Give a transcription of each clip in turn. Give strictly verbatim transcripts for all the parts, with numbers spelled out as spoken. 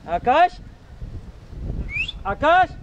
आकाश आकाश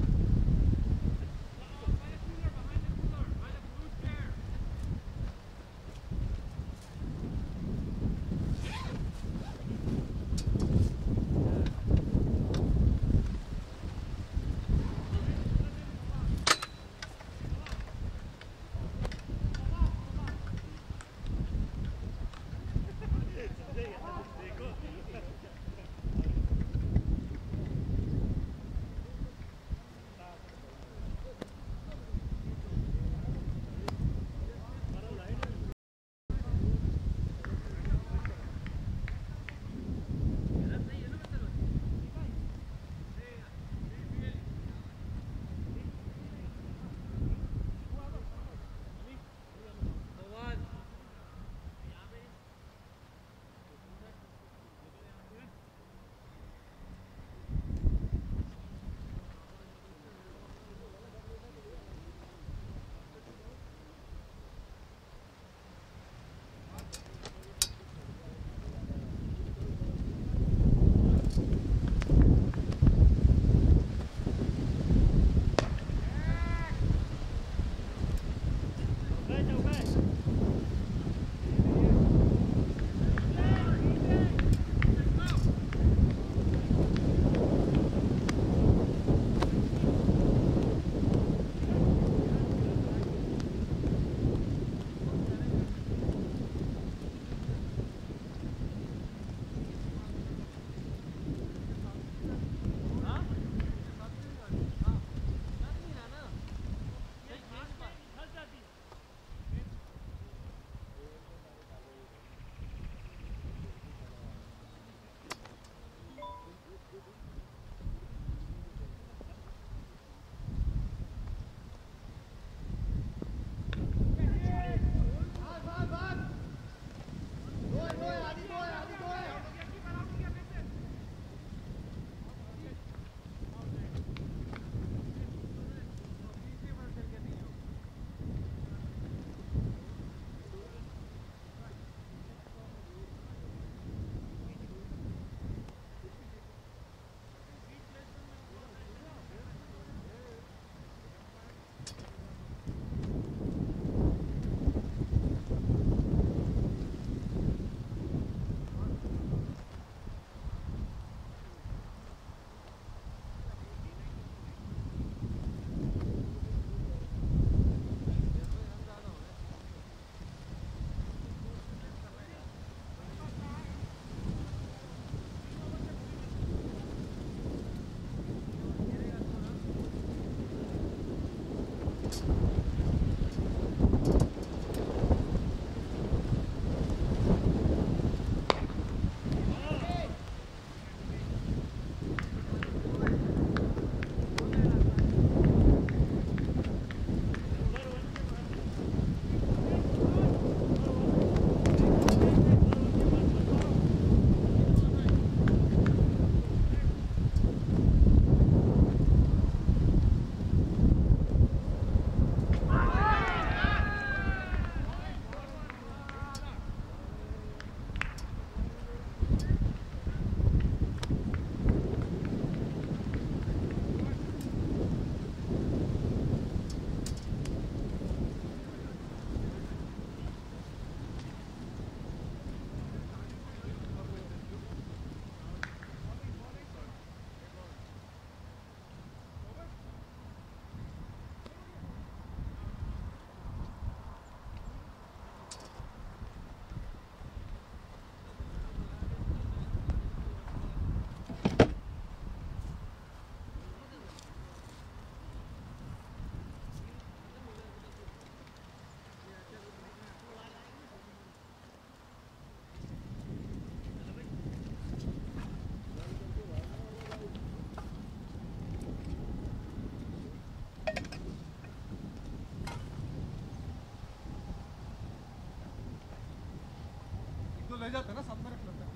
ले जाते हैं ना, साथ में रख लेते हैं।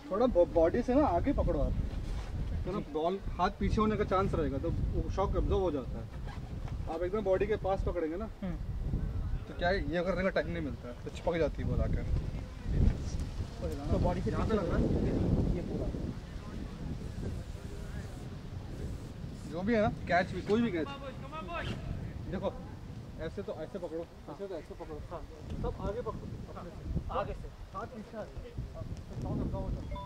थोड़ा बॉडी से ना आगे पकड़ो आप, तो ना बॉल हाथ पीछे होने का चांस रहेगा, तो वो शॉक अब्जॉर्ब हो जाता है। आप एकदम बॉडी के पास पकड़ेंगे ना तो क्या है, ये करने का टाइम नहीं मिलता है, तो चिपक जाती है बॉल आकर। तो बॉडी से पीछे लग रहा है ये पूरा जो भी है ना, कैच भी, कोई भी कैच देखो, ऐसे तो ऐसे पकड़ो, ऐसे तो ऐसे पकड़ो, हाँ सब आगे पकड़ो, अपने से आगे से हाथ पीछे आ जाए, तो शॉक अब्जॉर्ब हो जाता है।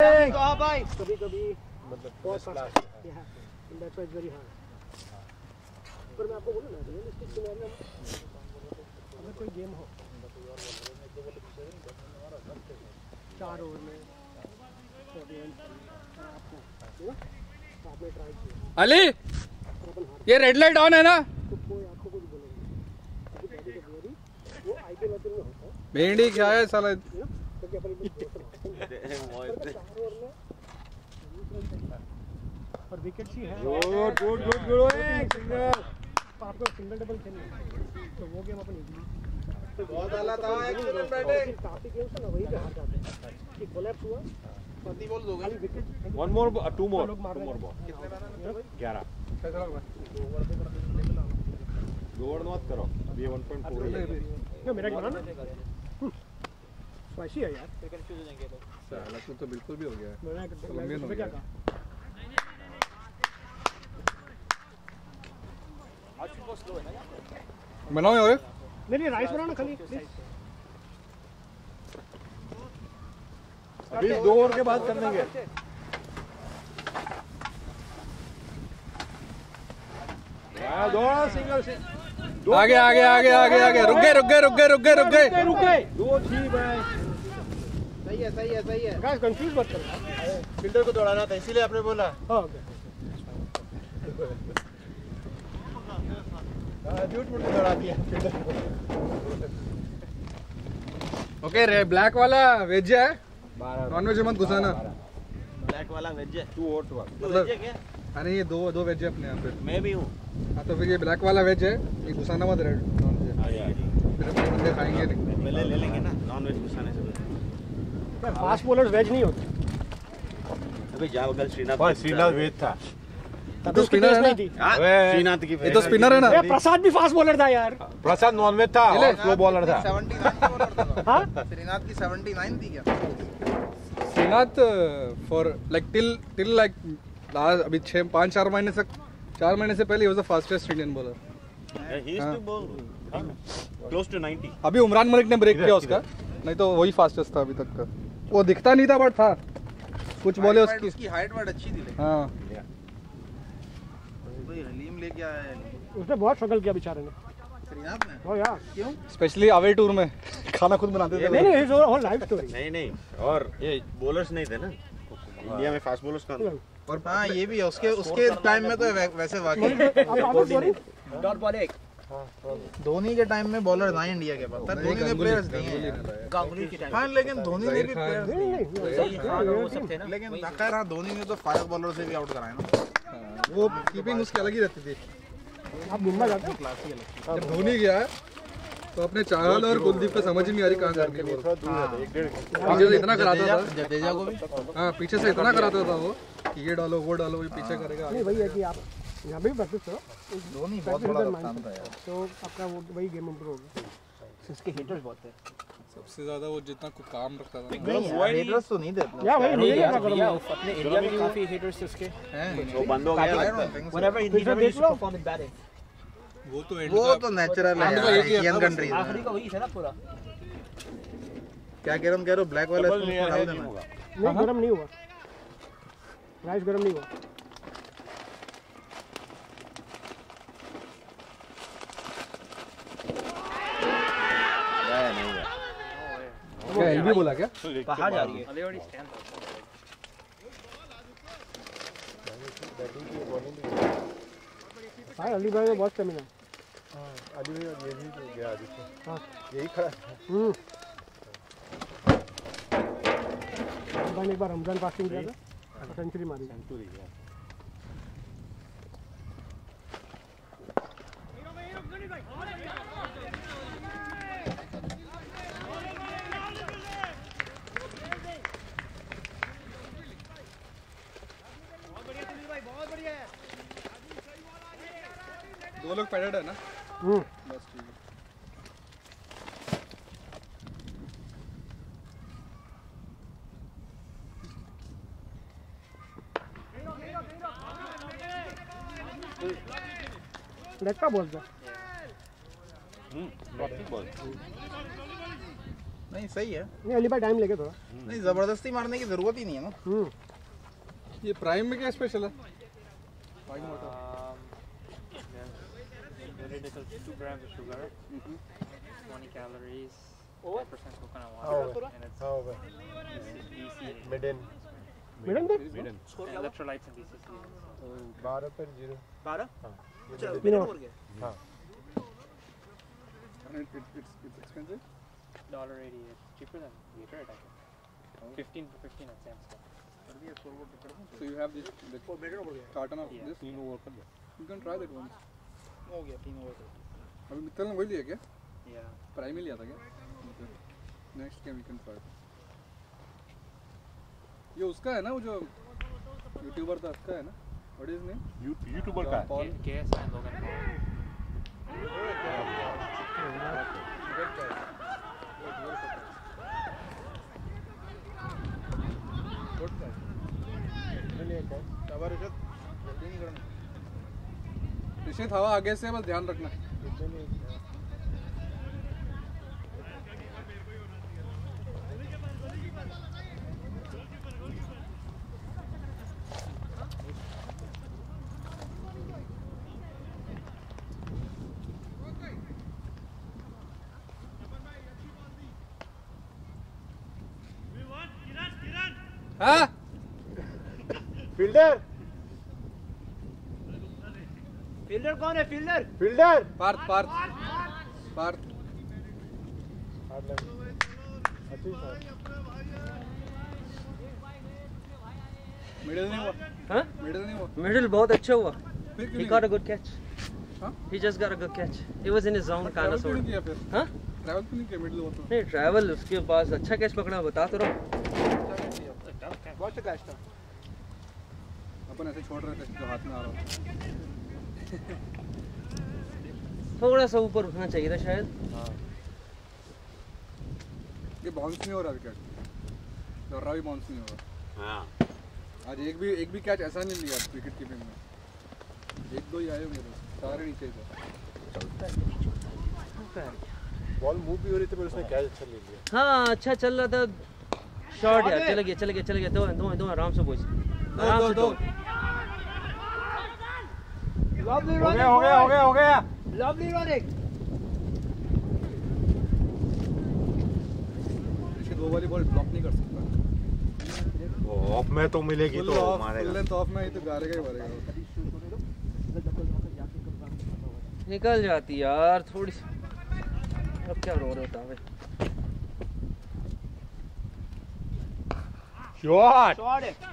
कहाँ भाई? कभी कभी मतलब बहुत फास्ट है, that's why it's very hard. पर मैं आपको बोलूं ना, रियलिस्टिक सिनेरियो में अगर कोई गेम हो चार ओवर में आपने ट्राई किया, अली ये रेड लाइट ऑन है ना? तो कोई आपको कुछ बोलेगा वो आईपीएल में होता है। भेंडी क्या है साला? क्योंकि अपन और विकेट ही है। Good good good good single. आपको सिंगल डबल खेलना तो वो गेम अपन इजीली बहुत आला था एक्सीलेंट बैटिंग। काफी गेम्स है ना वही पे हार जाते हैं कि कोलैप्स हुआ पति बॉल दोगे। Wicket one more two more लोग मार टू रहे मोर हैं। बॉल कितने ग्यारह। कैसा लग रहा है? दो ओवर मत करो अभी वन पॉइंट फोर है। क्यों मेरा बना ना स्पाइसी है यार। साला तू तो बिल्कुल भी हो गया है। मैंने कोलंबियन हो क्या गया। कहा बनाओ यार। नहीं नहीं राइस बनाओ ना खाली प्लीज। अभी दो ओवर के बाद कर देंगे। दो सिंगल आगे आगे आगे आगे आगे रुक गए रुक गए रुक गए रुक गए रुक गए रुक गए। दो ठीक है। सही है सही है सही है। गाइस कंफ्यूज मत करो। फील्डर को दौड़ाना था इसीलिए आपने बोला। हां ओके झूठ मूठ दौड़ा दिया फील्डर को। ओके रे ब्लैक वाला वेज है, नॉन वेज मत घुसाना। ब्लैक वाला वेज है। टू ओवर टू तो वेज है क्या? अरे ये दो दो वेज है अपने यहाँ पे। मैं भी हूँ। हाँ तो फिर ये ब्लैक वाला वेज है, ये घुसाना मत रेड नॉन वेज। फिर अपने बंदे खाएंगे नहीं। पहले ले लेंगे ना नॉन वेज घुसाने से। यार फास्ट बॉलर्स वेज नहीं होते। अभी जाओ कल श्रीनाथ। बस श्रीनाथ वेद था। तो स्पिनर है ना? नहीं थी। श्रीनाथ की ये तो स्पिनर है ना? ये प्रसाद भी फास्ट बॉलर था यार। प्रसाद नॉन वेद था और स्लो बॉलर था। हाँ श्रीनाथ की उन्यासी थी क्या? Srinath for like till till like last अभी छः पाँच चार महीने तक चार महीने से पहले ही was the fastest Indian bowler. He used to bowl close to ninety. अभी उमरान मलिक ने ब्रेक किया उसका, नहीं तो वही फास्टेस्ट था अभी तक का। वो दिखता नहीं था बट था कुछ बोले उसकी। उसकी हाइट वाइट अच्छी थी लेकिन। हाँ भाई हलीम लेके आया है। उसने बहुत स्ट्रगल किया बेचारे ने। श्रीनाथ ने ओ यार क्यों? स्पेशली अवे टूर में खाना खुद बनाते थे। नहीं नहीं इट्स होल लाइफ स्टोरी। नहीं नहीं और ये बॉलर्स नहीं थे ना इंडिया में फास्ट बॉलर्स का। और हाँ ये भी है उसके उसके टाइम में तो वै, वैसे वाकई डॉट बॉल एक धोनी के टाइम में बॉलर था इंडिया के पास तब धोनी ने प्लेयर्स दिए हैं। गांगुली के टाइम हाँ लेकिन धोनी ने भी प्लेयर्स नहीं नहीं वो सब थे ना। लेकिन खैर हाँ धोनी ने तो फास्ट बॉलर से भी आउट कराया ना। वो कीपिंग उसकी अलग ही रहती थी। आप मुंबई जाते हो? क्लास ही अलग। जब धोनी गया तो अपने चाहल और कुलदीप को समझ ही नहीं आ रही कहाँ करनी है। पीछे से इतना कराता था। जडेजा को भी हाँ पीछे से इतना कराता था वो कि ये डालो वो डालो ये पीछे करेगा। नहीं वही है कि आप यहाँ पे भी प्रैक्टिस करो धोनी बहुत बड़ा कप्तान था यार। तो आपका वो वही गेम इंप्रूव होगा। इसके हेटर्स बहुत है। सबसे ज्यादा वो जितना को काम रखता था ना। नहीं यार हेटर्स तो नहीं देते या वही नहीं है अपने इंडिया में काफी हिटर्स थे उसके वो बंद हो गया लगता है। whenever he never used to perform in batting वो तो end वो का- तो नेचुरल है end का यार एक ही है एशियन ना कंट्री आखिरी का वही था ना पूरा क्या कह रहा हूँ कह रहा हूँ ब्लैक वाला इसको उसको डाल देना। नहीं गर्म नहीं हुआ राइस गर्म नहीं हुआ क्या एल भी बोला क्या? बाहर जा रही है भाई अली भाई में बहुत स्टेमिना अली भाई ये भी तो गया आदित्य। हाँ यही खड़ा हम्म भाई ने एक बार रमजान फास्टिंग किया था सेंचुरी मारी सेंचुरी गया। दो लोग पैडेड है ना? हम्म बस ठीक है। लेग का बॉल था हम्म बॉल नहीं सही है। नहीं अली भाई टाइम लेके थोड़ा। नहीं जबरदस्ती मारने की जरूरत ही नहीं है ना। हम्म ये प्राइम में क्या स्पेशल है? Prime water two grams of sugar, twenty calories, ten percent coconut हाँ water, and it's हाँ होगा B C A. मिडन पे मिडन Electrolytes and B C C. बारह पर जीरो बारह हाँ अच्छा Minimum. minimum हो गया हाँ and it, it, it's it's expensive. Dollar eighty. It's cheaper than Gatorade, I think. Fifteen for fifteen at Sam's Club. So you have this the carton of Yeah. this. तीन over कर दो You can try that once. हो गया तीन over. अभी मित्तल ने वही लिया क्या? Yeah. प्राइम ही लिया था क्या? Next game we can try. ये उसका है ना वो जो यूट्यूबर था उसका है ना? What is name? यूट्यूबर का है Paul. K S I and Logan Paul. शाबाश ऋषभ, जल्दी नहीं करना। निश्चित हवा आगे से बस ध्यान रखना। हाँ फील्डर फील्डर कौन है फील्डर फील्डर पार्थ पार्थ पार्थ अच्छी सर मिडिल नहीं हुआ हाँ मिडिल नहीं हुआ मिडिल बहुत अच्छा हुआ फिर क्यों he नहीं got a good catch हाँ? he just got a good catch he was in his zone kind travel of क्यों sort नहीं किया फिर हाँ ट्रैवल क्यों नहीं किया मिडिल हुआ तो नहीं ट्रैवल उसके पास अच्छा कैच पकड़ा बता तो रहा हूँ बहुत अच्छा कैच था अपन ऐसे छोड़ रहे थे जो हाथ में आ रहा था थोड़ा सा ऊपर उठना चाहिए था शायद ये बाउंस नहीं हो रहा विकेट दर्रा भी बाउंस नहीं हो रहा हाँ आज एक भी एक भी कैच ऐसा नहीं लिया विकेट कीपिंग में एक दो ही आए होंगे बस सारे नीचे थे बॉल मूव भी हो रही थी पर उसने कैच अच्छा ले लिया हाँ अच्छा चल रहा था शॉट यार चले गए चले गए चले गए दो दो दो आराम से बोझ आराम से दो लवली हो गया हो गया हो गया हो गया लवली रनिंग ऋषि दो वाली बॉल ब्लॉक नहीं कर सकता ऑफ में तो मिलेगी फुल तो ऑफ मारेगा फुल लेंथ ऑफ में ही तो गारेगा ही मारेगा निकल जाती यार थोड़ी सी अब क्या रो रहे होता है शॉट शॉट है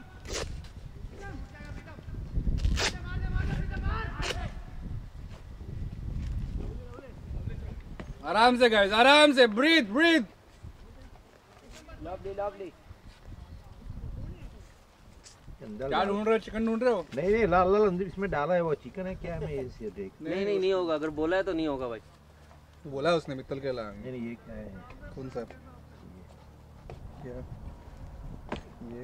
आराम से गाइस आराम से ब्रीथ ब्रीथ लवली लवली क्या ढूंढ रहे हो चिकन ढूंढ रहे हो नहीं नहीं लाल लाल अंदर इसमें डाला है वो चिकन है क्या है मैं इसे देख नहीं नहीं नहीं होगा अगर बोला है तो नहीं होगा भाई बोला है उसने मित्तल के लाए नहीं नहीं ये क्या है कौन सा ये ये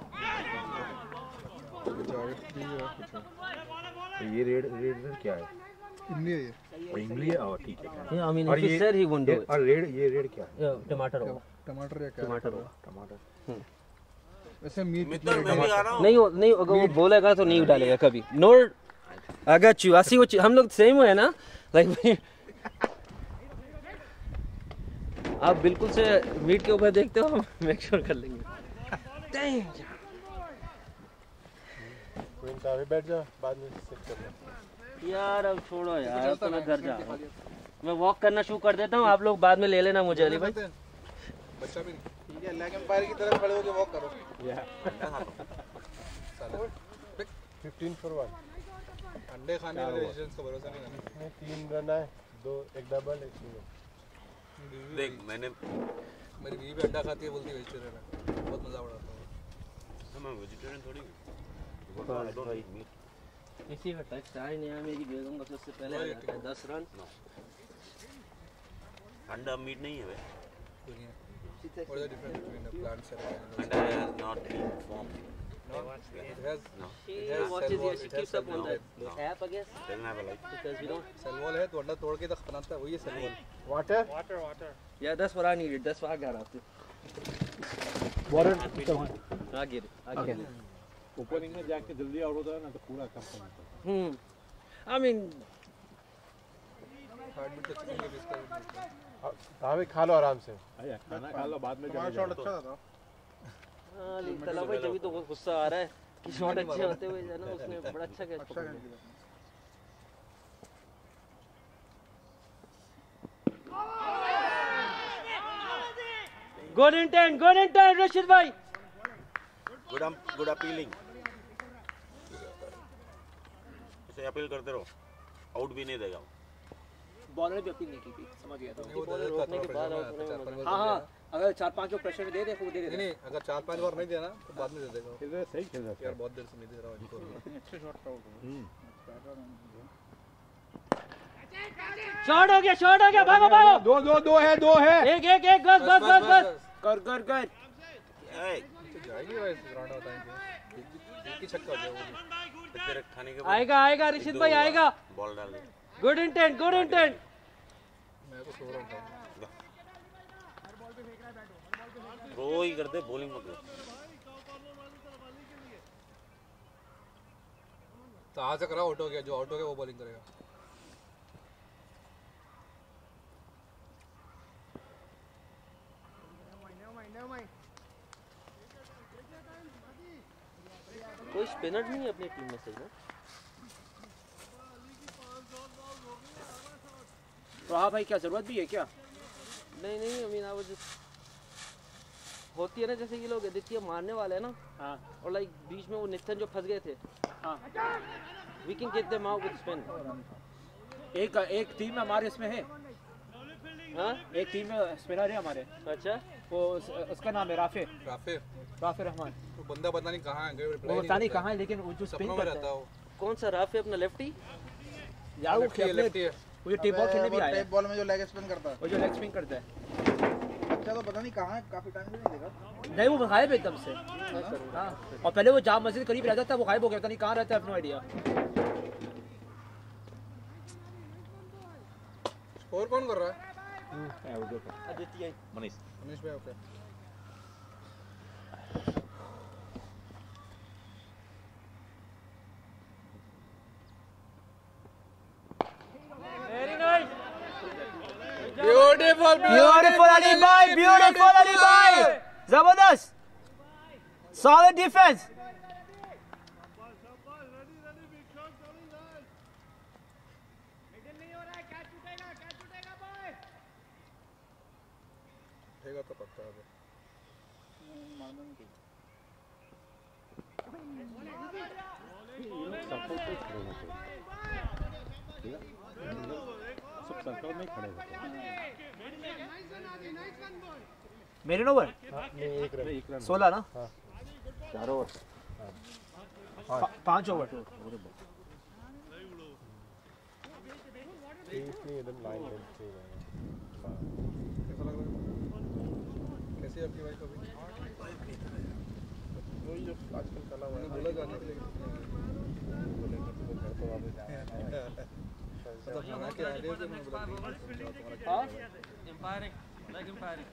जावेद भी है कुछ तो ये रेड रेड रेड क्या है इमली है ये इमली है और ठीक है Yeah, I mean, और if he ये- said he won't do ये- it. और रेड ये रेड क्या है Yeah, टमाटर होगा टमाटर या क्या टमाटर होगा टमाटर वैसे मीट कितना नहीं हो नहीं अगर वो बोलेगा तो नहीं डालेगा कभी नोर अगर चुआसी वो हम लोग सेम है ना लाइक आप बिल्कुल से मीट के ऊपर देखते हो हम मेक श्योर कर लेंगे Dang. कोई चाहे बैठ जा बाद में सेट करना यार अब छोड़ो यार अब तो मैं घर जा रहा हूँ मैं वॉक करना शुरू कर देता हूँ आप लोग बाद में ले लेना मुझे अली भाई बच्चा भी नहीं ठीक है लेग एम्पायर की तरफ खड़े होकर वॉक करो। फिफ्टीन फॉर वन अंडे खाने वाले रेजिडेंट्स का भरोसा नहीं करना इसमें तीन रन है दो एक डबल एक सिंगल देख मैंने मेरी बीवी भी अंडा खाती है बोलती है वेजिटेरियन है बहुत मजा उड़ाता हूँ मैं वेजिटेरियन थोड़ी हूँ इसी का टच टाइम नहीं है मेरी बेगम बस उससे पहले आ जाता है दस रन अंडा मीट नहीं है भाई What is the difference between a plant cell and अंडा is not in form It has She it has watches cell wall, it. She it has keeps up cell on wall. that No. app, I guess, doesn't have a light. because we don't. Cell wall है तो अंडा तोड़ के तक बनाता है वही cell wall. Water? Water, water. Yeah, that's what I needed. That's what I got after. Water. Come on. I get it. I get it. Opening में जाके जल्दी आउट होता है ना तो पूरा कम होता है। Hmm. I mean, Heart beat तो चिकन के पीस का. हाँ भाई खा लो आराम से। अरे खाना खा लो बाद में तुम्हारा चले शॉट जाओ। अच्छा था। हाँ, लेकिन तला भाई जब भी तो बहुत गुस्सा आ रहा है कि शॉट अच्छे होते हुए जो है ना उसने बड़ा अच्छा कैच अच्छा पकड़ा। खेल दिया। Good intent, good intent, Rashid भाई. Good um, good appealing. इसे अपील करते रहो, आउट भी नहीं देगा। बॉलर ने भी अपील नहीं की थी, समझ गया था। वो बॉलर रोकने के बाद आउट होने में मजा हाँ हाँ, अगर चार पांच लोग प्रेशर में दे दे तो वो दे नहीं दे। नहीं अगर चार पांच बार नहीं दिया ना तो बाद में दे देगा. खेल रहे सही खेल रहे यार बहुत देर से नहीं दे रहा हूँ इनको. शॉट हो गया, शॉट हो गया, भागो भागो. दो दो दो है दो है एक एक एक बस बस बस बस. कर कर कर। ए, जाएगी भाई राउंड बताएंगे. एक ही छक्का हो गया वो भी. तेरे खाने के आएगा आएगा रशीद भाई आएगा. बॉल डाल दे। Good intent, good intent. मैं तो सो रहा था. थ्रो ही कर दे, बॉलिंग मत कर। तो आज से करा आउट हो गया, जो आउट हो गया वो बॉलिंग करेगा. कोई स्पिनर नहीं है अपनी टीम में से ना. तो हाँ भाई क्या जरूरत भी है क्या? नहीं नहीं, I mean I was just होती है ना जैसे ये लोग आदित्य मारने वाले हैं ना. हाँ और लाइक बीच में वो नितिन जो फंस गए थे. हाँ। We can get them out with spin. एक एक टीम में हमारे इसमें है। हाँ एक टीम में स्पिनर है हमारे। अच्छा. वो उस, उसका नाम है राफे राफे राफे रहमान। वो बंदा पता नहीं कहाँ है, वो पता नहीं कहाँ है लेकिन वो जो स्पिन सपनों में करता रहता है। है वो. कौन सा राफे अपना लेफ्टी? यार वो लेफ्टी है, खेलने लेफ्टी है. वो जो टेप बॉल खेलने भी आया है। टेप बॉल में जो लेग स्पिन करता है। वो जो लेग स्पिन करता है। अच्छा तो पता नहीं कहाँ है, काफी टाइम से नहीं देखा. नहीं वो गायब है एकदम से। हाँ और पहले वो जाम मस्जिद करीब रहता था, वो गायब हो गया, पता नहीं कहाँ रहता है, नो आइडिया। स्कोर कौन कर रहा है? आदित्य. मनीष मनीष भाई. Okay. Very nice. Beautiful beautiful Ali भाई, ब्यूटीफुल अली भाई, जबरदस्त, सॉलिड डिफेंस. उठेगा तो पक्का है. सब सर्कल में खड़े होते हैं। मेरे ओवर एक रन एक रन सोलह ना, चार ओवर. पा- पांच ओवर. इसलिए एकदम लाइन लेंथ से ही कैसा लग रहा है? कैसी है आपकी वाइफ अभी? वही जो आजकल चला हुआ मैंने है बोला जाने के लिए. घर तो वापस मतलब खाना के आइडिया से मैंने बोला कि तुम्हारा हाँ एम्पायरिंग लाइक एम्पायरिंग.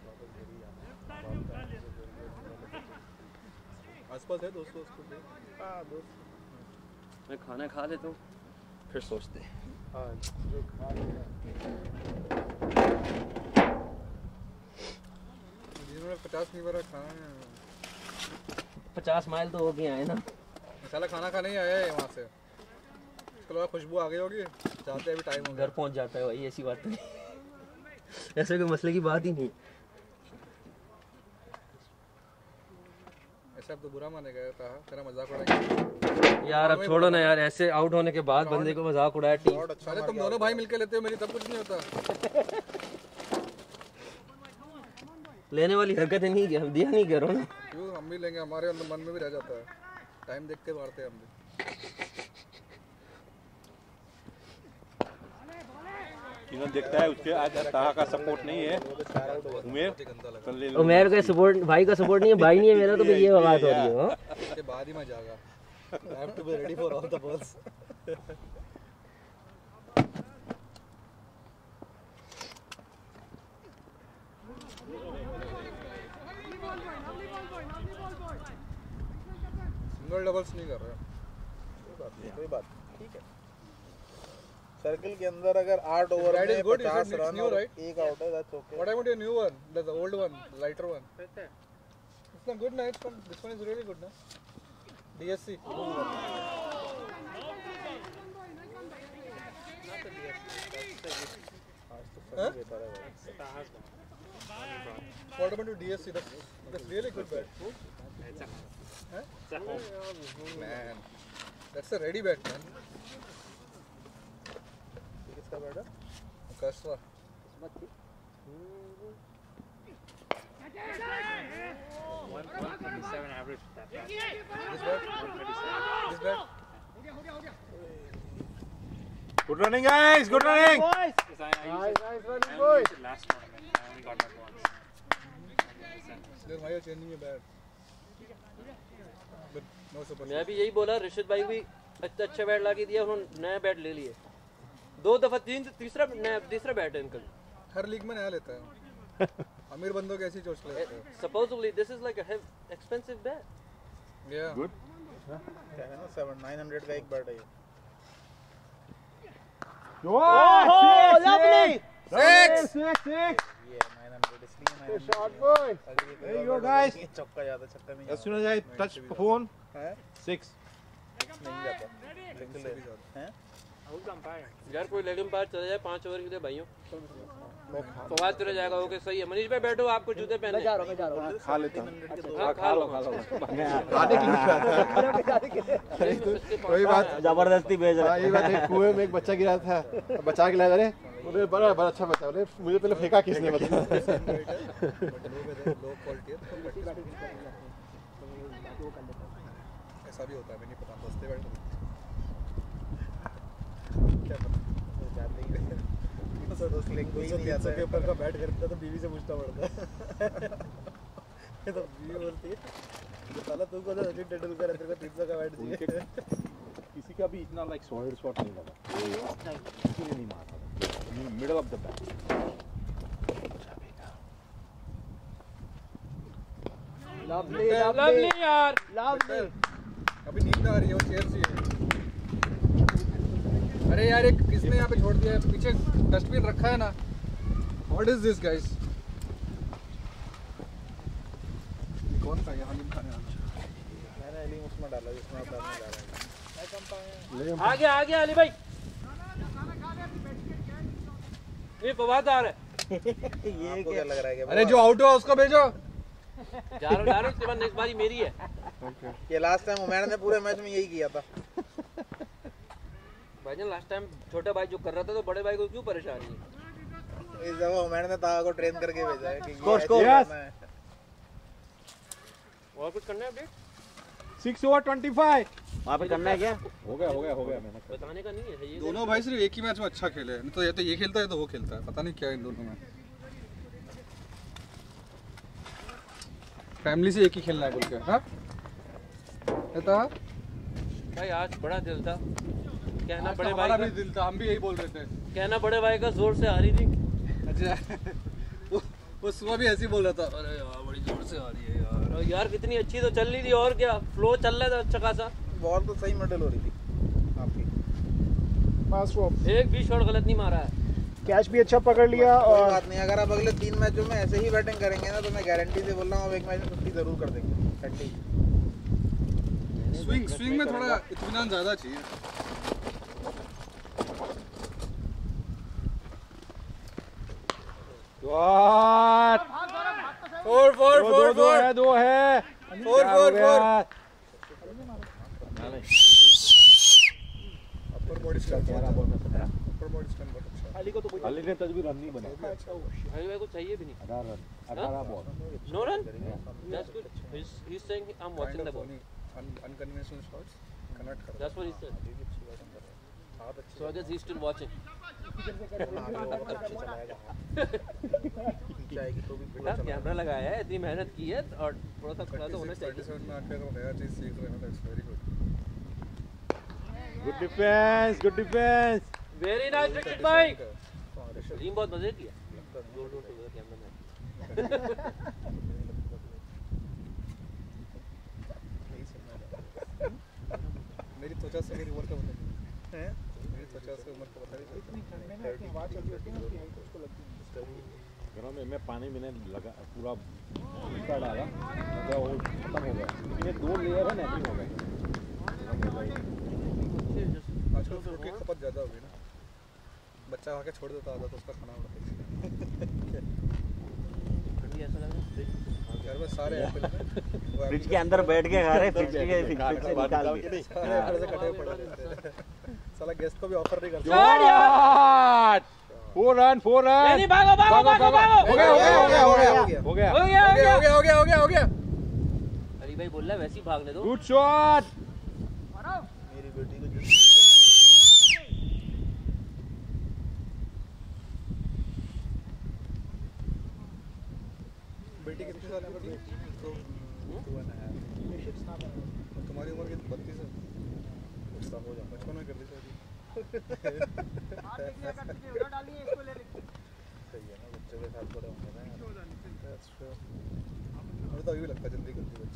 आसपास है दोस्तों उसको. हाँ दोस्त मैं खाना खा लेता हूँ फिर सोचते हैं. हाँ जो खा लिया जिन्होंने पचास नहीं बार खाना है. पचास माइल तो हो गए हैं ना. साला खाना खाने ही आया है वहाँ से. उसके बाद खुशबू आ गई होगी, जाते अभी टाइम हो गया. घर पहुंच जाता है भाई, ऐसी बात नहीं. ऐसे कोई मसले की बात ही नहीं. ऐसा अब तो बुरा माने गया था, तेरा मजाक उड़ाएंगे. यार अब छोड़ो ना यार, ऐसे आउट होने के बाद बंदे को मजाक उड़ाया टीम. अरे तुम दोनों भाई मिलके लेते हो, मेरी तब कुछ नहीं होता. लेने वाली हरकतें नहीं की, हम दिया नहीं करो ना. क्यों हम भी लेंगे, हमारे अंदर मन में भी रह जाता है. टाइम देख के मारते हैं हम भी. तीनों देखता है उसके आज ताहा का सपोर्ट नहीं है उमेर कर ले लो उमेर का सपोर्ट भाई का सपोर्ट नहीं है भाई नहीं है मेरा तो फिर ये बात हो रही है हाँ? उसके बाद ही मैं जागा I have to be ready for all the balls. Single doubles नहीं कर रहे कोई बात ठीक है सर्कल के अंदर अगर आठ ओवर में पचास रन और एक आउट है that's okay What about your new one? The old one, lighter one. It's not good, na? It's fun. This one is really good, na? D S C. Huh? What about your D S C? That's, that's really good bat. Huh? Man, that's a ready bat, man. किसका bat है Kasra. one twenty-seven average with that bat. This bat. This bat. Good running guys good running Yes, I, I used it, I only used it last tournament. I only got that once. Then why are you changing your bat? But no support. मैं भी यही बोला ऋषित भाई भी अच्छा अच्छा bat ला के दिया उन्होंने नया बैट ले लिए दो दफा तीन तीसरा नया तीसरा बैट है इनका हर लीग में नया लेता है अमीर बंदों के ऐसी चोच लेते हैं supposedly this is like a heavy, expensive bat Yeah. Good क्या है ना सेवन नाइन हंड्रेड का एक बैट है ये Oh, lovely! Six! Six! Six! ये नाइन हंड्रेड इसलिए nine hundred Shot boy! there you go, guys. चौका ज्यादा छक्का नहीं As soon as I touch the phone, है six. नहीं जाता सिंगल है Who's umpire? यार कोई लेग एम्पायर चला जाए पांच ओवर के लिए भाइयों फवाद चला जाएगा ओके सही है मनीष भाई बैठो आपको जूते पहनने मैं जा रहा हूँ मैं जा रहा हूँ खा लेता हूँ हाँ, खा लो खा लो खाने के लिए कोई बात जबरदस्ती भेज हाँ, ये बात है कुएं में एक बच्चा गिरा था बचा के लाया अरे मुझे बड़ा बड़ा अच्छा बच्चा अरे मुझे पहले फेंका किसने बता लो क्वालिटी है ऐसा भी होता है मैं नहीं पता दोस्ते बैठ क्या पता जाते ही नहीं सर दोस्त लेंगे कोई नहीं आता के ऊपर का बैट खरीदता तो बीवी से पूछना पड़ता है ये तो बीवी बोलती है साला तू को तो सचिन तेंदुलकर है तेरे को तीन सौ का बैट चाहिए किसी का भी इतना लाइक सॉलिड शॉट नहीं लगा इसलिए नहीं मारा middle of the bat lovely lovely यार lovely अभी नींद ना आ रही है और चेयर चाहिए अरे यार एक किसने यहाँ पे छोड़ दिया है पीछे डस्टबिन रखा है ना व्हाट इज दिस गाइस कौन सा यहाँ लिखा है मैंने अली उसमें डाला जिसमें आप डालने जा रहे हैं आ गया आ गया अली भाई ये फवाद आ रहा है ये क्या लग रहा है कि अरे जो आउट हुआ उसको भेजो जा रहा हूँ जा रहा हूँ इसके बाद नेक्स्ट बारी मेरी है ये लास्ट टाइम उमैर ने पूरे मैच में यही किया था भाईजान लास्ट टाइम छोटा भाई जो कर रहा था तो बड़े भाई को क्यों परेशानी है इस दफा उमैर ने ताहा को ट्रेन करके भेजा है कि Score, ये score. ऐसे Yes. करना है। और कुछ करना है update six over twenty five वहाँ पे करना है क्या हो गया हो गया हो गया मैंने बताने का नहीं है ये दोनों भाई सिर्फ एक ही मैच में अच्छा खेले नहीं तो ये तो ये खेलता है तो वो खेलता है पता नहीं क्या है इन दोनों में फैमिली से एक ही खेलना है बोल के हाँ था भाई आज बड़ा दिल था कहना आज तो बड़े हमारा भाई भी दिल था हम भी यही बोल रहे थे का कहना बड़े भाई का जोर से हारी थी अच्छा वो वो सुबह भी ऐसे ही बोल रहा था अरे यार बड़ी जोर से आ रही है यार और यार कितनी अच्छी तो चल रही थी और क्या फ्लो चल रहा था अच्छा खासा बॉल तो सही मिडल हो रही थी आपकी एक भी शॉट गलत नहीं मारा है कैच भी अच्छा पकड़ लिया कोई और बात नहीं अगर आप अगले तीन मैचों में ऐसे ही बैटिंग करेंगे ना तो मैं गारंटी से बोल रहा हूँ आप एक मैच में फिफ्टी जरूर कर देंगे थर्टी स्विंग स्विंग में थोड़ा इत्मीनान ज्यादा चाहिए फोर फोर फोर दो है दो है four four four upper body strength upper body strength बहुत अच्छा अली को तो कोई अली ने तभी रन नहीं बना भाई भाई को चाहिए भी नहीं अठारह रन अठारह ball no run that's good he is saying I am watching the ball unconventional shots connect कर that's what he said so I guess he is still watching जाएगी तो भी बिल्कुल चला कैमरा लगाया है, इतनी मेहनत की है और थोड़ा सा खुला तो होना चाहिए। सैंतीस में आके अगर नया चीज सीख रहे हैं ना, that's very good. Good defence, good defence. Very nice wicket भाई। टीम बहुत मजे की है। जोर जोर से कैमरा में। मेरी त्वचा से मेरी उम्र का पता नहीं है, मेरी त्वचा से उम्र का पता नहीं चलता। घरों में मैं पानी मैंने लगा पूरा उसका डाला, लगा वो खत्म हो गया। लेकिन ये दो लेयर है ना, नहीं हो गए। आजकल फ्रूट की खपत ज़्यादा हो गई ना, बच्चा खा के छोड़ देता आधा तो उसका खाना उड़ता ऐसा लग रहा है घर में सारे एप्पल फ्रिज के अंदर बैठ के खा रहे, फ्रिज के फ्रिज से निकाल के सारे एप्पल से कटे पड़े रहते हैं। साला गेस्ट को भी ऑफर नहीं करता। Four run, four run. नहीं भागो भागो भागो भागो। हो गया हो गया हो गया हो गया हो गया हो गया हो गया हो गया हो गया हो गया हो गया। अली भाई बोल रहा है वैसे ही भागने दो। Good shot. मेरी बेटी को बेटी कितनी साल की थी? तो तुम्हारी उम्र कितनी? बत्तीस है। उसका हो जाए बचपन में कर दी शादी। सही है ना, बच्चों के साथ बड़े होंगे ना। मुझे तो अभी भी लगता है जल्दी करती बच्ची।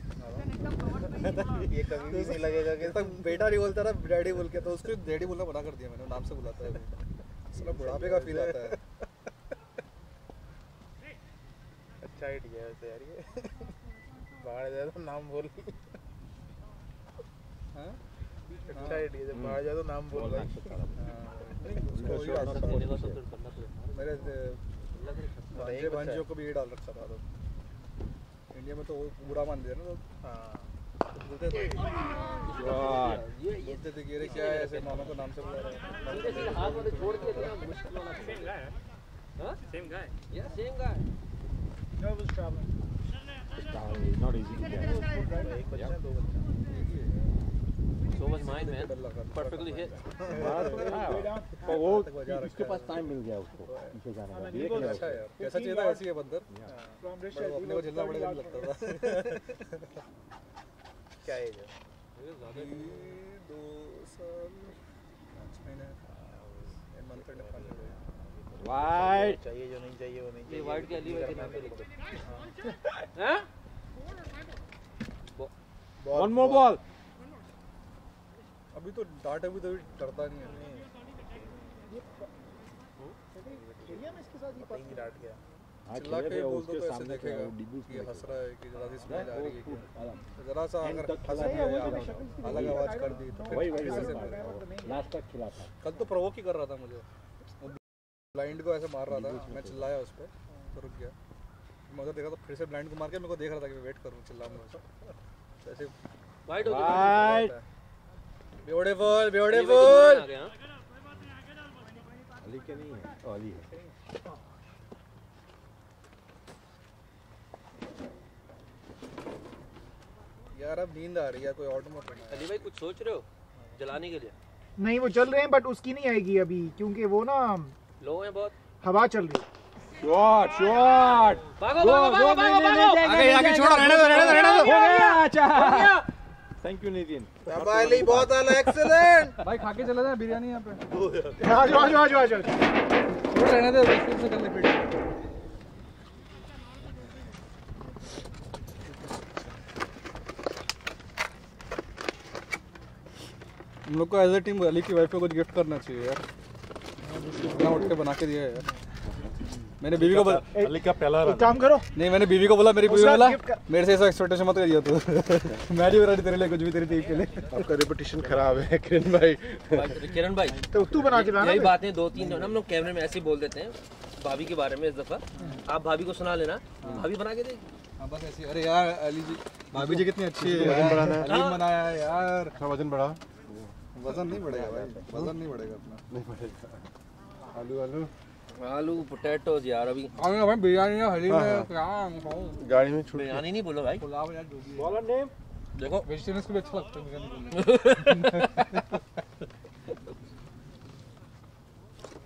ये कभी भी नहीं लगेगा कि तक बेटा नहीं बोलता ना, डैडी बोल के, तो उसको डैडी बोलना मना कर दिया मैंने, नाम से बुलाता है अभी। साला बुढ़ापे का फील आता है। अच्छा आइडिया है वैसे यार ये। बाहर जाए तो नाम बोल। हाँ? अच्छा आइडिया है, बाहर जाए तो नाम बोल भाई। उसको वही डाल रखा था। मेरे भांजे भांजियों को भी ये डाल रखा था। तो इंडिया में तो वो बुरा मान दिया ना लोग। हाँ बोलते थे बोलते थे कि अरे क्या है, ऐसे मामा को नाम से बुला रहा है। हाथ वाले छोड़ के इतना मुश्किल वाला Same guy, huh? Huh? Same guy. Yeah, same guy. No, it was traveling. It's not easy to get. एक बच्चा है, दो बच्चा। So was mine, man. Perfectly hit. तो वो इसके पास टाइम मिल गया उसको पीछे जाने का। देख लिया अच्छा है यार, कैसा चाहिए था ऐसी है बंदर। बट वो अपने को झेलना पड़ेगा नहीं लगता था। क्या एज है? दो साल पाँच महीने मंथ एंड पाँच महीने। वाइड। चाहिए जो नहीं चाहिए वो नहीं ये चाहिए। वाइट के अली भाई के नाम पे लिख दो। हैं? One more ball. अभी तो डांट अभी तो डरता नहीं है। पता ही नहीं डांट गया। चिल्ला के बोल दो तो ऐसे देखेगा कि हंस रहा है कि जरा सी स्मेल आ रही है क्या। जरा सा अगर हंस दिया या अलग आवाज कर दी तो वही वही फिर से लास्ट तक खिला था। कल तो प्रोवोक ही कर रहा था मुझे, ब्लाइंड को ऐसे मार रहा था, मैं चिल्लाया उस पर तो रुक गया। मैं उधर देखा तो फिर से ब्लाइंड को मार के मेरे को देख रहा था कि मैं वेट करूँ, चिल्लाऊंगा ऐसे। वाइट हो गया। Beautiful beautiful. अली के नहीं है, अली है। यार अब नींद आ रही है, कोई ऑर्डर मत करना। अली भाई कुछ सोच रहे हो जलाने के लिए? नहीं, वो चल रहे हैं बट उसकी नहीं आएगी अभी, क्योंकि वो ना लो है बहुत। हवा चल रही है। Shot shot. भागो भागो भागो भागो भागो। आगे आगे छोड़ो, रहने दो रहने दो रहने दो। हो गया। अच्छा थैंक यू नितिन। शाबाश बहुत आला, एक्सीलेंट। भाई खा के चला जाए बिरयानी यहाँ पे। आ जाओ आ जाओ आ जाओ आ जाओ। छोड़ रहने दे, फिर से कर ले फिर। हम लोग को एज ए टीम अली की वाइफ को कुछ गिफ्ट करना चाहिए यार। बिना उठ के बना के दिया है यार। मैंने बीवी को बोला, अली का पहला एक काम करो, नहीं मैंने बीवी को बोला, मेरी बीवी उसका बोला gift कर- मेरे से ऐसा एक्सपेक्टेशन मत करिए तू। मैं नहीं बना रही तेरे लिए कुछ भी, तेरी टीम के लिए। आपका रेपुटेशन खराब है किरण भाई। किरण भाई तो तू बना के लाना। यही बातें दो तीन हम लोग कैमरे में ऐसे ही बोल देते हैं भाभी के बारे में। इस दफा आप भाभी को सुना लेना, भाभी बना के देगी। हाँ बस ऐसी। अरे यार अली जी, भाभी जी कितनी अच्छी है यार। अली बनाया है यार। वजन बढ़ा। वजन नहीं बढ़ेगा भाई, वजन नहीं बढ़ेगा अपना। नहीं बढ़ेगा। आलू आलू आलू पोटैटोज यार। अभी आगे भाई बिरयानी है, हरी में क्या खाऊं। गाड़ी में छूट बिरयानी नहीं बोलो भाई, पुलाव यार जो भी है। बॉलर नेम देखो वेजिटेरियंस को भी अच्छा लगता है बिरयानी बोलने।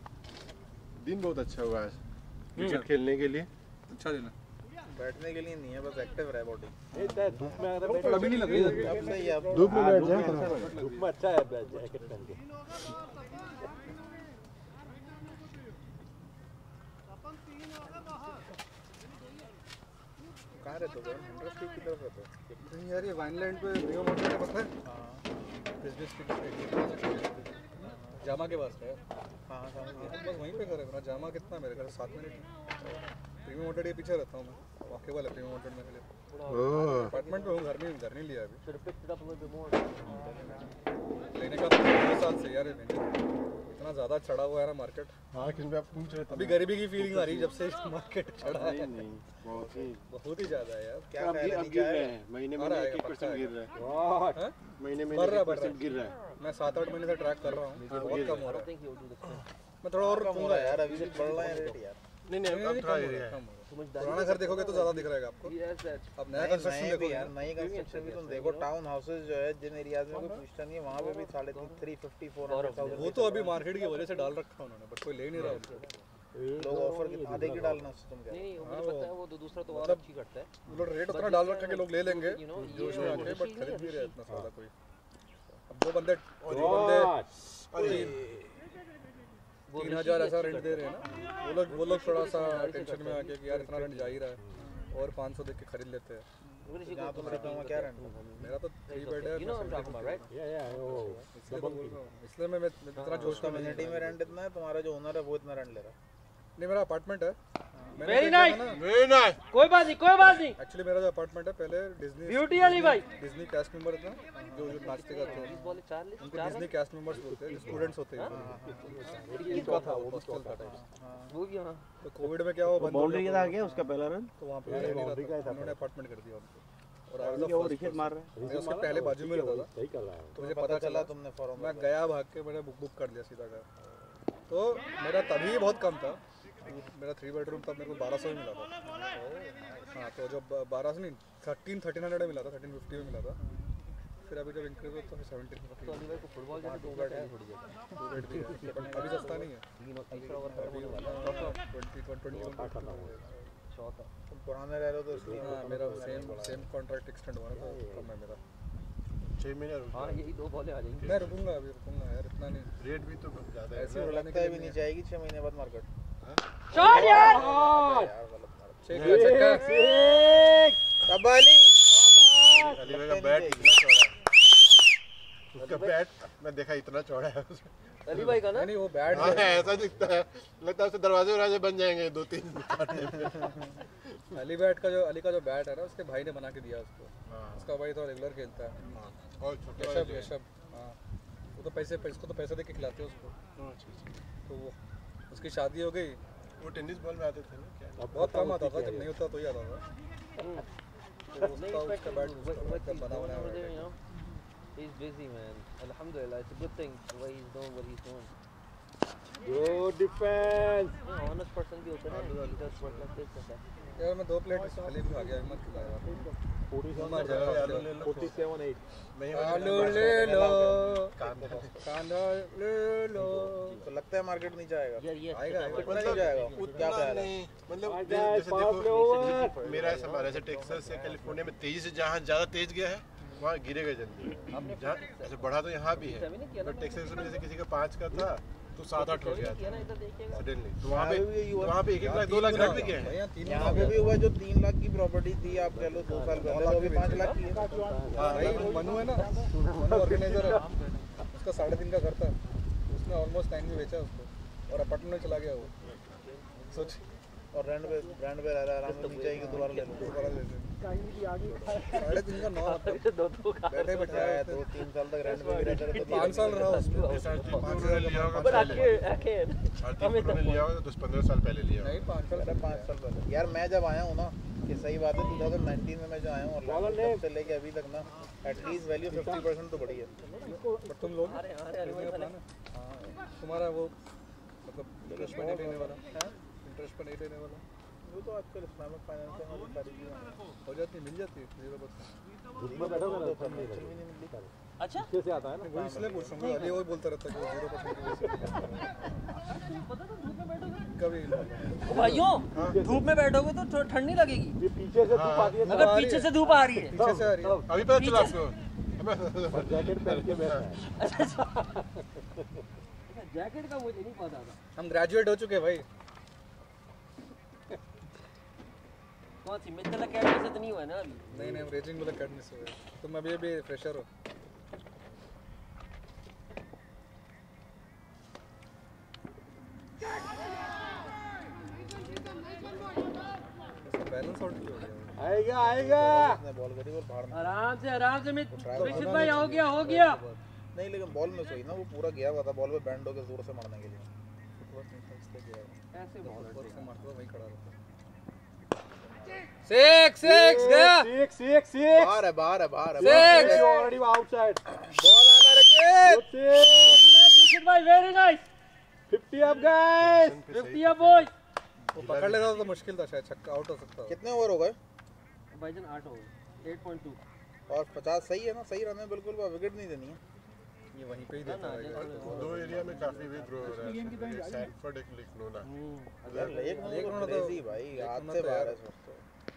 दिन बहुत अच्छा हुआ है क्रिकेट खेलने के लिए। अच्छा दिन है। बैठने के लिए नहीं है, बस एक्टिव रहे बॉडी। धूप में अगर बैठ अभी नहीं लग रही है। अब सही है। धूप में बैठ जाए धूप में अच्छा है जैकेट पहन के। कहाँ रहते हो? इंडस्ट्री की तरफ रहते हो? नहीं यार, ये वाइनलैंड पे रियो मोटर का पता है? बिजनेस की जामा के पास है। हाँ हाँ बस वहीं पे घर है मेरा। जामा कितना मेरे घर से सात मिनट। प्रीमियम होटल के पीछे रहता हूँ मैं। वॉकेबल है प्रीमियम होटल मेरे लिए। अपार्टमेंट में हूँ, घर में घर नहीं लिया अभी। लेने का दो साल से यार है। इतना ज़्यादा चढ़ा हुआ है ना मार्केट। हाँ क्योंकि आप पूछ रहे थे अभी गरीबी की फीलिंग आ रही है जब से मार्केट चढ़ा है। नहीं नहीं बहुत ही बहुत ही ज़्यादा है यार। क्या अब गिर अब गिर रहे हैं महीने में एक परसेंट गिर रहा है। महीने में एक परसेंट गिर रहा है। मैं सात आठ महीने से ट्रैक कर रहा हूँ, बहुत कम हो रहा है। मैं थोड़ा और कम हो रहा है यार, अभी से बढ़ रहा है रेट यार। नहीं नहीं अब थोड़ा गिर रहा है। पुराना घर देखोगे तो ज़्यादा दिख रहेगा आपको। अब नया कंस्ट्रक्शन नए भी देखोगे यार, नई कंस्ट्रक्शन भी तुम देखो। टाउन हाउसेस जो है जिन एरियाज में कोई पूछता नहीं है, वहाँ पे भी साढ़े तीन थ्री फिफ्टी फोर हंड्रेड वो तो अभी मार्केट की वजह से डाल रखा है उन्होंने, बट कोई ले नहीं रहा उनको। लोग ऑफर कितना आधे की डालना उससे तुम क्या? नहीं मुझे पता है वो तो दूसरा तो और अच्छी करता है। वो लोग रेट उतना डाल रखा है कि लोग ले लेंगे जोश में आके, बट खरीद नहीं रहे इतना ज़्यादा कोई। अब दो बंदे दो बंदे तीन हजार ऐसा रेंट दे रहे हैं ना, वो लोग वो लोग थोड़ा सा टेंशन में आके कि यार इतना रेंट जा ही रहा है और पाँच सौ देख के खरीद लेते हैं। जहाँ तुम रहते हो क्या रेंट? मेरा तो थ्री बेड है, You know what I'm talking about, right? इसलिए तो बोल रहा हूँ। इसलिए मैं मैं इतना जोश में नहीं कम्युनिटी में रेंट इतना है, तुम्हारा जो ओनर है वो इतना रेंट ले रहा है। नहीं, मेरा अपार्टमेंट है। Very nice. Very nice. कोई बात नहीं कोई बात नहीं। एक्चुअली मेरा जो अपार्टमेंट है पहले डिज्नी ब्यूटी अली भाई डिज्नी कैस्ट मेंबर था जो जो नाचते गाते हैं बोले चार्ली उनको डिज्नी कैस्ट मेंबर्स बोलते हैं, स्टूडेंट्स होते हैं। उनका था वो हॉस्टल का टाइप। वो भी हाँ तो कोविड में क्या हुआ, बंद हो बाउंड्री गया के था क्या उसका पहला रन? तो वहाँ पे नहीं रहा था, उन्होंने अपार्टमेंट कर दिया उनको। और आई वाज द वो फर्स्ट विकेट मार रहा है। मैं उसके पहले बाजू में रहता था, सही कर रहा है। तो मुझे पता चला तुमने फॉर्म मैं गया भाग के मैंने बुक बुक कर लिया सीधा घर। तो मेरा तभी बहुत कम था, मेरा थ्री बेडरूम तब मेरे को बारह सौ में मिला था। हाँ तो जब बारह सौ नहीं थर्टीन थर्टीन हंड्रेड में मिला था, थर्टीन फिफ्टी में मिला था। फिर अभी जब इंक्रीज हुआ तो सेवनटीन तो अली भाई को फुटबॉल जैसे दो बेड है थोड़ी जगह टू बेड भी है, बट अभी सस्ता नहीं है। तीसरा ओवर खत्म होने वाला है ट्वेंटी ट्वेंटी चौथा। तुम पुराने रह रहे हो तो इसलिए हाँ मेरा सेम सेम कॉन्ट्रैक्ट एक्सटेंड हुआ ना, तो कम है मेरा। छः महीने हाँ यही दो बॉलें आ जाएंगी। मैं रुकूंगा अभी, रुकूंगा यार, इतना नहीं। रेट भी तो ज़्यादा है। ऐसे रुलाने लगता है भी नहीं जाएगी छह महीने बाद मार्केट। शॉट यार यार गलत मार्केट। छक्का छक्का कबाली अली भाई का बैट इतना चौड़ा है, उसका बैट मैं देखा इतना चौड़ा है उसका। अली भाई का ना नहीं वो बैट हाँ ऐसा दिखता है, लगता है उससे दरवाजे वरवाजे बन जाएंगे दो तीन काटने में। अली बैट का जो अली का जो बैट है ना, उसके भाई ने बना के दिया उसको। उसका भाई तो रेगुलर खेलता है और छोटे यशब यशब हाँ वो तो पैसे इसको तो पैसे दे के खिलाते हैं उसको। तो वो उसकी शादी हो गई। वो टेनिस बॉल में आते थे ना क्या? बहुत कम आता था, जब नहीं होता तो ही आता था। तो उसका उसका बैट उसका बना बनाया हुआ है। He's busy man. Alhamdulillah, it's a good thing the way he's doing what he's doing. Good defense. Yeah, honest person भी होता है ना, he does work like this and that. यार मैं दो प्लेट खाली भी खा गया, मत खिलाया यार। forty-seven eight. आलू ले लो कांदा ले लो। तो लगता है मार्केट नहीं जाएगा। यार ये आएगा आएगा। कितना नहीं जाएगा? क्या ख्याल है? नहीं मतलब जैसे देखो मेरा ऐसा हमारे ऐसे टेक्सास या कैलिफोर्निया में तेजी से जहाँ ज़्यादा तेज गया है वहाँ गिरेगा जल्दी। जहाँ ऐसे बढ़ा तो यहाँ भी है, बट टेक्सास में जैसे किसी का पाँच का था तो सात आठ हो गया सडनली, तो वहाँ पे वहाँ पे एक एक लाख दो लाख घट भी गया है। यहाँ पे भी हुआ जो तीन लाख की प्रॉपर्टी थी, आप कह लो दो साल पहले, वो भी पाँच लाख की है। भाई मनु है ना, मनु ऑर्गेनाइजर है, उसका साढ़े तीन का घर था, उसने ऑलमोस्ट टाइम में बेचा उसको और अपार्टमेंट में चला गया वो। सोच और रेंट पे ब्रांड पे रह रहा है, आराम से जाएगी दोबारा ले लो। दोबारा ले ले साढ़े तीन का नौ दो दो का बैठे बैठाया है दो तीन साल तक रेंट पे भी रहता रहा। पाँच साल रहा उसमें। पाँच हजार लिया होगा तो दस पंद्रह साल पहले लिया नहीं पाँच साल अरे पाँच साल पहले यार मैं जब आया हूँ ना, ये सही बात है, दो हज़ार उन्नीस में मैं जो आया हूँ और तब से लेके अभी तक ना एटलीस्ट वैल्यू फिफ्टी परसेंट तो बढ़ी है। बट तुम लोग तुम्हारा वो मतलब इंटरेस्ट पे नहीं देने वाला, इंटरेस्ट पे नहीं देने वाला वो तो आजकल इस्लामिक फाइनेंस में सारी चीज़ें हो जाती मिल जाती है जीरो परसेंट। उसमें बैठो ना तो नहीं अच्छा कैसे आता है ना। वो इसलिए पूछ रहा हूँ, अली वही बोलता रहता है कि जीरो परसेंट कभी भाइयों धूप में बैठोगे तो थो- ठंड नहीं लगेगी। पीछे से धूप आती है। अगर पीछे से धूप आ रही है पीछे से आ रही है। अभी पता चला आपको जैकेट पहन के बैठा है। जैकेट का मुझे नहीं पता था। हम ग्रेजुएट हो चुके हैं भाई। कौन सी मित्तल अकेडमी से तो नहीं हुआ है ना अभी? नहीं नहीं हम रेजिंग बुल अकेडमी से हुए। तुम अभी अभी फ्रेशर हो। बैलेंस आउट क्यों हो गया? आएगा आएगा। बॉल करी और बाहर में आराम से आराम से मित विशित भाई हो गया हो गया। नहीं, लेकिन बॉल में सही ना, वो पूरा गया हुआ था बॉल पे बैंड होकर जोर से मारने के लिए। ऐसे बॉलर से मारता था वही खड़ा रहता। सिक्स सिक्स गया। Six six six. बाहर है बाहर है बाहर है। Six already outside. बॉल आना रखे। विशित भाई very nice. Fifty up guys. Fifty up boy. वो पकड़ लेता तो मुश्किल था, शायद छक्का आउट हो सकता था। कितने ओवर हो गए? भाईजान आठ हो गए। आठ पॉइंट दो। और पचास सही है ना? सही रन है बिल्कुल, विकेट नहीं देनी है। ये वहीं पे ही देता है। दो एरिया में काफी भी ग्रो हो रहा है। सैनफोर्ड एक लिखनोना। लेकिन लेकिन क्रेजी भाई, हाथ से बाहर है सब।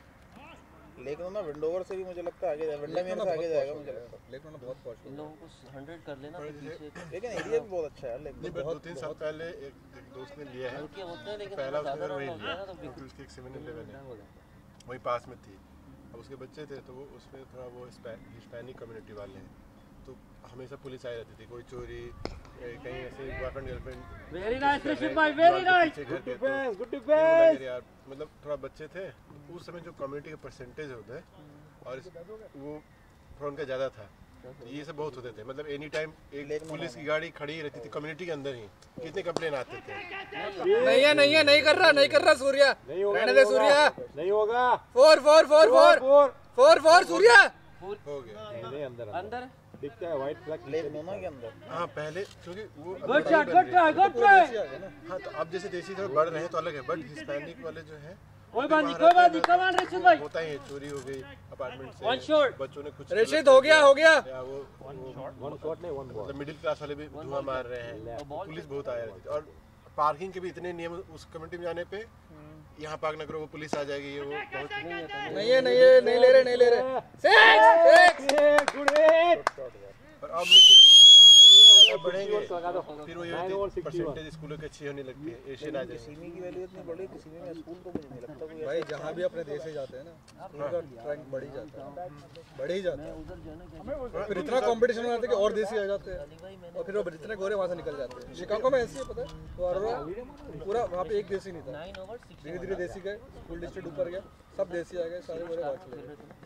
लेकिन ना विंडोवर से भी मुझे लगता है आगे विंडोमियर से आगे जाएगा मुझे लगता है। लेकिन बहुत पॉश इन लोगों को सौ कर लेना तो पीछे। लेकिन एरिया भी बहुत अच्छा है। लेकिन दो तीन साल पहले एक एक दोस्त ने लिया है। हल्के होते हैं लेकिन पहला ज्यादा उसने वही रन होता है लिया, ना तो क्योंकि उसकी एक सेवन इलेवन है, हो जाता है। वही पास में थी। अब उसके बच्चे थे तो वो उसमें थोड़ा वो हिस्पैनिक कम्युनिटी वाले हैं, तो हमेशा पुलिस आई रहती थी। कोई चोरी कहीं ऐसे boyfriend girlfriend. Very nice Rishit भाई very nice. Good defence good defence. यार मतलब थोड़ा बच्चे थे उस समय, जो कम्युनिटी का परसेंटेज होता है और इस, वो थोड़ा उनका ज़्यादा था। ये सब बहुत होते थे, मतलब एनी टाइम एक पुलिस की गाड़ी खड़ी ही रहती थी कम्युनिटी के अंदर ही। कितने कंप्लेन आते थे। नहीं है नहीं है नहीं कर रहा नहीं कर रहा सूर्या। नहीं होगा रहने दे सूर्या। नहीं होगा। Four four four four four four four Surya. हो गया। नहीं अंदर अंदर दिखता है व्हाइट फ्लैग लेग दोनों के अंदर। हाँ पहले क्योंकि वो good shot good try good try. हाँ तो अब जैसे देसी थोड़ा बढ़ रहे हैं तो अलग है, बट हिस्पैनिक वाले जो है कोई बात नहीं कोई बात नहीं। कम ऑन ऋषित भाई। होता ही है, चोरी हो गई अपार्टमेंट से, वन शॉट। बच्चों ने कुछ रशीद हो गया हो गया। या वो वन शॉट नहीं वन बॉल। मतलब मिडिल क्लास वाले भी धुआं मार रहे हैं, पुलिस बहुत आया रहती थी। और पार्किंग के भी इतने नियम उस कम्युनिटी में जाने पे, यहाँ पार्क न करो वो पुलिस आ जाएगी, ये वो बहुत नहीं है नहीं है नहीं ले रहे नहीं ले रहे। Six six good hit. और अब लेकिन ज़्यादा बढ़ेंगे फिर वो ये परसेंटेज स्कूलों की अच्छी होने लगती है। एशियन आ जाएगी। किसी की वैल्यू इतनी बड़ी, किसी में स्कूल तो मुझे नहीं लगता कोई। भाई जहाँ भी अपने देश से जाते हैं ना, स्कूल का रैंक बढ़ ही जाता है बढ़ ही जाता है। फिर इतना कंपटीशन हो जाता है कि और देसी आ जाते हैं और फिर वो जितने गोरे वहाँ से निकल जाते हैं। शिकागो में ऐसी है पता है, तो अरोरा पूरा वहाँ पे एक देसी नहीं था, धीरे धीरे देसी गए, स्कूल डिस्ट्रिक्ट ऊपर गया, सब देसी आ गए, सारे गोरे बाहर चले गए।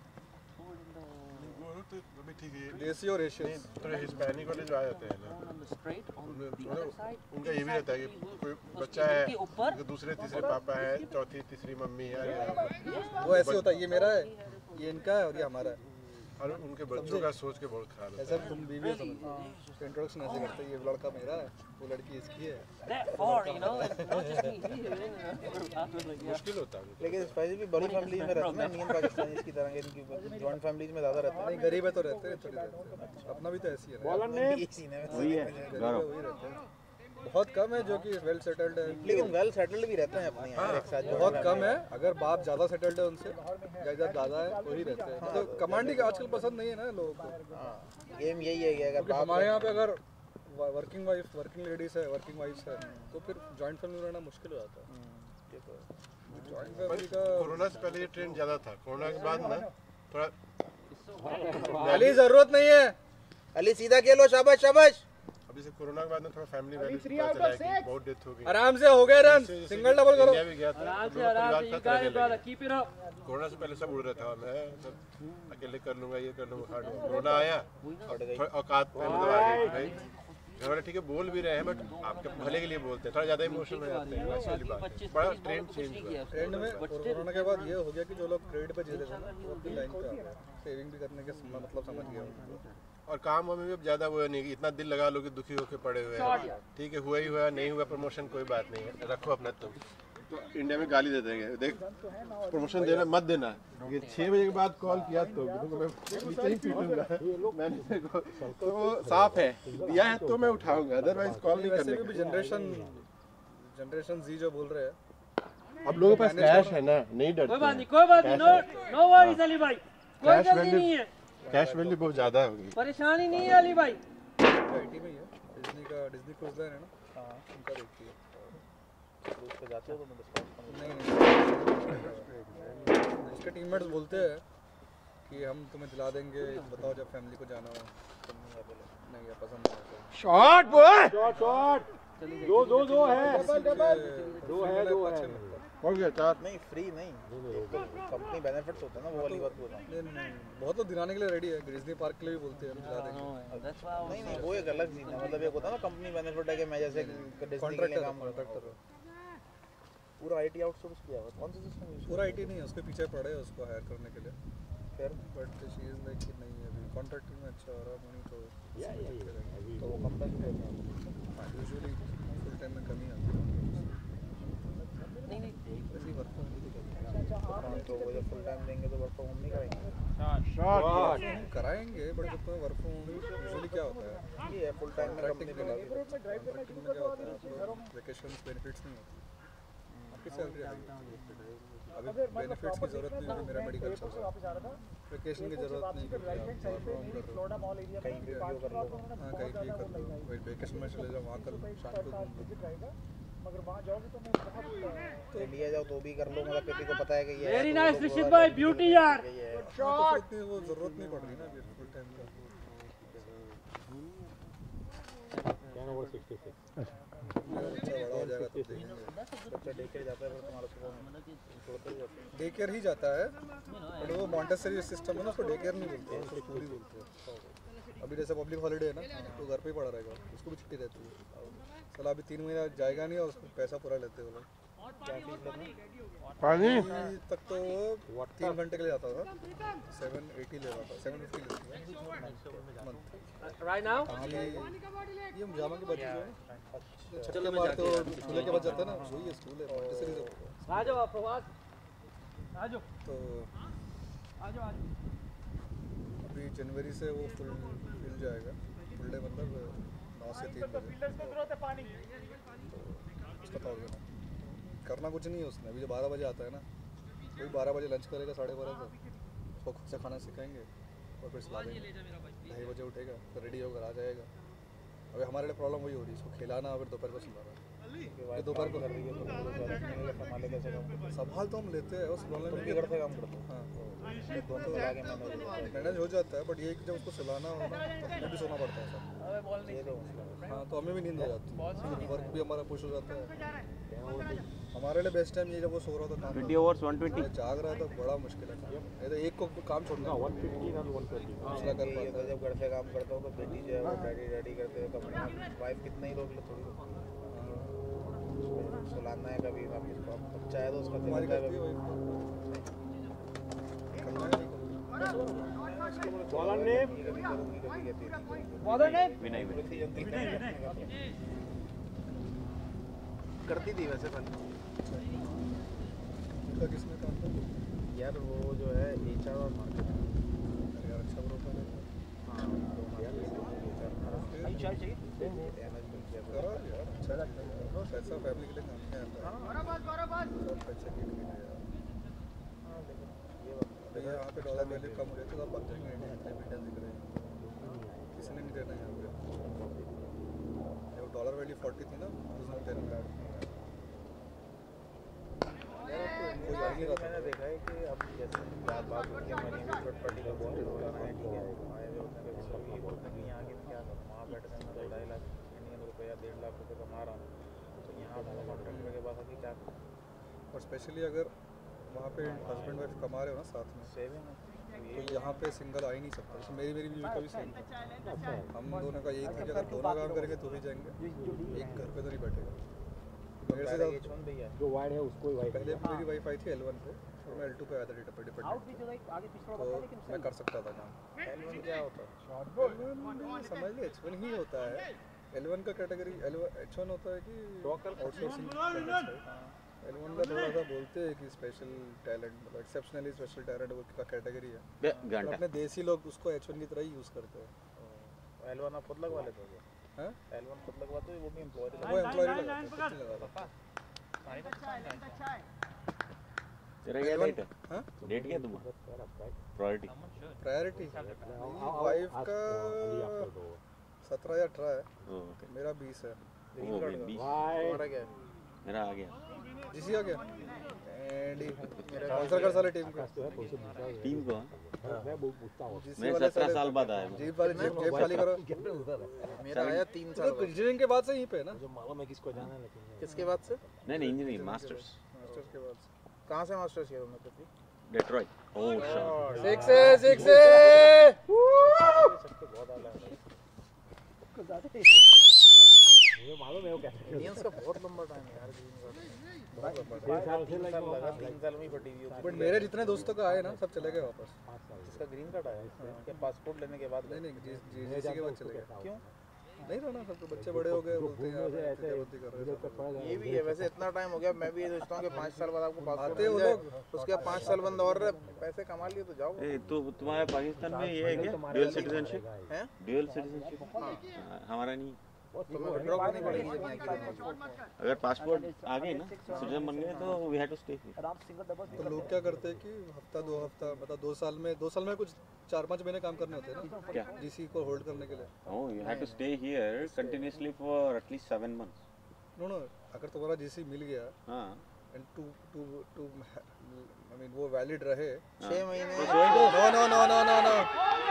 तो अभी ठीक है, देसी और एशियन थोड़े हिस्पैनिक वाले जो आ जाते हैं ना, मतलब उनका ये भी रहता है कि कोई बच्चा है तो दूसरे तीसरे पापा है, चौथी तीसरी मम्मी है, वो ऐसे होता है, ये मेरा है, ये इनका है और ये हमारा है। और उनके बच्चों का सोच के बहुत खराब है। ऐसा तुम बीवी समझो, उसका इंट्रोडक्शन ऐसे करते हैं, ये लड़का मेरा है, वो लड़की इसकी है। मुश्किल होता है। लेकिन स्पेशली बड़ी फैमिली में रहते हैं ना, इंडियन पाकिस्तानी की तरह के, इनकी जॉइंट फैमिलीज में ज़्यादा रहते हैं। नहीं गरीब है तो रहते हैं, थोड़ी रहते हैं, अपना भी तो ऐसी है। बॉलर ने वही है, गरीब है वही रहते हैं, बहुत कम है जो कि वेल सेटल्ड है। लेकिन वेल सेटल्ड भी रहते हैं अपने यहाँ एक साथ। बहुत कम है, अगर बाप ज्यादा सेटल्ड है उनसे, जायदाद ज्यादा है वही रहते हैं। तो कमांडिंग आजकल पसंद नहीं है ना लोगों को। गेम यही है कि अगर बाप हमारे यहाँ पे अगर वर्किंग वाइफ वर्किंग लेडीज है, वर्किंग वाइफ्स है, तो फिर जॉइंट फैमिली में रहना मुश्किल हो जाता है। जॉइंट फैमिली का कोरोना से पहले ये ट्रेंड ज्यादा था, कोरोना के बाद ना थोड़ा अली जरूरत नहीं है, अली सीधा खेलो, शाबाश शाबाश। अभी से कोरोना के बाद में थोड़ा फैमिली वैल्यूज पता चला है कि बहुत डेथ हो गई। आराम से हो गए रन, सिंगल डबल करो। इंडिया भी गया था, आराम से लोग आराम परिवार से के यू साथ गाइस रहने ब्रदर लगे। Keep it up. कोरोना से पहले सब उड़ रहा था, मैं सब अकेले कर लूंगा, ये कर लूंगा, खा लूंगा। कोरोना आया थोड़ा औकात में मतलब आ गई भाई। घर वाले ठीक है बोल भी रहे हैं, बट आपके भले के लिए बोलते हैं, थोड़ा ज्यादा इमोशनल हो जाते हैं, ऐसी वाली बात है। बड़ा ट्रेंड चेंज हुआ। ट्रेंड में कोरोना के बाद ये हो गया कि जो लोग क्रेडिट पे जी रहे थे ना, वो अपनी लाइन पे आ गए, सेविंग भी करने के मतलब समझ गया उनको। और काम में भी अब ज्यादा हुआ नहीं कि इतना दिल लगा लो कि दुखी होकर पड़े हुए हैं। ठीक है हुआ ही हुआ, नहीं हुआ प्रमोशन कोई बात नहीं है, रखो अपना। तुम तो इंडिया में गाली दे देंगे, देख प्रमोशन देना मत देना, ये छह बजे के बाद कॉल किया तो मैं नीचे ही पीटूंगा मैनेजर को, तो वो साफ है दिया है तो मैं उठाऊंगा, अदरवाइज कॉल नहीं करने का। जनरेशन जनरेशन जी जो बोल रहे हैं, अब लोगों के पास कैश है ना, नहीं डरते। कोई बात नहीं, कोई बात नहीं, नो नो वरीज अली भाई, कोई जल्दी नहीं है, कैश वैल्यू बहुत ज्यादा होगी, परेशानी नहीं है अली भाई। आईटी में ही है, डिज्नी का डिज्नी क्रूज लाइन है ना, हाँ उनका देखती है। क्रूज पे जाते हो तो मैं डिस्काउंट नहीं नहीं, उसके टीममेट्स बोलते हैं कि हम तुम्हें दिला देंगे, बताओ जब फैमिली को जाना हो। नहीं है, पसंद नहीं आता। शॉट बॉय, शॉट शॉट, दो दो दो है, डबल डबल, दो है दो है, हो गया चार। नहीं फ्री नहीं, कंपनी बेनिफिट्स होता है ना, वो वाली बात बोल रहा हूँ। नहीं नहीं, बहुत लोग दिलाने के लिए रेडी है, डिज्नी पार्क के लिए भी बोलते हैं हम दिला देंगे। नहीं नहीं, वो एक अलग चीज है, मतलब एक होता है ना कंपनी बेनिफिट है कि मैं जैसे डिज्नी के लिए काम करता हूँ, पूरा आईटी आउटसोर्स किया हुआ, कौन सा सिस्टम यूज? पूरा आईटी नहीं है, उसके पीछे पड़े हैं उसको हायर करने के लिए, फिर बट शी इज लाइक कि नहीं अभी कॉन्ट्रैक्टिंग में अच्छा हो रहा है मनी, तो तो वो कम पैसे देते हैं। यूजुअली फुल टाइम में कमी आती है। नहीं नहीं, वैसे ही वर्क फ्रॉम होम तो वो जब फुल टाइम देंगे तो वर्क फ्रॉम होम नहीं करेंगे, शॉट कराएंगे, बट जब तुम्हें वर्क फ्रॉम होम यूजुअली क्या होता है, ये है फुल टाइम में कंपनी कॉन्ट्रैक्टिंग में कॉन्ट्रैक्टिंग में क्या होता है, वेकेशंस बेनिफिट्स नहीं होती, आपकी सैलरी आएगी। अभी बेनिफिट्स की जरूरत नहीं है, मेरा मेडिकल चल रहा है, वेकेशन की जरूरत नहीं क्योंकि आप वर्क फ्रॉम होम कर रहे हो, कहीं भी व्यू कर लो। हाँ कहीं भी कर लो, वही वेकेशन में चले जाओ, वहाँ कर लो, शाम को घूम लो। मगर वहाँ जाओगे तो मैं बहुत तो इंडिया जाओ तो भी कर लो, मतलब किसी को पता है कि ये वेरी नाइस ऋषित भाई, ब्यूटी यार। हाँ, तो फिर इतनी वो जरूरत नहीं पड़ रही ना अभी फुल टाइम का। बच्चा बड़ा हो जाएगा तो देखेंगे। बच्चा डे केयर जाता है फिर तुम्हारा सुबह छोड़ते ही जाते डे केयर ही जाता है, बट वो मॉन्टेसरी सिस्टम है ना, उसको डे केयर नहीं बोलते, उसको स्कूल ही बोलते हैं। अभी जैसे पब्लिक हॉलीडे है ना, तो घर पे ही पड़ा रहेगा, उसको भी छुट्टी रहती है। चलो अभी तीन महीना जाएगा नहीं और उसको पैसा पूरा लेते हैं वो लोग। क्या फीस लेते हैं? पानी अभी तक तो वो तीन घंटे के लिए जाता था, सेवन एटी ले रहा था, सेवन फिफ्टी लेती है मंथ। राइट नाउ ये ये जामा के बच्चे जो है छक्के मारते और झूले के बाद जाते हैं ना, वही है स्कूल है मॉन्टेसरी से। आ जाओ आप प्रवास, आ जाओ तो आ जाओ आ जाओ। अभी जनवरी से वो फुल मिल जाएगा, फुल डे मतलब नौ से तीन बजे। उसका तो करना कुछ नहीं है उसने, अभी जो बारह बजे आता है ना, वही बारह बजे लंच करेगा, साढ़े बारह तक उसको खुद से खाना सिखाएंगे और फिर सुला देंगे। ढाई बजे उठेगा फिर रेडी होकर आ जाएगा। अभी हमारे लिए प्रॉब्लम वही हो रही है, इसको खिलाना फिर दोपहर को सुलाना। दोपहर को संभाले कैसे काम करते संभाल तो हम लेते हैं, उस प्रॉब्लम में करते काम करते हैं? हाँ दोनों मिला के मैनेज मैनेज हो जाता है, बट ये कि जब उसको सुलाना हो ना तो हमें भी सोना पड़ता है सर। ये तो मुश्किल है। हाँ तो हमें भी नींद हो जाती है, वर्क भी हमारा पुश हो जाता है। हमारे लिए बेस्ट टाइम ये जब वो सो रहा था काम ट्वेंटी ओवर्स वन ट्वेंटी जाग रहा था, बड़ा मुश्किल है काम। नहीं तो एक को काम छोड़ना वन फिफ्टीन और वन ट्वेंटी दूसरा कर ये पाता तो जब घर से काम करता हूँ तो बेटी जो है वो डैडी डैडी करते हैं, कंपनी वाइफ कितना ही रोक ले थोड़ी रोक सुलाना है कभी आप इसको अब चाहे तो उसका दिल हमारी होता है करती है कभी। वही करना है नहीं करना। बॉलर नेम ये कभी करूँगी कभी कहती है नहीं करूँगी। बॉलर ने विनय विनय इतनी जल्दी नहीं करती थी वैसे पहले उनका किसमें काम था यार, वो जो है एच आर और मार्केटिंग। अरे यार अच्छा ब्रोकर है। हाँ चाय चाहिए मैनेजमेंट किया था। करो यार, अच्छा लगता है यार, पैसा फैमिली के लिए काम नहीं आता है। सब पैसे के लिए यार। अभी यहाँ पे डॉलर वैल्यू कम हो रही है तो आप भाग जाएंगे इंडिया, इतने मीडिया दिख रहे हैं, किसी ने नहीं देना यहाँ पे। जब डॉलर वैल्यू फोर्टी थी ना उसमें टेन में ऐड कोई आ नहीं रहा था। मैंने देखा है कि अब जैसे बात बात होती है मनी में थर्ड पार्टी का बहुत रोल आना है, ठीक है, आए हुए होते हैं कभी कभी बोलते हैं कि यहाँ आके क्या करूँ, वहाँ बैठ कर मैं ढाई लाख इंडियन रुपया डेढ़ लाख रुपये कमा रहा हूँ, तो यहाँ कॉन्ट्रैक्ट के बाद आके क्या करूँ? और स्पेशली अगर वहाँ पे हस्बैंड वाइफ कमा रहे हो ना साथ में, सेविंग है तो यहाँ पे सिंगल आ ही नहीं सकता। जैसे मेरी मेरी बीवी का भी सेम था, हम दोनों का यही था कि अगर दोनों काम करेंगे तो ही जाएंगे, एक घर पे तो नहीं बैठेगा। मेरे से एच वन भैया जो वाइड है उसको ही वाइड पहले मेरी वाइफ आई थी एल वन पे और मैं एल टू पे आया था डेटा पे डिपेंडेंट, आगे पिछड़ा तो मैं कर सकता था काम। एल वन क्या होता है? समझ ली एच वन ही होता है। एल वन का कैटेगरी एच वन होता है कि आउटसोर्सिंग। एल वन का थोड़ा सा बोलते हैं कि स्पेशल टैलेंट, मतलब एक्सेप्शनली स्पेशल टैलेंट का कैटेगरी है, घंटा अपने देसी लोग उसको एच वन की तरह ही यूज़ करते हैं। एल वन आप खुद लगवा लेते हो क्या? हैं एल वन खुद लगवाते हो वो भी एम्प्लॉयर वो एम्प्लॉयर लगाता है, कुछ नहीं लगाता। तेरा क्या डेट है? हाँ? डेट क्या तुम्हारा? प्रायोरिटी प्रायोरिटी वाइफ का सत्रह या अठारह है, मेरा बीस है। वो बीस। तुम्हारा क्या है? मेरा आ गया। जीसी आ गया। एंडी स्पॉन्सर कर साले टीम को। टीम को जीसी मैं वाले सत्रह साले साल बाद आया। जेब वाले जेब जेब खाली करो। मेरा आया तीन साल तो इंजीनियरिंग के बाद से यहीं पे है ना? जो मालूम है किसको जाना है लेकिन किसके बाद से? नहीं नहीं इंजीनियरिंग मास्टर्स। मास्टर्स के बाद से। कहाँ से मास्टर्स किया तुमने पृथ्वी? डेट्रॉइट। ओह शाबाश। सिक्स है सिक्स है। बहुत आला है। मुझे मालूम है वो कैसे इंडियंस का बहुत लंबा टाइम है यार ग्रीन कार्ड। बहुत लंबा टाइम। साल तीन साल लगा, तीन साल में ही फटी हुई होती। बट मेरे जितने दोस्तों का आए ना सब चले गए वापस। इसका ग्रीन कार्ड आया इसका क्या पासपोर्ट लेने के बाद? नहीं नहीं जी जीसी के बाद चले गए। क्यों? नहीं रहना, सबके बच्चे बड़े हो गए, बोलते हैं यार ऐसे कर रहे हैं। ये भी है वैसे, इतना टाइम हो गया, मैं भी ये सोचता हूँ कि पाँच साल बाद आपको पासपोर्ट आते मिल वो जाए, लोग। उसके बाद पाँच साल बंद और पैसे कमा लिए तो जाओ। ए तो तुम्हारे पाकिस्तान में ये है क्या ड्यूअल सिटीजनशिप? हैं? ड्यूअल सिटीजनशिप हमारा नहीं। तो मैं विड्रॉ करनी पड़ेगी जब यहाँ की रहूँगा। अगर पासपोर्ट आ गए ना सिटीजन बन गए तो we have to stay here. तो लोग क्या करते हैं कि हफ्ता दो हफ्ता मतलब दो साल में दो साल में कुछ चार पाँच महीने काम करने होते हैं ना क्या? जीसी को होल्ड करने के लिए। Oh you have to stay here continuously for at least seven months. No no अगर तुम्हारा जीसी मिल गया हाँ and two two two I mean वो वैलिड रहे छः महीने no no no no no no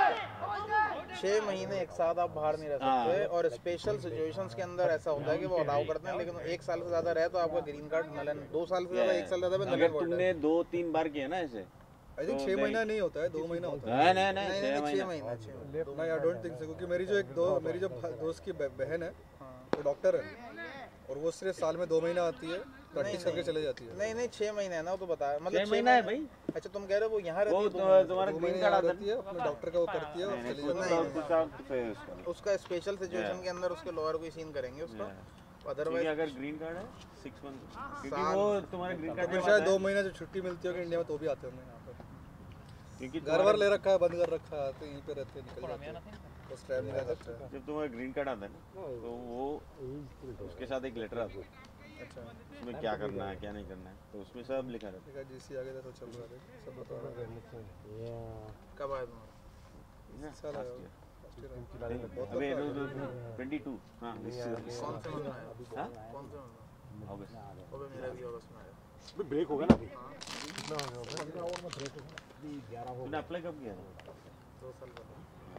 छः महीने एक साथ आप बाहर नहीं रह सकते, और स्पेशल सिचुएशंस के अंदर ऐसा होता है कि वो अलाउ करते हैं, लेकिन एक साल से ज्यादा रहे तो आपका ग्रीन कार्ड नलन, दो साल से ज्यादा एक साल ज्यादा अगर तुमने दो तीन बार किया ना ऐसे आई थिंक छः महीना नहीं होता है, दो महीना होता नहीं है। नहीं नहीं छह छः महीना महीना छः महीना नहीं आई डोंट थिंक सो, क्योंकि मेरी जो एक दो मेरी जो दोस्त की बहन है वो डॉक्टर है और वो सिर्फ साल में दो महीना आती है, प्रैक्टिस करके चले जाती है। नहीं नहीं छः महीने है ना, वो तो बता मतलब छह महीना है भाई। अच्छा तुम कह रहे हो वो यहाँ वो रहती है तुम्हारा दो ग्रीन महीने कार्ड आता रहती है, अपने डॉक्टर का वो करती है और चली जाती है। उसका स्पेशल सिचुएशन के अंदर उसके लॉयर कोई सीन करेंगे उसका, अदरवाइज अगर ग्रीन कार्ड है सिक्स मंथ, क्योंकि वो तुम्हारा ग्रीन कार्ड तो शायद दो महीना जो छुट्टी मिलती होगी इंडिया में तो भी आते होंगे यहाँ पर, क्योंकि घर वर ले रखा है, बंद कर रखा है, तो यहीं पे रहते निकल जाते हैं, बस टाइम नहीं रह सकता। जब तुम्हारा ग्रीन कार्ड आता है ना तो वो उसके साथ एक लेटर आता है, अच्छा उसमें क्या करना है क्या नहीं करना है, तो उसमें सब लिखा रहता ठीक है, जीसी आ गया तो चल रहा है सब बता रहा है। कब आया तुम्हारा? है साल आया ना। अबे ट्वेंटी टू हाँ कौन से मंथ में आया? हाँ कौन से मंथ में? अगस्त। अबे मेरा भी अगस्त में आया। ब्रेक होगा ना अभी कितना हो गया पंद्रह ओवर में ब्रेक होगा अभी ग्यारह हो तूने अप्लाई कब किया था? दो साल पहले।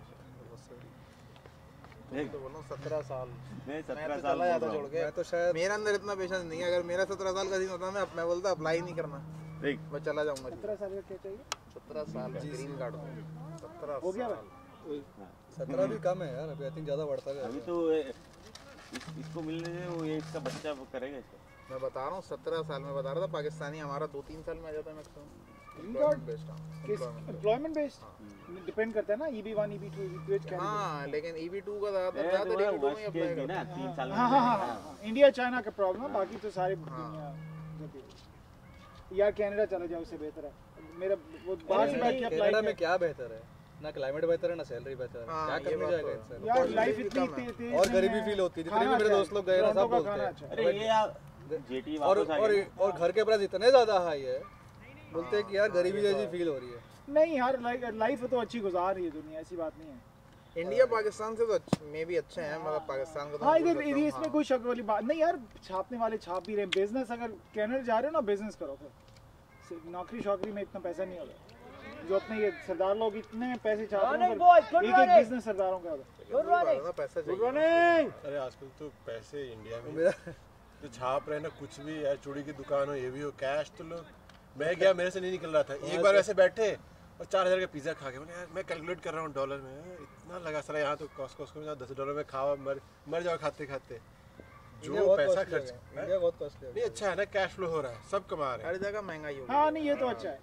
देख तो बोलो सत्रह साल मैं मैं सत्रह तो साल चला जाता बोल रहा छोड़ हूँ। के, मैं तो शायद मेरे अंदर इतना पेशेंस नहीं है, अगर मेरा सत्रह साल का सीन होता मैं मैं बोलता अप्लाई नहीं करना, देख मैं चला जाऊंगा। सत्रह साल का क्या चाहिए? सत्रह साल ग्रीन कार्ड सत्रह हो गया साल। सत्रह भी कम है यार, अभी आई थिंक ज़्यादा बढ़ता अभी जाएगा। तो इस, इसको मिलने से वो ये इसका बच्चा वो करेगा इसका। मैं बता रहा हूँ सत्रह साल में बता रहा था, पाकिस्तानी हमारा दो तीन साल में आ जाता है मैक्सिमम। Green card? बेस्ड किस एम्प्लॉयमेंट बेस्ड डिपेंड करता है ना, EB one EB two EB two हाँ, लेकिन ई बी टू का ज़्यादातर ए, ज़्यादातर तुम्हारा ई बी टू में worst अप्लाई case भी करते ना हैं। तीन साल में हाँ हाँ हाँ मिलेगा। हाँ इंडिया चाइना का प्रॉब्लम है, बाकी तो सारी दुनिया जाती है। यार कनाडा चला जाओ, उससे बेहतर है मेरा वो बाहर से बैठ के कनाडा अप्लाई में क्या बेहतर है ना, क्लाइमेट बेहतर है ना सैलरी बेहतर है, हाँ, क्या ये करने बात जाएगा तो इंसान। यार Opportunity लाइफ भी इतनी कम है। तेज और नहीं गरीबी है। फील होती है, जितने खाना भी मेरे अच्छा दोस्त लोग गए ना टोरंटो सब का बोलते खाना हैं। अच्छा है। अरे ये यार जेटी और वापस आ और गया। और घर के प्राइस इतने ज़्यादा हाई है, बोलते हैं कि यार गरीबी जैसी फील हो रही है। नहीं यार लाइफ लाइफ तो अच्छी गुजार रही है दुनिया, ऐसी बात नहीं है। इंडिया पाकिस्तान से तो मे भी अच्छे हैं, मतलब पाकिस्तान का तो हाँ मैं बोल इधर सकता हूँ, इसमें हाँ। कोई शक वाली बात नहीं यार, छापने वाले छाप ही रहे। बिजनेस अगर कनाडा जा रहे हो ना, बिजनेस करो फिर, नौकरी शौकरी में इतना पैसा नहीं होगा। जो अपने ये सरदार लोग इतने पैसे छाप रहे हैं, एक एक बिजनेस सरदारों का होगा। वही बात है ना, पैसा चाहिए। अरे आजकल तो पैसे इंडिया में मेरा जो छाप रहे ना, कुछ भी यार, चूड़ी की दुकान हो, ये भी हो, कैश तो लोग, मैं गया मेरे से नहीं निकल रहा था, एक बार ऐसे बैठे और चार हजार का पिज्जा खा के, मैंने यार मैं कैलकुलेट कर रहा हूँ डॉलर में, इतना लगा सर यहाँ तो कॉस्ट कॉस्ट में दस डॉलर में खाओ मर मर जाओ खाते खाते, इंडिया जो बहुत पैसा कॉस्टली खर्च है, इंडिया बहुत कॉस्टली है। नहीं अच्छा है ना, कैश फ्लो हो रहा है, सब कमा रहे हैं। हर जगह महंगाई हो हाँ नहीं ये तो अच्छा है।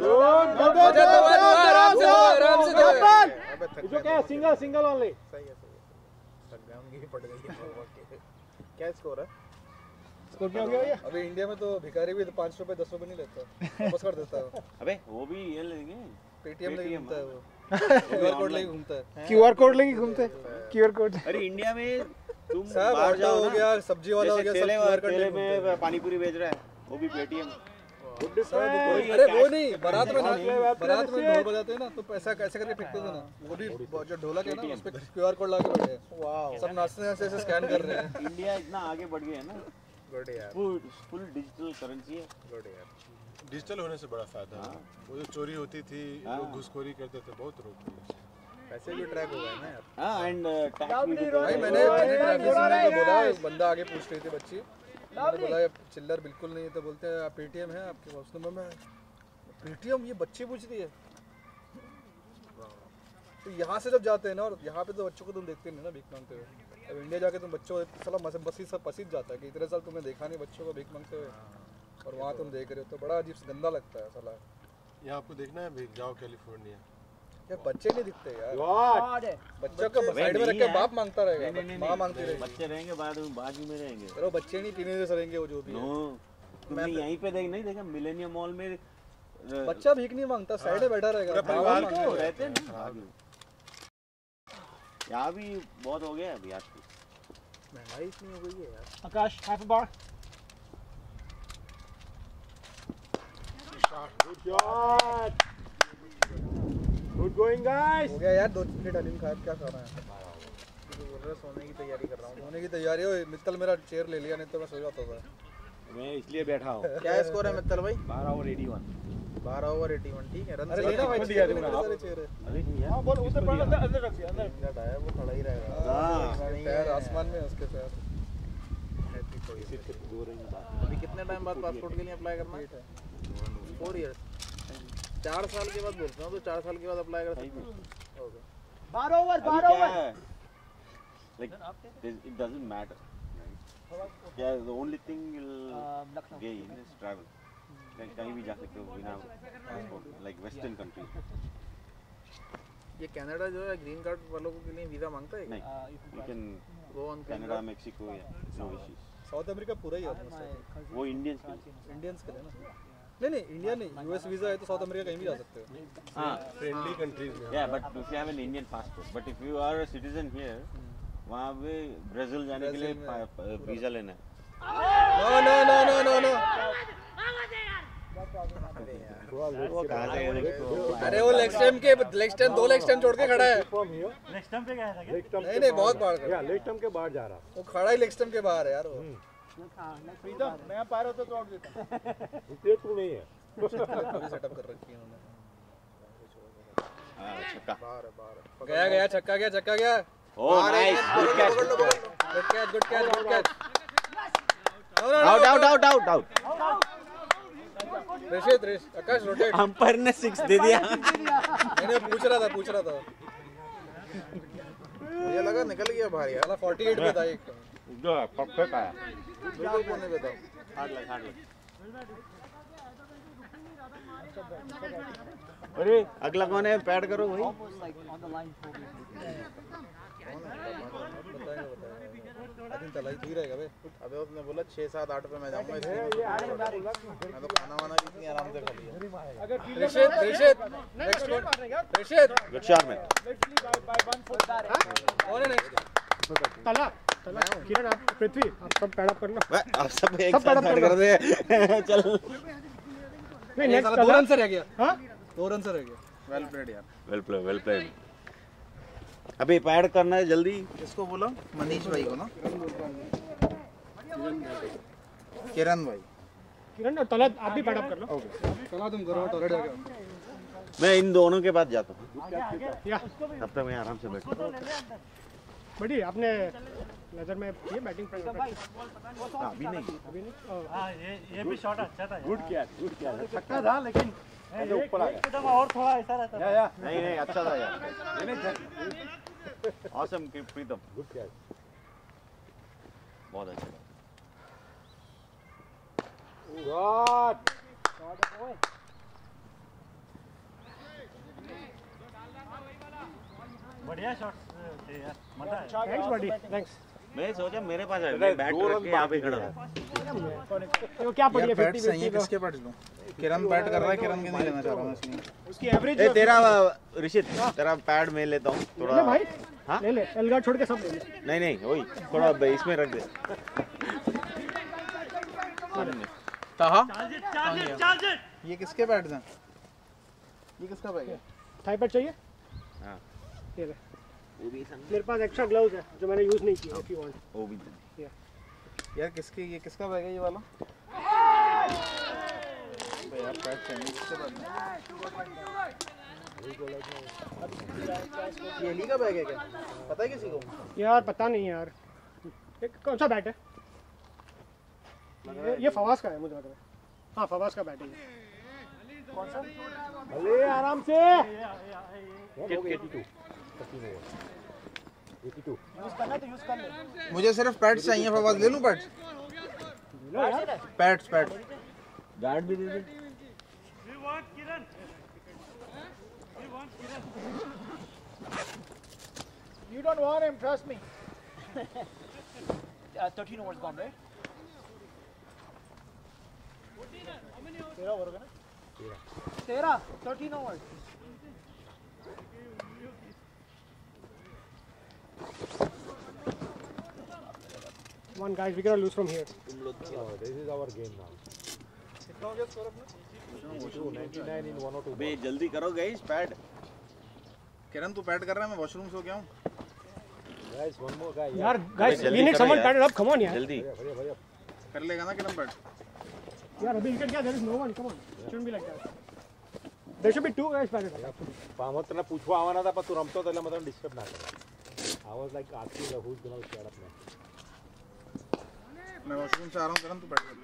आराम से अबे थक जो क्या सिंगल सिंगल वाले सही है सही है, थक गया उनकी भी पड़ गई है। क्या स्कोर है? स्कोर क्या हो गया भैया? अभी इंडिया में तो भिखारी भी पाँच रुपए दस रुपए नहीं लेता, वापस कर देता है। अबे वो भी ये लेंगे पेटीएम लेके घूमता है वो, क्यूआर कोड लेके घूमता है। क्यूआर कोड लेके घूमते हैं, क्यूआर कोड। अरे इंडिया में तुम सब बाहर ऑटो जाओ हो ना, गया, सब्जी वाला हो जैसे गया, सब ठेले क्यूआर कोड ठेले नहीं में घूमते। पानी पूरी बेच रहा है, वो भी पेटीएम। अरे वो नहीं, बारात में ना, बारात में ढोल बजाते हैं ना, तो पैसा कैसे करके फेंकते थे ना, वो भी जो ढोलक है ना, उस पे क्यूआर कोड लगा के बैठे हैं। सब नाचते हैं, ऐसे स्कैन कर रहे हैं। इंडिया इतना आगे बढ़ गया है ना, गुड यार, फुल फुल डिजिटल करेंसी है। गुड यार, डिजिटल होने से बड़ा फायदा है। वो जो चोरी होती थी, लोग घुसखोरी करते थे, बहुत रोक दिया। पैसे भी ट्रैक हो गए ना यार। हाँ, एंड टैक्स भी देते भाई हैं। मैंने मैंने ट्रैफिक सिग्नल पे बोला, एक बंदा आगे पूछ रही थी बच्ची, मैंने बोला ये चिल्लर बिल्कुल नहीं है, तो बोलते हैं पेटीएम है आपके पास? उसने बोला पेटीएम, ये बच्ची पूछ रही है। तो यहाँ से जब जाते हैं ना, और यहाँ पे तो बच्चों को तुम देखते नहीं ना भीख मांगते हुए। अब इंडिया जाके तुम बच्चों साला बसी सब पसीज जाता है कि इतने साल तुमने देखा नहीं बच्चों को भीख मांगते हुए, और वहाँ तुम देख रहे हो, तो बड़ा अजीब से गंदा लगता है साला। यहाँ आपको देखना है, भीग जाओ कैलिफोर्निया। यार बच्चे नहीं दिखते यार, बच्चों को साइड में रख के बाप मांगता रहेगा, माँ मांगती रहेगी। बच्चे रहेंगे बाद में, बाजू में रहेंगे। चलो बच्चे नहीं, टीनेजर्स रहेंगे वो जो भी है। नो, तुमने यहीं पे देख नहीं देखा मिलेनियम मॉल में बच्चा भीख नहीं मांगता, साइड में बैठा रहेगा। परिवार को रहते हैं ना। यहाँ भी बहुत हो गया अभी आजकल, महंगाई इतनी हो गई है यार। आकाश हाफ बार गुड गोइंग गाइस। हो गया यार, दो प्लेट हलीम खा, क्या खा रहा है? बोल रहा सोने की तैयारी कर रहा हूँ। सोने की तैयारी हो। मित्तल मेरा चेयर ले लिया, नहीं तो मैं सो जाता था। मैं इसलिए बैठा हूँ। क्या स्कोर है मित्तल भाई? बारह ओवर एटी वन। बारह ओवर एटी वन, ठीक है। रन अरे लेना भाई, चेयर ले, सारे चेयर है। अरे यार, हां बोल, उधर पड़, अंदर अंदर रख दिया, अंदर विकेट आया, वो खड़ा ही रहेगा। हाँ। उसके पैर आसमान में, उसके पैर। अभी कितने टाइम बाद पासपोर्ट के लिए अप्लाई करना है? फोर इयर्स, चार साल के बाद बोलते हैं, तो चार साल के बाद अप्लाई कर सकते हैं। ओके, बारह ओवर, अभी बारह क्या ओवर। है, like it doesn't matter, right? Yeah, the only thing you'll gain is travel. कहीं कहीं भी जा सकते हो बिना पासपोर्ट, like western countries. ये कनाडा जो है ग्रीन कार्ड वालों के लिए वीजा मांगता है? नहीं, you can go on Canada, Mexico, no issues. South America पूरा ही है वो इंडियंस के लिए। इंडियंस के लिए ना। नहीं नहीं, इंडिया नहीं, यूएस वीजा है तो साउथ अमेरिका कहीं भी जा सकते हो। हाँ, फ्रेंडली कंट्रीज में। yeah, but if you have an Indian passport, but if you are a citizen here, वहाँ पे ब्राज़ील जाने के लिए वीजा लेना है। No no no no no no वो कहाँ से है? अरे वो लेग स्टैम्प के लेग स्टैम्प दो लेग स्टैम्प छोड़ के खड़ा है। नेक्स्ट टाइम पे गया था क्या? नहीं नहीं, बहुत बाहर खड़ा है। लेग स्टंप के बाहर जा रहा। वो खड़ा ही लेग स्टैम्प के बाहर है यार वो। प्रीतम मैं पैर होता तो आउट देता। ये तू नहीं है। सेटअप कर रखी है उन्होंने। हाँ, छक्का। बाहर बाहर गया गया, छक्का गया, छक्का गया। Oh, nice, good catch. Good catch, good catch, good catch. Out, out, out, out, out. Rishit, Rish Akash rotate. Umpire ने सिक्स दे दिया। मैंने पूछ रहा था, पूछ रहा था। मुझे लगा निकल गया बाहर यार। साला अड़तालीस पे था एक। जो परफेक्ट आया। बिल्कुल कोने पे था। हार्ड लग, हार्ड लग। अरे अगला कौन है? पैड करो भाई। तलाई तू ही रहेगा बे। अबे उसने बोला छह सात आठ पे मैं जाऊंगा, इसलिए मैं तो खाना वाना भी इतनी आराम से खा लिया। Rishit, Rishit next one. Rishit good shot man. कौन है नेक्स्ट? तला तला किरण, आप पृथ्वी, आप सब पैड अप करना। अब सब एक साथ पैड कर दे। चल। नहीं नेक्स्ट दो रन से रह गया। हां दो रन से रह गया। Well played well. Play well, वेल प्लेड। अभी पैड करना है जल्दी। इसको बोला मनीष भाई को ना, किरण भाई। किरण और तला आप भी पैड अप कर लो। चला तुम करो, टॉयलेट जाके। मैं इन दोनों के पास जाता हूँ, या तब तक मैं आराम से बैठूँ। बड़ी आपने नजर में ये बैटिंग फ्रेंड अभी नहीं, अभी नहीं। हाँ, ये ये भी शॉट अच्छा था। Good catch, good catch. छक्का था लेकिन ऊपर आ गया। एकदम और थोड़ा ऐसा रहता या या नहीं नहीं, अच्छा था यार। Awesome Pritam, good catch. बहुत अच्छा था। गॉड। बढ़िया शॉट्स थे यार, मजा आया। थैंक्स बड़ी, थैंक्स। मैं सोचा मेरे पास है, मैं बैट रख के यहाँ पे खड़ा था। वो क्या पड़ी है? बैट फिफ्टी सही है, फिफ्टी किसके बैट लूं? किरण बैट कर रहा है, किरण के नहीं लेना चाह रहा हूं इसलिए। उसकी एवरेज ए तेरा ऋषित, तेरा पैड में लेता हूँ थोड़ा। भाई हाँ ले ले एलगार्ड छोड़ के सब ले ले। नहीं नहीं वही थोड़ा इसमें रख दे। ताहा ये किसके पैड्स हैं? ये किसका बैग है? थाई पैड चाहिए? हाँ ये ले। वो भी मेरे पास एक्स्ट्रा ग्लव्स है जो मैंने यूज नहीं किया। इफ यू वांट वो भी यार किसके ये किसका बैग है ये वाला? यार पैड चाहिए किसके बैग में? ये ली का बैग है क्या? पता है किसी को? यार पता नहीं यार। एक कौन सा बैट है? ये, ये फवास का है मुझे लग रहा है। हाँ फवास का बैट है ये। कौन सा? अरे आराम से। यूज करना तो यूज कर ले। मुझे सिर्फ पैड्स चाहिए फवाद, ले लूं पैड्स? पैड्स पैड्स गार्ड भी दे दे। You don't want him, trust me. uh, thirteen overs gone, right? तेरह ओवर का ना? तेरह, thirteen overs. Come on, guys, we gotta lose from here. Oh, this is our game now. कितना हो गया स्कोर अपना? ninety-nine in one oh two. बे जल्दी करो गाइस पैड। किरण तू पैड कर रहा है, मैं वॉशरूम से हो गया हूँ। Guys, one more guy. यार, guys, we need someone padded up. Come on, यार. जल्दी। कर लेगा ना किरण पैड? यार अभी विकेट क्या? There is no one. Come on. Shouldn't be like that. There should be two guys padded up. पामो तेरा पूछवा आवाना था पर तू रमतो तेला मतलब डिस्टर्ब ना कर। I was like asking the who's gonna shut up now. मैं वॉशरूम से आ रहा हूँ किरण, तू पैड कर ले।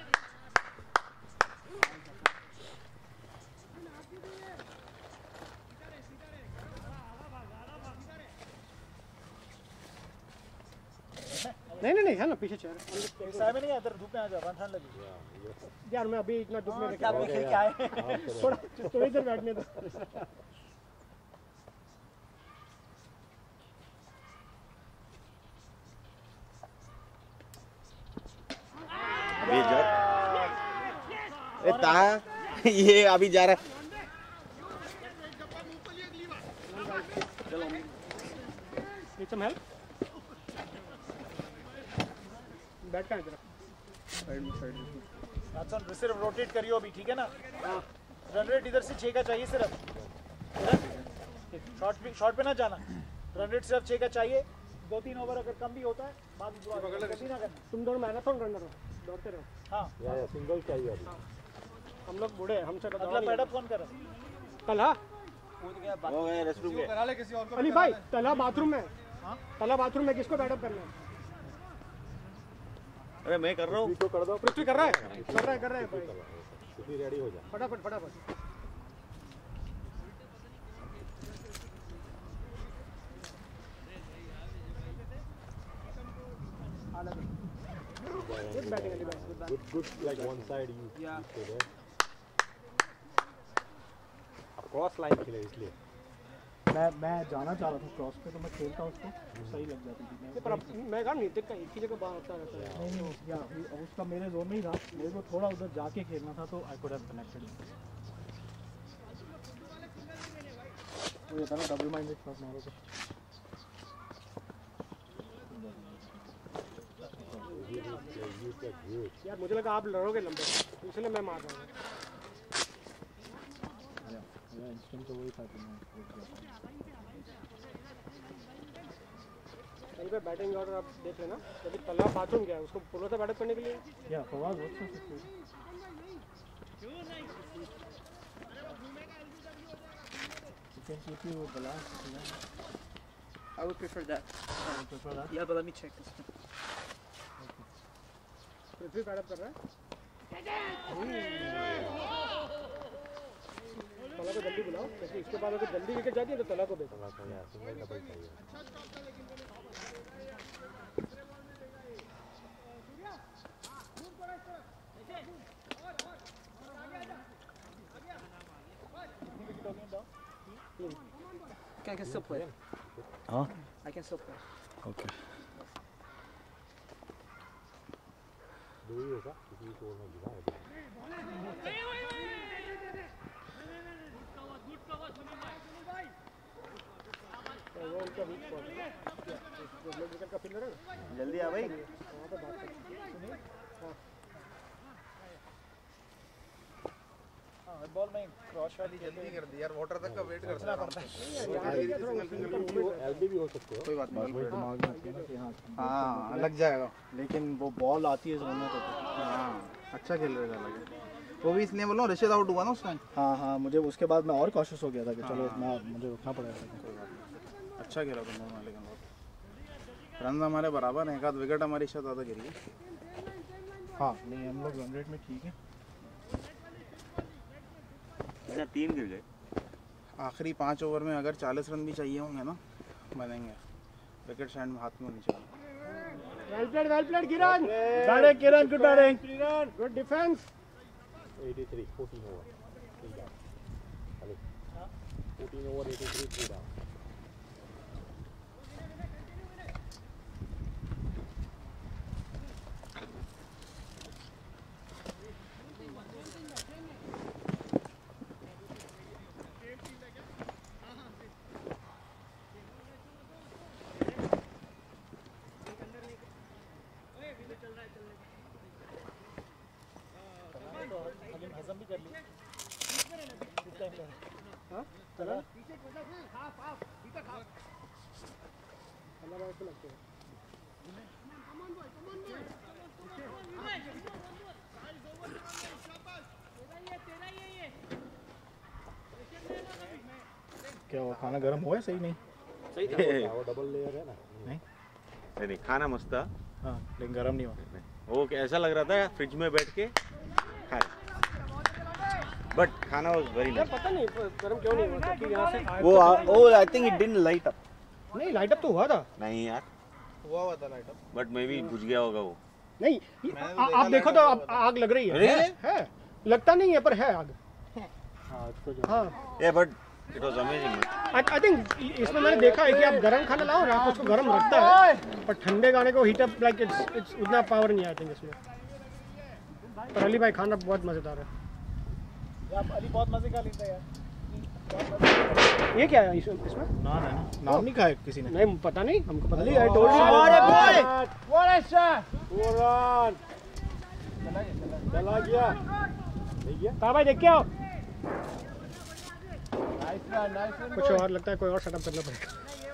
नहीं नहीं नहीं है ना पीछे चेयर। साइड में नहीं है, इधर धूप में आ जा, ठंड लगी। यार मैं अभी इतना धूप में क्या खेल के आए। थोड़ा तो इधर बैठने दो। भेजो। ए ता ये अभी जा रहा है। Need some help? बैट का इधर साइड में साइड में। अच्छा सिर्फ रोटेट करियो अभी, ठीक है ना? हाँ। रन रेट इधर से छह का चाहिए सिर्फ। शॉट पे शॉट पे ना जाना। रन रेट सिर्फ छह का चाहिए। दो तीन ओवर अगर कम भी होता है बाद में गलती ना करना। तुम दोनों मैराथन रनर हो, दौड़ते रहो। हाँ या सिंगल चाहिए अभी। हम लोग बूढ़े हैं, हमसे अगला पैडअप कौन कर रहा है? तला हो गए रेस्टरूम के। करा ले किसी और को। अली भाई तला बाथरूम में। हाँ तला बाथरूम में किसको पैडअप करना है? अरे मैं कर रहा हूँ। तो कर दो। पृथ्वी कर रहा है कर रहा है कर रहा है भाई। पृथ्वी रेडी हो जा फटाफट फटाफट। Good batting, Ali bhai. Good batting. Good, good. Like one side you. Yeah. You stay there. अब क्रॉस लाइन खेले इसलिए। मैं मैं जाना चाह रहा था क्रॉस पे, तो मैं खेलता उसको सही लग जाती थी। पर अब मैं कहा नीतिक का एक ही जगह बाहर होता रहता है। नहीं नहीं या उसका मेरे जोन में ही था, मेरे को थोड़ा उधर जाके खेलना था तो आई कुड हैव कनेक्टेड। वो ये था ना डबल माइंडेड शॉट मारो तो। यार मुझे लगा आप लड़ोगे लंबे, इसलिए मैं मार रहा हूँ। इंस्टेंट तो वही था कि मैं कहीं पे बैटिंग ऑर्डर आप देख लेना। अभी तला बाथरूम गया है, उसको पूरा से बैटअप करने के लिए। या Fawad what's your situation? You can keep you balanced. I would prefer that. I would prefer that. Yeah, but let me check this one. Prithvi bat up कर रहा है। तला को जल्दी बुलाओ, क्योंकि इसके बाद अगर जल्दी विकेट जाती है तो तला को देखो। सिंगल डबल चाहिए। I can still play. Huh? I can still play. Okay. दो ही होगा, किसी को ना गिरा है। वो उनका वीक पॉइंट है। बॉल में क्रॉस वाली जल्दी कर दी यार, वाटर तक का वेट करना पड़ता है। एलबी भी हो सकते हो, कोई बात नहीं, दिमाग में हाँ लग जाएगा, लेकिन वो बॉल आती है जोन में तो हाँ अच्छा खेल रहा था लगे, वो भी इसलिए बोल रहा हूँ रशीद आउट हुआ ना उस टाइम। हाँ हाँ मुझे उसके बाद मैं और कॉशियस हो गया था कि चलो मैं मुझे रुकना पड़ेगा। अच्छा खेला तुम लोगों ने, लेकिन बहुत रन हमारे बराबर हैं, एक आध विकेट हमारी शायद ज़्यादा गिरी है। हाँ नहीं हम लोग रन रेट में ठीक है। तीन गिर गए आखिरी पाँच ओवर में अगर चालीस रन भी चाहिए होंगे ना बनेंगे, विकेट स्टैंड में हाथ में होनी चाहिए। Well played, well played Kiran, batting Kiran, good batting, good defence. तिरासी, चौदह ओवर, चौदह ओवर तिरासी, थ्री डाउन। हजम भी कर ली हाँ चला अल्लाह को लगते हैं। क्या वो खाना गर्म हुआ है? सही नहीं सही था वो डबल लेयर है ना। नहीं नहीं खाना मस्त था, हाँ लेकिन गर्म नहीं हुआ। वो ऐसा लग रहा था फ्रिज में बैठ के खाए, बट खाना वाज वेरी नाइस। पता नहीं गर्म क्यों नहीं हुआ, क्योंकि यहाँ से वो oh I think it didn't light up. नहीं लाइट अप तो हुआ था। नहीं यार हुआ हुआ था light up, but maybe बुझ गया होगा वो। नहीं आ, आप देखो तो आप आग लग रही है, है, है लगता नहीं है पर है आग। हाँ या but it was amazing. I think इसमें मैंने देखा है कि आप गर्म खाना लाओ ना, उसको गर्म रखता है, पर ठंडे खाने को heat up like it's it's उतना पावर नहीं आई थिंक इसमें। पर अली भाई खाना बहुत मजेदार है। आप अली बहुत मजे का लेता है यार। ये क्या है इसमें? नान है ना, नान नहीं खाया किसी ने? नहीं पता नहीं, हमको पता नहीं। आई टोल्ड यू अरे boy what a shot, run चला गया, नहीं गया। कहां भाई देख के आओ। Nice run, nice run. कुछ और लगता है, कोई और सेटअप करना पड़ेगा।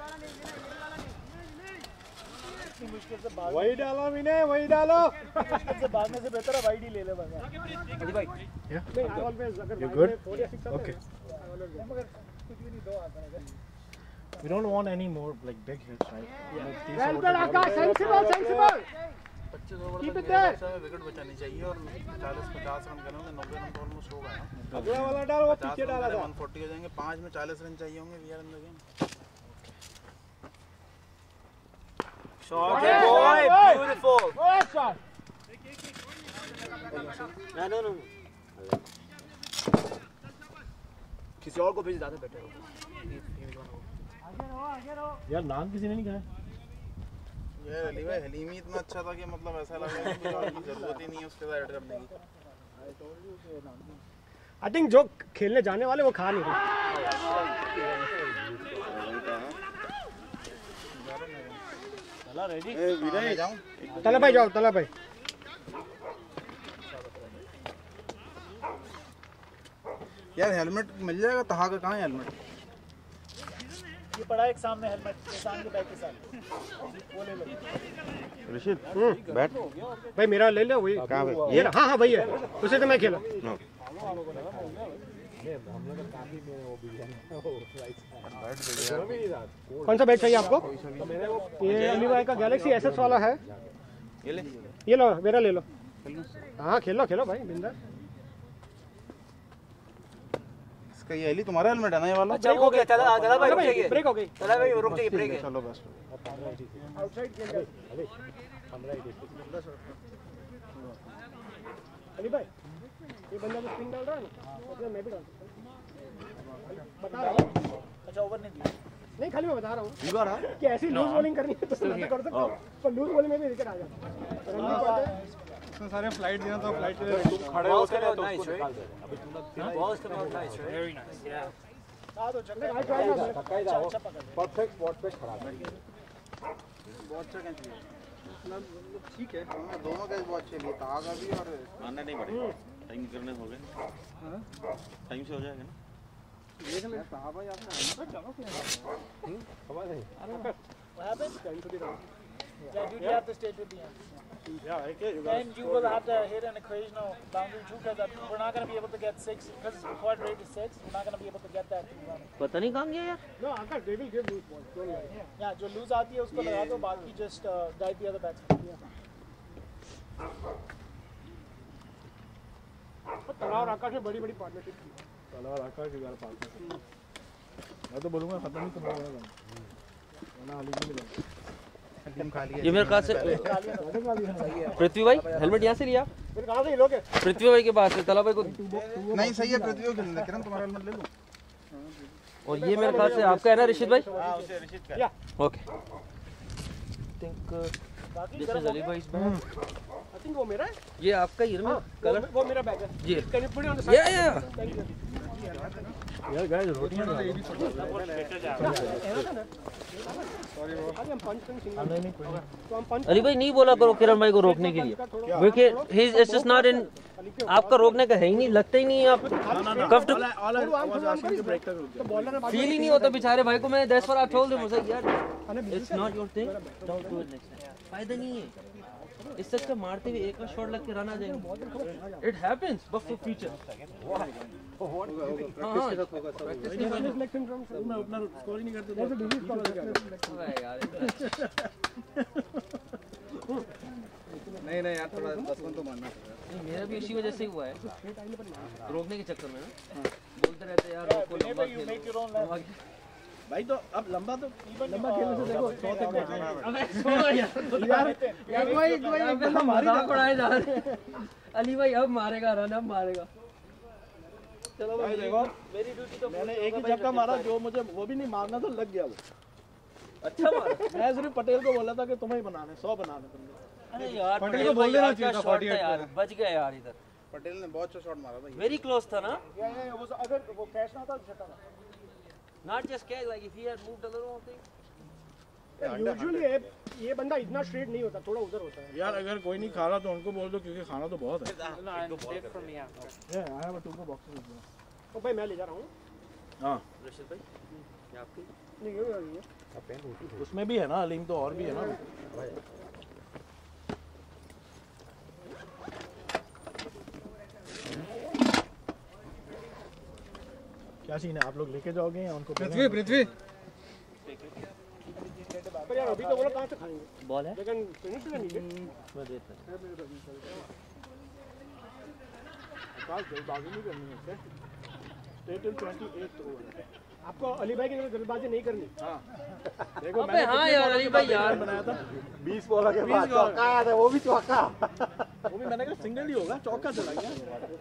वही डालो विनय, वही डालो। मुश्किल से भागने से बेहतर है वाइड ही ले ले बस। अली भाई नहीं आई ऑलवेज अगर You good? फोर या सिक्स Okay. मगर कुछ भी नहीं, दो आता है। We don't want any more like big hits, right? Well played Akash, sensible sensible. पच्चीस ओवर Keep तक it there. में विकेट बचानी चाहिए और चालीस पचास रन करेंगे, नब्बे रन तो ऑलमोस्ट होगा ना। अगला वाला डाल, वो पचास पीछे डाला रन था। एक सौ चालीस हो जाएंगे, पाँच में चालीस रन चाहिए होंगे। We are in the game. Shot है boy, beautiful. What shot? No no no किसी और को भेज, ज्यादा बेटर होगा। यार नाम किसी ने नहीं खाया। यार अली भाई हलीम ही इतना अच्छा था कि मतलब ऐसा लग रहा है कि और की जरूरत ही नहीं है उसके साथ ऐड करने की। आई थिंक जो खेलने जाने वाले वो खा नहीं रहे। चला रेडी। ए विनय जाऊं? तला भाई जाओ, तला भाई। यार हेलमेट मिल जाएगा? तहा का कहाँ है हेलमेट? ये पड़ा एक सामने हेलमेट, सामने बैग के साथ। वो ले लो। ऋषित बैट भाई मेरा ले लो वही। कहाँ पे? ये हाँ हाँ वही है, उसे तो मैं खेला। कौन सा बैट चाहिए आपको? ये अली भाई का गैलेक्सी एसएस वाला है। ये ले, ये लो, मेरा ले लो। हाँ खेलो खेलो भाई बिंदास। इसका ये अली तुम्हारा हेलमेट है ना ये वाला? अच्छा हो गया, चला चला भाई, रुक जाइए, ब्रेक हो गई। चला भाई रुक जाइए, ब्रेक है। चलो बस। आउटसाइड खेल। अली भाई ये बंदा जो स्पिन डाल रहा है ना, उसमें मैं भी डाल सकता हूं। बता रहा हूं। अच्छा ओवर नहीं दिया। नहीं खाली मैं बता रहा हूँ कि ऐसी लूज बॉलिंग करनी है तो मैं कर सकता हूँ, पर लूज बॉलिंग में भी विकेट आ जाता है। इसमें सारे फ्लाइट दिया तो फ्लाइट के तुम खड़े होते रहे तो नाइस उसको राइट, निकाल दे। अभी तुमने balls come out nice right, very nice या हां तो चल आई ट्राई ना धक्का जाओ, परफेक्ट स्पॉट पे खड़ा है। बहुत अच्छा कैच किया। मतलब ठीक है। दोनों कैच बहुत अच्छे लिए, तहा का भी और मानना नहीं पड़ेगा। टाइम करने हो गए हाँ टाइम से हो जाएगा ना देख ले साहब भाई आपने चलो क्या What happened? Yeah, dude, you have to stay to the end. Yeah, okay. You And you will have to hit an occasional boundary too, because we're not going to be able to get six, because the required rate is six, we're not going to be able to get that. पता नहीं कहाँ गया यार No, Akash, they will give loose balls. Don't worry. Yeah, जो loose आती है उसको लगा दो, बाकी just uh, guide the other batsman. Yeah. तलाव आकाश में बड़ी बड़ी पार्टनरशिप की तलाव आकाश की यार पार्टनरशिप मैं तो बोलूँगा खत्म ही करना होगा वरना हाल ही में ये मेरे ख्याल से पृथ्वी भाई हेलमेट यहाँ से लिया फिर कहाँ से लोगे पृथ्वी भाई के पास है तला भाई को नहीं सही है पृथ्वी को खेलना किरण तुम्हारा हेलमेट ले लो और ये मेरे ख्याल से आपका है ना ऋषित भाई हां उसे ऋषित का okay think this is Ali भाई's बैग आई थिंक वो मेरा है ये आपका ही है ना कलर वो मेरा बैग है जी can you put it on the या या थैंक यू यार गाइस रोटियां तो ये भी सॉरी ब्रो हम पंच करेंगे नहीं नहीं तो हम पंच अली भाई नहीं बोला करो किरण भाई को रोकने के लिए क्योंकि he is just not in आपका रोकने का है ही नहीं लगता ही नहीं आप कफ टू फील ही नहीं होता बेचारे भाई को मैं that's what I told him यार it's not your thing don't do it next time फायदा नहीं है इस सच का मारते हुए एक और शॉट लग के रन आ जाएंगे it happens but for future मैं अपना स्कोर ही नहीं करता नहीं नहीं यार थोड़ा दस रन तो मानना पड़ेगा मेरा भी इसी वजह से हुआ है रोकने के चक्कर में ना बोलते रहते यार रोको लंबा खेलो भाई तो अब लंबा तो लंबा खेलने से देखो सौ तक अबे सो यार यार कोई कोई एकदम मजाक उड़ाए जा रहे हैं अली भाई अब मारेगा रन अब मारेगा चलो भाई देखो मेरी ड्यूटी तो मैंने एक ही झटका मारा जो मुझे वो भी नहीं मारना था लग गया वो अच्छा मारा मैं सिर्फ पटेल को बोला था कि तुम्हें ही बनाने सौ बनाने तुमने अरे यार पटेल को बोल देना चाहिए था फोर्टी एट यार बच गया यार इधर पटेल ने बहुत अच्छा शॉट मारा भाई वेरी क्लोज था ना वो अगर वो कैच ना था झटका था not just catch like if he had moved a little thing usually ये बंदा इतना स्ट्रेट नहीं होता थोड़ा उधर होता है यार अगर कोई नहीं खा रहा तो उनको बोल दो क्योंकि खाना तो बहुत है या I have a to go box ओ भाई मैं ले जा रहा हूं हां रशीद भाई ये आपकी नहीं ये वाली है उसमें भी है ना अलीम तो और भी है ना क्या सीन है आप लोग लेके जाओगे या उनको पृथ्वी पृथ्वी पर यार अभी तो बोला कहां से खाएंगे बॉल है लेकिन फिनिश नहीं है मैं देता आकाश जल्दबाजी नहीं करनी है इससे स्टे टिल अट्ठाईस ओवर आपको अली भाई की तरह जल्दबाजी नहीं करनी हां देखो मैंने हां यार अली भाई यार बनाया था बीस बॉल के बाद चौका आया था वो भी चौका वो भी मैंने कहा सिंगल ही होगा चौका चला गया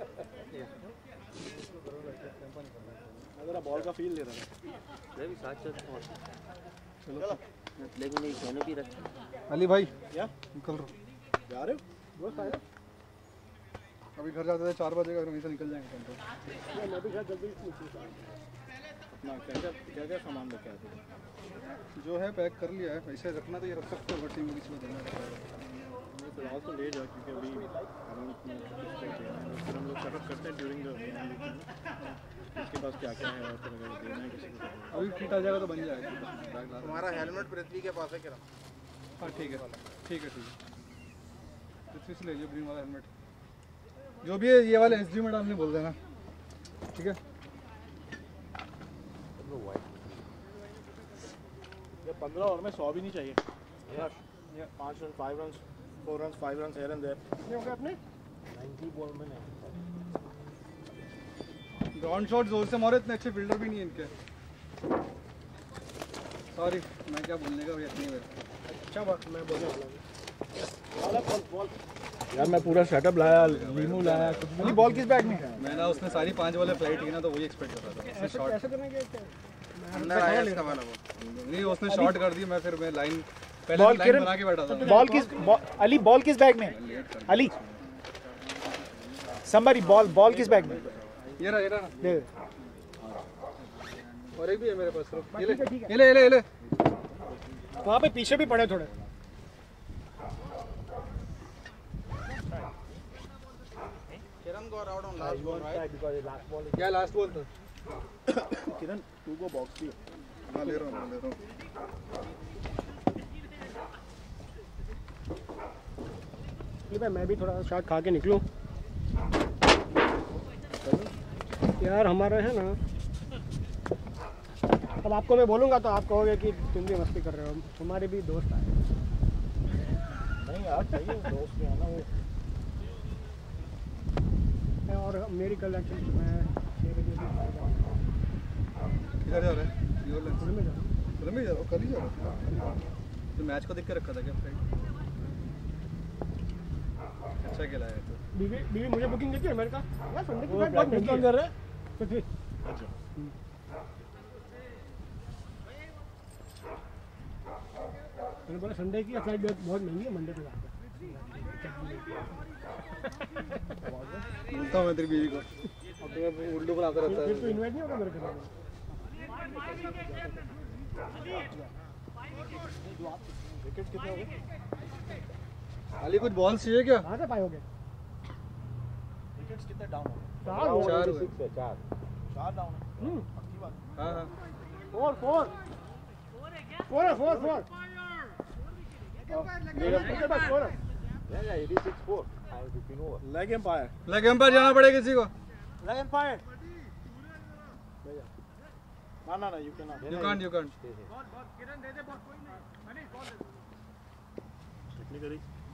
जरा बॉल का फील ले रहा था मैं भी साथ चलता हूं चलो लेकिन ये कहने भी रखा अली भाई क्या निकल रहा जा रहे हो वो साइड अभी घर जाते थे चार बजे का वहीं से निकल जाएंगे टेंपो मैं भी शायद जल्दी नीचे ना क्या क्या क्या क्या सामान लेके आते हैं जो है पैक कर लिया है ऐसे रखना तो ये रख सकते हो टीम में किसी को देना रहता है फिलहाल तो ले जाओ क्योंकि अभी फिर हम लोग सेटअप करते हैं ड्यूरिंग द इसके पास क्या क्या है और फिर अगर देना है किसी को अभी फिट आ जाएगा तो बन जाएगा तुम्हारा हेलमेट पृथ्वी के पास है किरण हाँ ठीक है ठीक है ठीक है पृथ्वी से ले लीजिए ग्रीन वाला हेलमेट जो भी है ये वाले एस डी में डालने बोल देना ठीक है ये पंद्रह ओवर में सौ भी नहीं चाहिए पाँच run five run four run five run here and there नहीं हो गया अपने नाइंटी बॉल में नहीं ग्राउंड शॉट जोर से मारे इतने अच्छे फील्डर भी नहीं है इनके सॉरी मैं क्या बोलने का भी इतनी है अच्छा बात मैं बोलने वाला हूं बॉल बॉल यार मैं पूरा सेटअप लाया लीमू लाया कुछ भी बॉल किस बैग में है मैंने उसने सारी पांच वाले फ्लाइट की ना तो वही एक्सपेक्ट कर रहा था उसने शॉट कैसे करना क्या अंदर आया इसका वाला वो नहीं उसने शॉट कर दी मैं फिर मैं लाइन पहले लाइन बना के बैठा था बॉल किस अली बॉल किस बैग में अली somebody बॉल बॉल किस बैग में ये रहा ये रहा दे और एक भी है मेरे पास ये ले ये ले ये ले ये ले वहां पे पीछे भी पड़े थोड़े Kiran got out on last ball, right? Because the last ball is क्या लास्ट बॉल था? किरण टू को बॉक्स भी हाँ ले रहा हूँ ले रहा हूँ। भाई मैं भी थोड़ा शॉट खा के निकलूं यार। हमारा है ना, अब आपको मैं बोलूँगा तो आप कहोगे कि तुम भी मस्ती कर रहे हो। हमारे भी दोस्त आए नहीं यार, चाहिए दोस्त भी आना वो। और मेरी कल एक्चुअली मैं छः बजे किधर जा रहा है? न्यूजीलैंड में जा रहा हूँ। फिल्म में जा रहा हूँ, कल ही जा रहा हूँ। तो मैच को देख के रखा था क्या फ्राइड? अच्छा खेला है तो। बीवी बीवी मुझे बुकिंग देती है अमेरिका यार। संडे की फ्लाइट बहुत प्रैक्टिस महंगी कौन है। कर रहा है? तो फिर अच्छा मैंने बोला संडे की फ्लाइट बहुत महंगी है, मंडे पे जाते हैं। बोलता हूँ मैं तेरी बीवी को, और तुम्हें उल्लू बनाता रहता फिर तो है। इन्वाइट नहीं होगा मेरे घर में। विकेट कितने हो गए? अली कुछ बॉल चाहिए क्या? कहाँ से पाओगे? विकेट्स कितने डाउन हो गए? चार हो चार गए। हुए। चार चार डाउन है। हम्म, पक्की बात। हाँ हाँ फोर फोर फोर है, फोर फोर मेरे उसके बाद फोर है। Yeah, yeah, eighty-six four. I have fifteen over. Leg umpire. Leg umpire जाना पड़ेगा किसी को। Leg umpire. ना ना ना, you can not. You can't you can't. Technically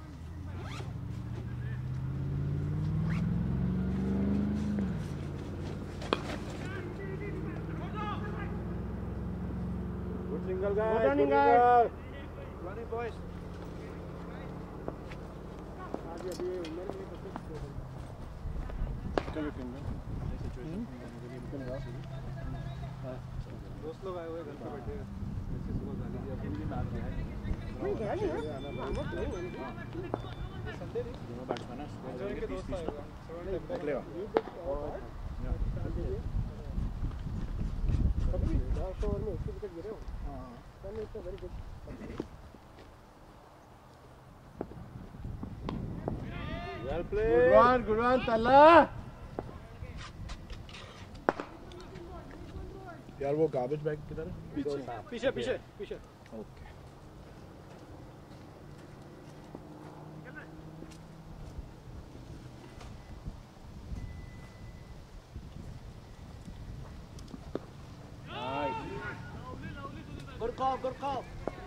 Good single guy. Good Good running, single. guys. running boys। आज अभी मेरे लिए तो कुछ चलो टीम में सिचुएशन दोस्त लोग आए हुए घर पे बैठे हैं। ऐसे सुबह गाली दी अपनी भी मैच है। नहीं गया नहीं है। संडे नहीं। दोनों बैट्समैन हैं। जो इनके दोस्त आएगा। देख लेगा। कभी दस ओवर में उसके विकेट गिरे हो। हाँ Then it's a very good. Well good played. One good one Tala. यार वो गार्बेज बैग किधर है? पीछे पीछे पीछे पीछे। Okay Good call, good call.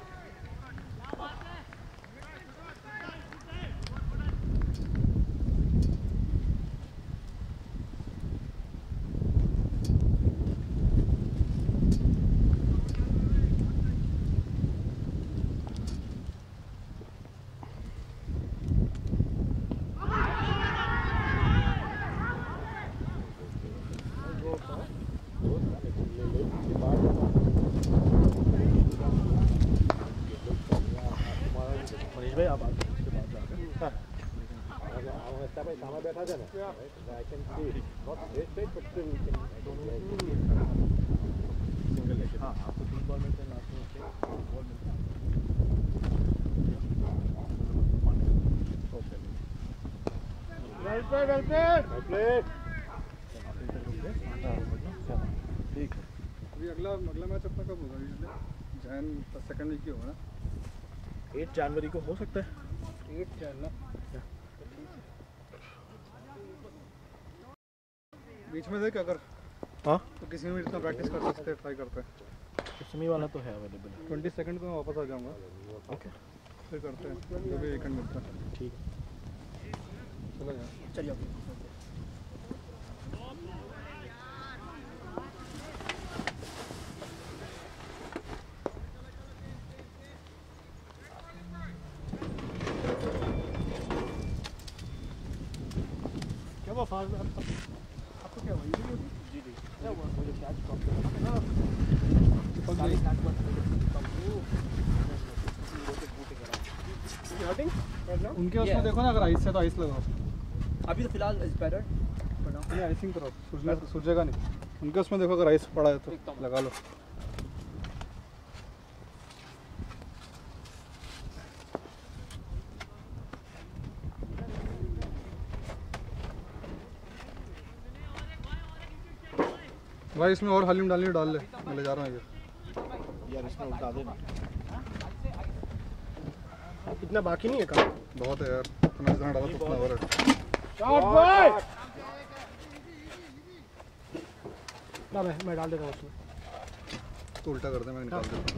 Manish भाई आप आगे उसके बाद जाकर सामने बैठा था ना, I can see it. Not straight straight, but still we can. Single लेके। हाँ आपको तीन बॉल मिलते हैं लास्ट में, उसके बॉल मिलते हैं। Okay Well played, well played. Well played. ठीक है। अभी अगला अगला मैच अपना कब होगा? जैन सेकंड वीक ही होगा ना? एट जनवरी को हो सकता है। Eight चलना। बीच में देख अगर हाँ तो किसी में भी इतना प्रैक्टिस कर सकते हैं, ट्राई करते हैं। सेमी वाला तो है अवेलेबल। ट्वेंटी सेकंड को मैं वापस आ जाऊँगा, ओके फिर करते हैं जो भी वीकेंड मिलता है। ठीक है। चलो यार चलिए। क्या वो फास्ट आपको क्या हुआ? इंजरी होगी? जी जी क्या हुआ? मुझे catch drop hurting right now? उनके उसमें देखो ना, अगर आइस है तो आइस लगाओ। अभी तो फिलहाल इज बेटर फॉर नाउ। नहीं आइसिंग करो, सूझने सूझेगा नहीं। उनके उसमें देखो अगर आइस पड़ा है तो लगा लो। भाई इसमें और हलीम डालनी डाल ले, मैं ले जा रहा हूँ ये यार इसमें उल्टा देना। इतना बाकी नहीं है काम, बहुत है यार, इतना जितना डाला तो उतना और है। शॉट बॉय ना, मैं मैं डाल देता हूँ उसमें, तो उल्टा कर दे, मैं निकाल देता हूँ।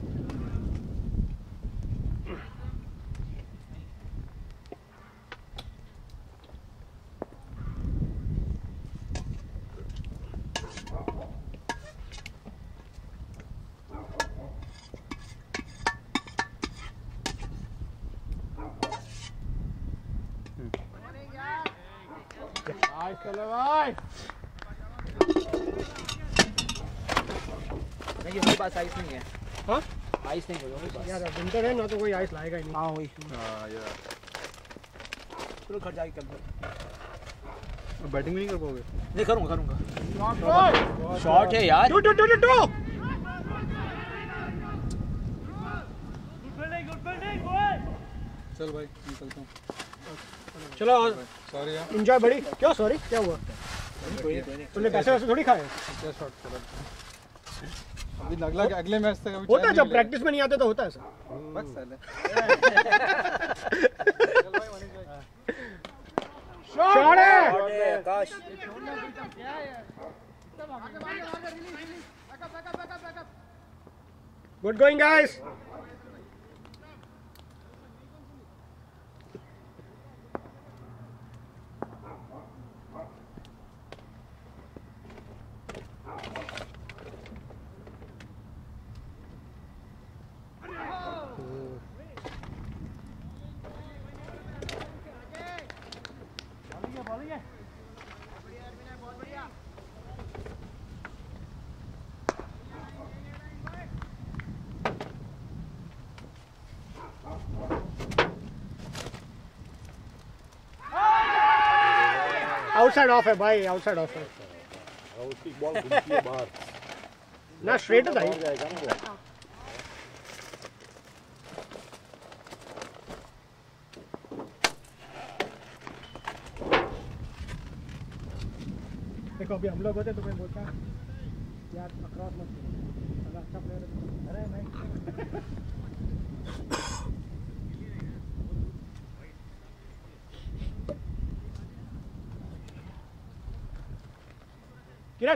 चलो भाई। नहीं ये मेरे पास आइस नहीं है। हाँ? आइस नहीं होगा मेरे पास। यार विंटर है ना तो कोई आइस लाएगा ही नहीं। हाँ वही। हाँ यार। चलो घर जाके कल बैटिंग भी नहीं कर पाओगे? नहीं करूँगा करूँगा। शॉट है यार। Two two two two two. चल भाई निकलता हूँ। चलो सॉरी यार। एंजॉय बड़ी। क्यों सॉरी, क्या हुआ? तुमने पैसे वैसे थोड़ी खाए? क्या शॉट चला? अभी अगला अगले मैच तक अभी होता है, जब प्रैक्टिस में नहीं आते तो होता है ऐसा। बस साले। शॉट है Akash. Good going guys. Outside off है भाई, आउटसाइड ऑफ है। उसकी बॉल घूमती है बाहर ना, स्ट्रेट है भाई। जाएगा ना वो। देखो अभी हम लोग होते तो मैं बोलता यार अक्रॉस मत करो, अच्छा प्लेयर है। अरे नहीं किरण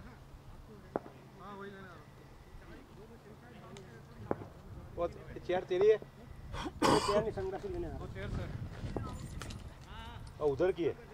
वो चेयर तेरी है? चेयर नहीं, सनग्लासेस लेने आ रहा। Chair sir. और उधर की है।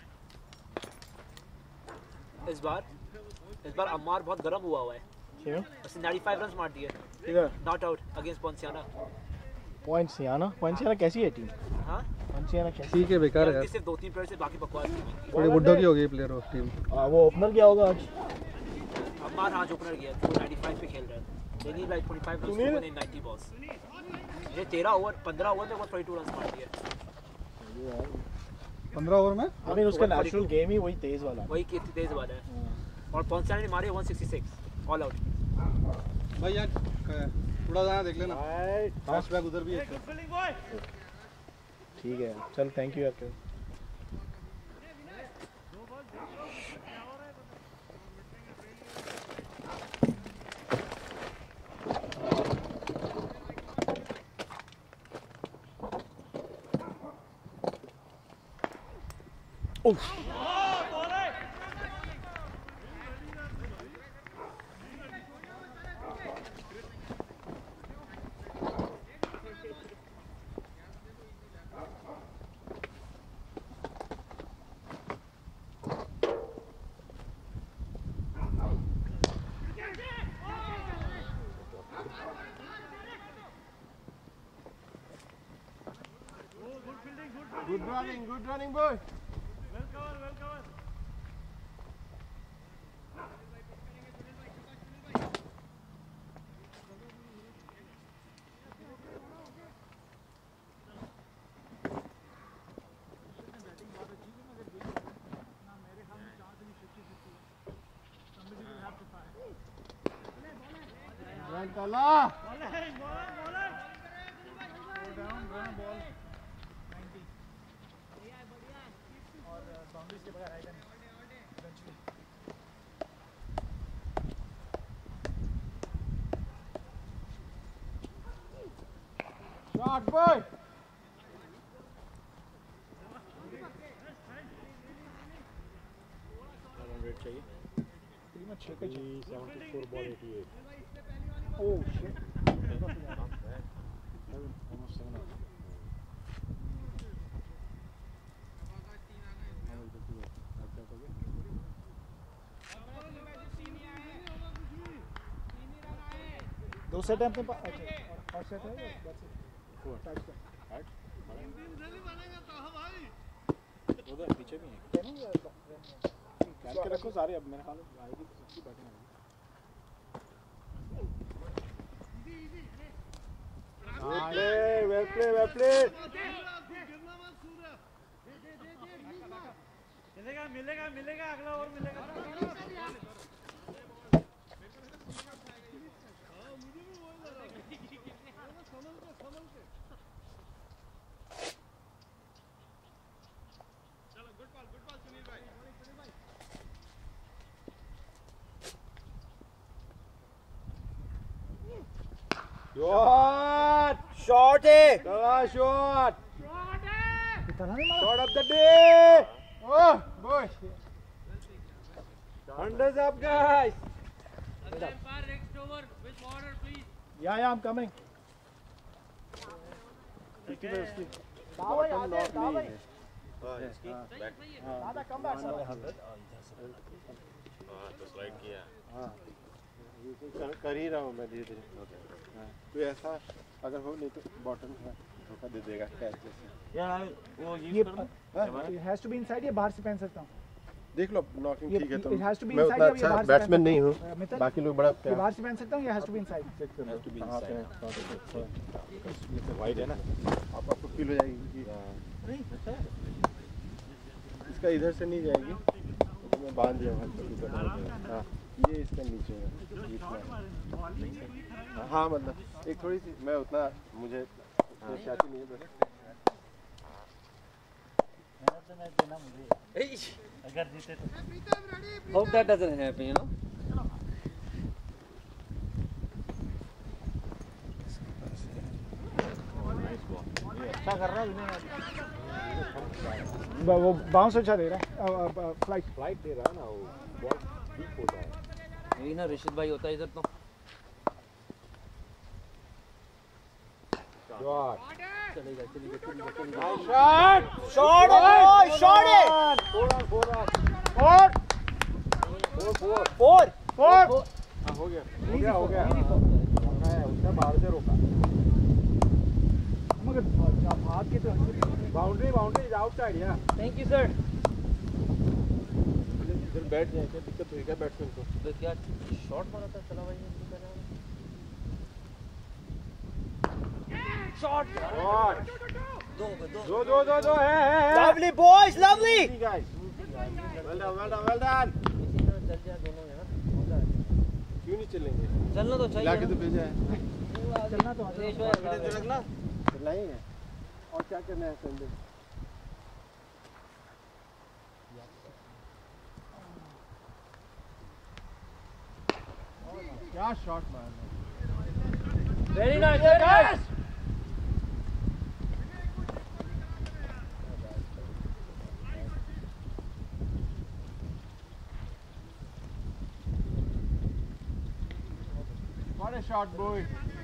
इस बार इस बार अम्मार बहुत गर्म हुआ हुआ है। क्यों? उसने पचानवे रन मार दिए। किधर? Not out against Poinciana. Poinciana? Poinciana कैसी है टीम? हाँ? पोंसियाना कैसी? ठीक है, बेकार है यार। सिर्फ दो तीन प्लेयर से बाकी बकवास टीम। थोड़ी बुड्ढों की हो गई प्लेयर ऑफ टीम। हां वो ओपनर क्या होगा आज? अम्मार हाँ जो ओपनर गया वो पचानवे पे खेल रहा है। They need like twenty-five runs to win in ninety balls. ये तेरह ओवर पंद्रह ओवर में वो बाईस रन मार दिए। पंद्रह ओवर में? आई मीन उसका नेचुरल गेम ही वही तेज वाला है। वही कितनी तेज वाला है। और पोंसियाना ने मारे एक सौ छियासठ ऑल आउट। भाई यार थोड़ा जाना देख लेना। पांच बैग उधर भी है। ठीक है चल, थैंक यू यार। Oof. Good running, good running, boy. Allah. Shot boy. चाहिए pretty much छह का चाहिए seventy-four ball eighty-eight. Oh shit. Almost seven. दो सेट हैं अपने पास अच्छा और सेट है that's it touch का उधर पीछे भी है नहीं खेल के रखो सारे अब मेरे ख्याल में आएगी तो सबकी बैटिंग आएगी वेल प्ले वेल प्ले मिलेगा मिलेगा मिलेगा अगला और मिलेगा Shot! Shot it! Shot! Shot! Shot of the day! Oh boy! Hundreds up, guys! Next over with water, please. Yeah, yeah, I'm coming. Bottom not me. Dada, come back, sir. हाँ तो slide किया हाँ कर, कर ही रहा हूँ मैं धीरे धीरे तो ऐसा अगर हो नहीं तो बॉटम धोखा दे देगा कैच जैसे यार वो ये it has to be inside या बाहर से पहन सकता हूँ देख लो नॉकिंग ठीक है तो it has to be मैं inside उतना या अच्छा बाहर से बैट्समैन नहीं हूँ मित्तल, बाकी लोग बड़ा ये बाहर से पहन सकता हूँ या has to be inside wide है ना आप आपको फील हो जाएगी इसका इधर से नहीं जाएगी तो मैं बांध दिया हाँ ये इसका नीचे है हाँ मतलब एक थोड़ी सी मैं उतना मुझे चाहती नहीं है बस अगर जीते तो hope that doesn't happen, you know. अच्छा कर रहा है वो बाउंस अच्छा दे रहा है फ्लाइट फ्लाइट दे रहा है ना वो बॉल डीप होता है यही ना ऋषित भाई होता है इधर तो शॉट चलेगा चलेगा चलेगा चलेगा shot shot shot four four four four four four हो गया हो गया हो गया उसने बाहर से रोका मगर हाथ के तो बाउंड्री बाउंड्री इज आउटसाइड या थैंक यू सर इधर बैठ जाए क्या दिक्कत हुई क्या बैट्समैन को तो क्या शॉट मारा था चला भाई शॉट शॉट दो दो दो दो दो दो है है lovely boys lovely guys well done well done well done चल जा दोनों यार क्यों नहीं चलेंगे चलना तो चाहिए लाके तो भेजा है चलना तो लगना चलना ही है और क्या करना है संडे क्या शॉट मारना very nice very nice What a shot, boy!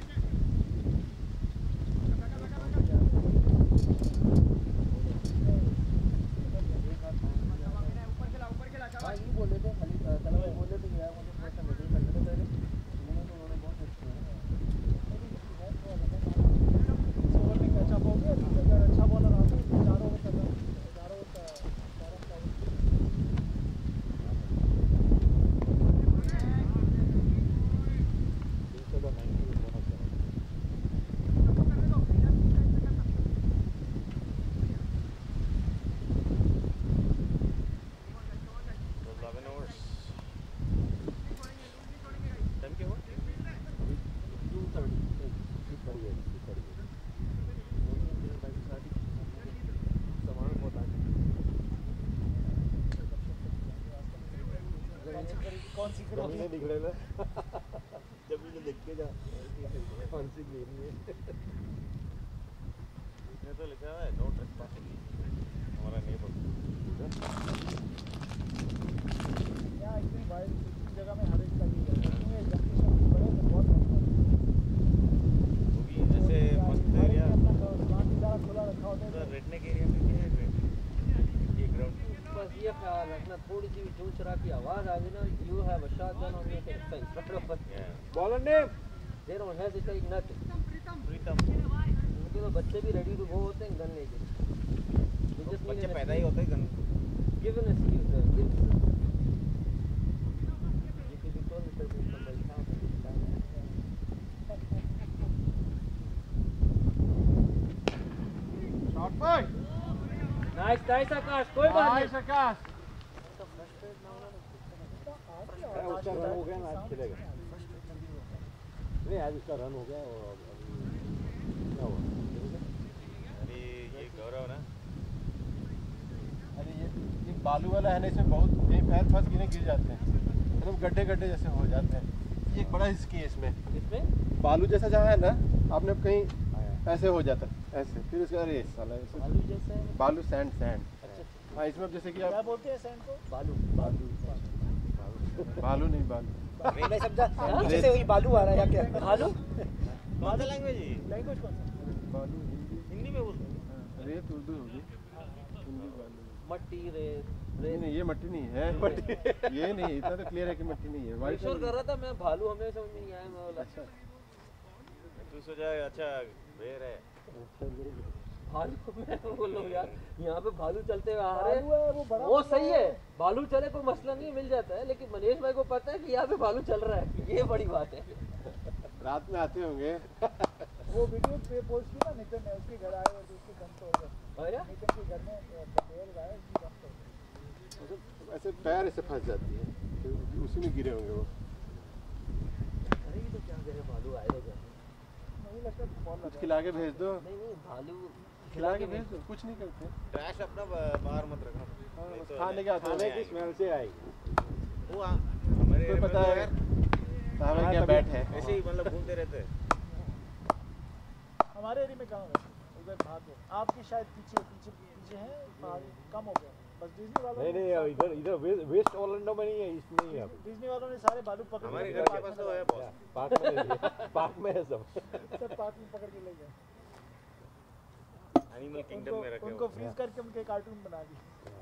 जमीन दिख रहे ना जमीन देख के जा कौन सी लेनी है इसने तो लिखा है नो ट्रेसपासिंग हमारा नेबर यहाँ इतनी वाइड इतनी जगह में हर एक का भी है इसमें जंगली शब्द बड़े तो बहुत मस्त है क्योंकि जैसे मस्त एरिया अपना दुकान की तरह खुला रखा होता है तो रेडनेक एरिया में क्या है ये ग्राउंड बस ये ख्याल रखना थोड़ी सी भी चूं चरा की आवाज आ गई ना you have a shotgun on your face right over bowler name they don't hesitate nothing Pritam उनके तो बच्चे भी रेडी टू गो होते हैं गन लेके बच्चे पैदा ही होते हैं gun given us you the gift you could be told that there was somebody's house and it's down shot boy nice nice Akash कोई बात नहीं नाइस आकाश उसका रन हो गया ना आज खेलेगा नहीं आज उसका रन हो गया और क्या हुआ अरे ये गौरव ना अरे ये ये बालू वाला है ना इसमें बहुत कहीं पैर फंस गिरे गिर जाते हैं एकदम गड्ढे गड्ढे जैसे हो जाते हैं ये एक बड़ा रिस्क है इसमें इसमें बालू जैसा जहाँ है ना आपने कहीं ऐसे हो जाता है ऐसे फिर उसका अरे साला ऐसे बालू जैसा है बालू सैंड सैंड अच्छा हाँ इसमें अब जैसे कि क्या आप बोलते हैं सैंड को बालू बालू बालू नहीं बालू मैं समझा जैसे वही बालू आ रहा है या क्या बालू कौन सा लैंग्वेज है लैंग्वेज कौन सा बालू हिंदी में बोलते हैं रेत उर्दू होगी हिंदी बालू मट्टी रेत नहीं नहीं ये मट्टी नहीं है मट्टी ये नहीं इतना तो क्लियर है कि मट्टी नहीं है वाइट श्योर कर रहा था मैं भालू हमें समझ में नहीं आया मैं बोला अच्छा तू सोचा अच्छा बेर है भालू मैं बोल रहा यार यहाँ पे भालू चलते हुए आ रहे भालू है वो बड़ा वो सही है भालू चले कोई मसला नहीं मिल जाता है लेकिन मनीष भाई को पता है कि यहाँ पे भालू चल रहा है ये बड़ी बात है रात में आते होंगे वो वीडियो पे पोस्ट की ना नितिन ने उसके घर आए और उसके दम तो हो गया भैया नितिन के घर में बंदेल गाय उसकी दम तो ऐसे पैर ऐसे फंस जाती है तो उसी में गिरे होंगे वो अरे ये तो क्या करे भालू आएगा क्या नहीं लगता बहुत कुछ खिला के भेज दो नहीं नहीं भालू खिला के भेज दो कुछ नहीं करते ट्रैश अपना बाहर मत रखना नहीं तो खाने के आते खाने की स्मेल से आएगी वो आ- हमारे कोई पता है हमें क्या बैठ है ऐसे ही मतलब घूमते रहते हैं हमारे एरिया में कहाँ है उधर भाग गए आपके शायद पीछे पीछे पीछे हैं आगे कम हो गया बस डिज्नी वालों नहीं नहीं इधर इधर वेस्ट ऑरलैंडो में नहीं है इसमें नहीं है डिज्नी वालों ने सारे बालू पकड़ हमारे के घर के पास तो है बॉस पार्क में है पार्क में है सब सब पार्क में पकड़ के ले गए एनिमल किंगडम उनको में रखे उनको फ्रीज करके उनके कार्टून बना दिए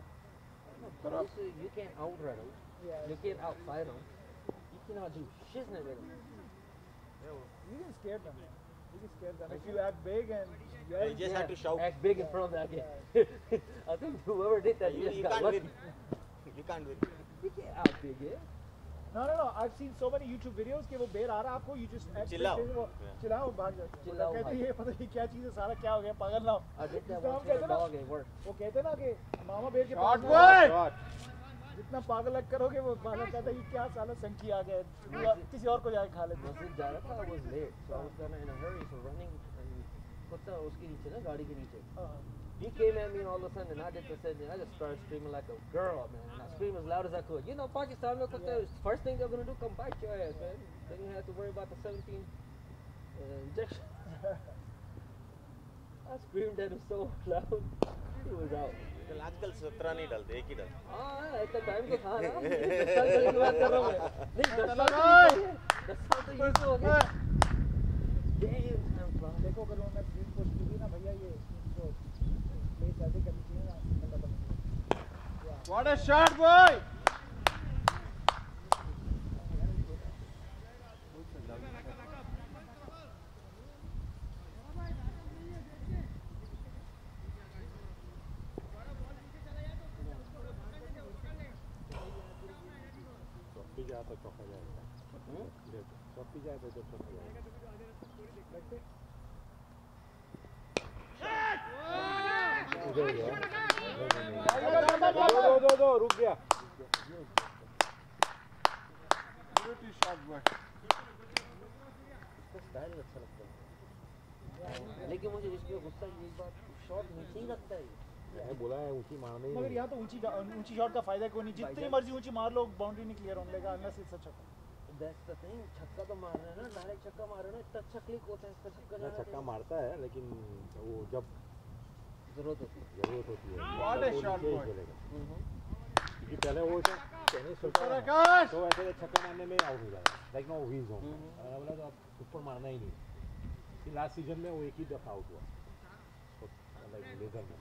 you can't outrun them you can't outfight them you cannot do shit with them you can scare them you can scare them if you act big and you you just have to shout act big in front of that kid I think whoever did that you, just you got can't lucky. win you can't win you can't out big it no no no I've seen so many YouTube videos कि वो बेर आ रहा है आपको you just act चिल्लाओ। big, वो चिल्लाओ भाग जाते हैं चिल्लाओ, कहते भाग। ये पता नहीं क्या चीज़ है सारा क्या हो गया पागल ना हो I did that जिसका हम once with कहते a ना dog at work वो कहते ना कि मामा बेर के शॉट पास बॉय जितना पागल लग करोगे वो बालक कहता है ये क्या साला संखी आ गया है, किसी और को जाके खा लेते हैं मस्जिद जा रहा था I was late so I was kind of in a hurry so running and कुत्ता उसके नीचे ना गाड़ी के नीचे हाँ। he came at me and all of a sudden I did the same thing I just started screaming like a girl man and I screamed as loud as I could you know Pakistan में कुत्ते first thing they're gonna do come bite your ass man then you have to worry about the seventeen uh, injection I screamed at him so loud he was out आजकल सत्रह नहीं डालते एक ही डालते हाँ इतना टाइम तो था ना दस साल पहले की बात कर रहा हूँ मैं नहीं दस साल तो दस साल तो ये तो हो गया देखो अगर उन्होंने स्क्रीन पोस्ट की थी ना भैया ये इनको प्लेस ऐसे करनी चाहिए ना मतलब व्हाट अ शॉट बॉय चौकी जाए तो चौका जाएगा चौकी जाए तो चौका जाएगा उधर गया दो दो दो रुक गया शॉट बॉय स्टाइल अच्छा लगता है लेकिन मुझे इसमें गुस्सा ये बात शॉट नीचे ही लगता है मैंने बोला है ऊंची मारने ही मगर यहाँ तो ऊंची ऊंची शॉट का फायदा कोई नहीं जितनी मर्जी ऊंची मार लो बाउंड्री नहीं क्लियर होने लगा अनलेस इट्स अ छक्का दैट्स द थिंग छक्का तो मार रहे हैं ना डायरेक्ट छक्का मार रहे हैं ना इतना अच्छा क्लिक होता है इसका छक्का नहीं छक्का मारता है लेकिन वो जब जरूरत होती है जरूरत होती है What a shot, boy. क्योंकि पहले वो टेनिस तो ऐसे छक्का मारने में आउट हो जाएगा लाइक नो वी जोन बोला तो आप सुपर मारना ही नहीं लास्ट सीजन में वो एक ही दफा आउट हुआ लाइक लेजर में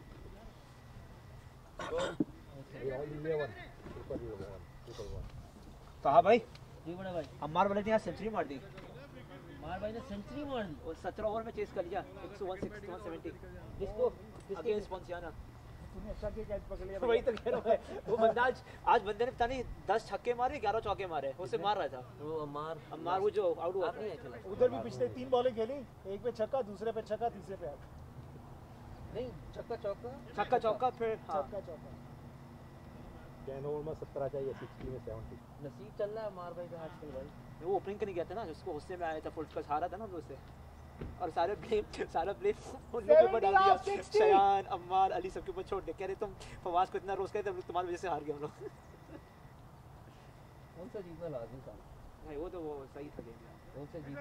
तो हाँ भाई जी बड़ा भाई अम्मार वाले ने यहाँ सेंचुरी मार दी मार भाई ने सेंचुरी मार दी और सत्रह ओवर में चेस कर लिया एक सौ वन सिक्सटी वन सेवेंटी किसको अगेंस्ट पोंसियाना तूने अच्छा किया कैच पकड़ लिया वही तो कह रहा हूँ वो बंदा आज आज बंदे ने पता नहीं दस छक्के मारे ग्यारह चौके मारे उसे मार रहा था वो अम्मार अम्मार वो जो आउट हुआ नहीं चला उधर भी पिछले तीन बॉलें खेली एक पे छक्का दूसरे पे छक्का तीसरे पे आउट नहीं छक्का चौका छक्का चौका फिर हाँ छक्का चौका टेन ओवर में सत्रह चाहिए सिक्सटी में सेवेंटी नसीब चल रहा है अम्मार भाई का आजकल भाई वो ओपनिंग करने गया था ना जिसको गुस्से में आया था फुल का हारा था ना हम लोग से और सारे ब्लेम सारा ब्लेम उन लोगों के ऊपर डाल दिया शयान अम्मार अली सबके ऊपर छोड़ दे कह रहे तुम फवाज को इतना रोज कहते हम तुम्हारी वजह से हार गए हम लोग कौन सा जीतना लाजिम था भाई वो तो वो सही था गेम कौन सा जीतना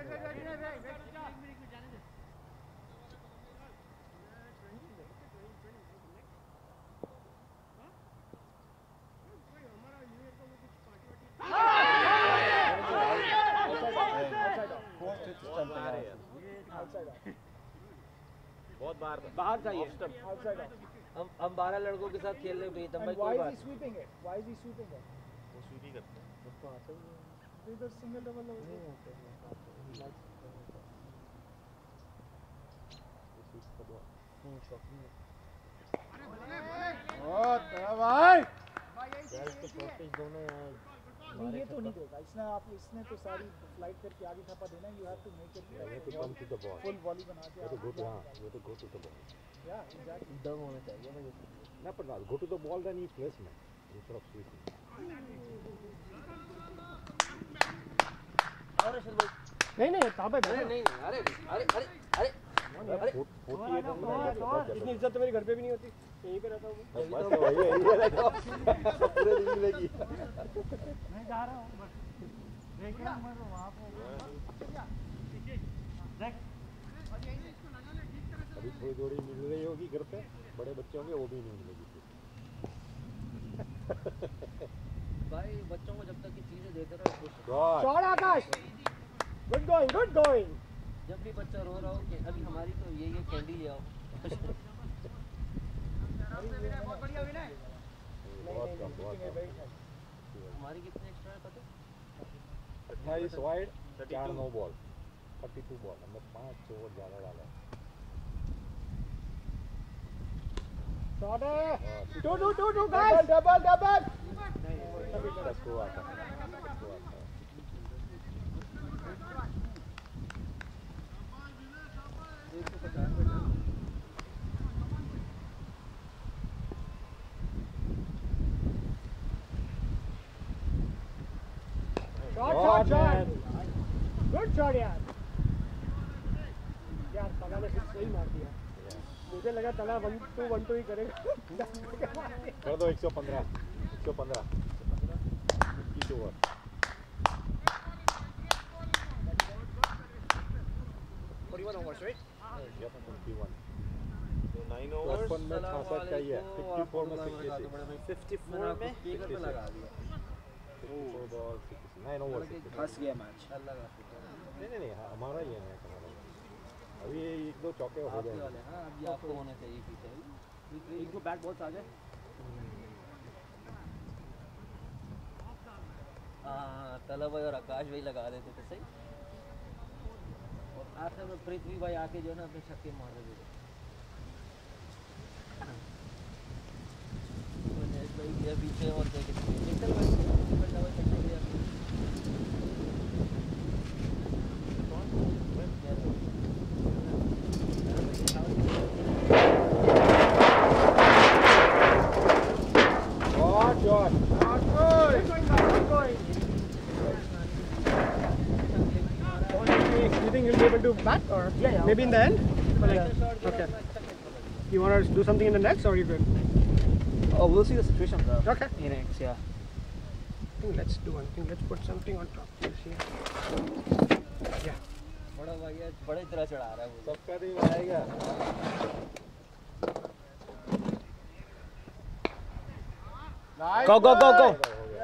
बहुत बाहर बाहर चाहिए हम हम बारह लड़कों के साथ खेल रहे हैं भाई कोई बात स्वीपिंग है व्हाई इज ही स्वीपिंग है वो स्वीप ही करते हैं उसको आता ही है इधर सिंगल डबल नहीं होता बहुत भाई दोनों यार नहीं ये तो नहीं देगा इसने आप इसने तो सारी फ्लाइट करके आगे थप्पा देना you have to make it ये तो come to the ball full volley बना के ये तो गो टू हां ये तो गो टू द बॉल या एग्जैक्टली दम होना चाहिए भाई ना पर go to the ball then he placement instead of sweeping अरे चल भाई नहीं नहीं ताबे अरे नहीं अरे अरे अरे अरे अरे इतनी इज्जत तो मेरे घर पे भी नहीं होती यहीं पे रहता हूँ बस वही है ये रहता पूरे दिन मिलेगी मैं जा रहा हूं बस देख रहा हूं वहां पे अभी थोड़ी थोड़ी मिल रही होगी घर पे बड़े बच्चे होंगे वो भी नहीं मिलेगी भाई बच्चों को जब तक की चीजें देते रहो खुश shot Akash good going good going जब भी बच्चा रो रहा हो कि अभी हमारी तो ये ये कैंडी ले आओ बहुत बढ़िया विनय बहुत कम बहुत कम हमारी कितने एक्स्ट्रा है पता अट्ठाईस वाइड चार no ball thirty two ball हमने पाँच ओवर ज़्यादा डाला शॉट है two two two two guys double double दस को आता है दस को आता है shot shot shot good shot यार यार तला ने सही मार दिया मुझे लगा Tala one two one two ही करेगा कर दो एक सौ पंद्रह एक सौ पंद्रह इक्कीस over forty-one overs right yup इक्कीस तो नाइन ओवर पचपन में छियासठ चाहिए चौवन में छियासठ fifty-four में स्पीकर पे लगा दिया चौवन बॉल नाइन ओवर फंस गया मैच अल्लाह का नहीं नहीं नहीं हमारा ही है मैच हमारा अभी एक दो चौके हो आपके जाएंगे वाले हाँ अभी आपको होना चाहिए पीछे इनको बैट बॉल्स आ जाए हाँ तलब भाई और आकाश भाई लगा देते थे सही और आखिर में पृथ्वी भाई आके जो है ना अपने छक्के मार देते भाई ये पीछे और क्या कहते हैं निकल भाई निकल भाई चलते गए shot shot You think you'll be able to bat or yeah, yeah, maybe in the end? Like, okay. You want to do something in the next or are you good? oh we'll see the situation bro Okay. innings yeah I think let's do one thing. Let's put something on top. Let's see. Yeah. बड़ा भाई आज बड़े तरह चढ़ा रहा है वो सबका नहीं आएगा Go, go, go, go.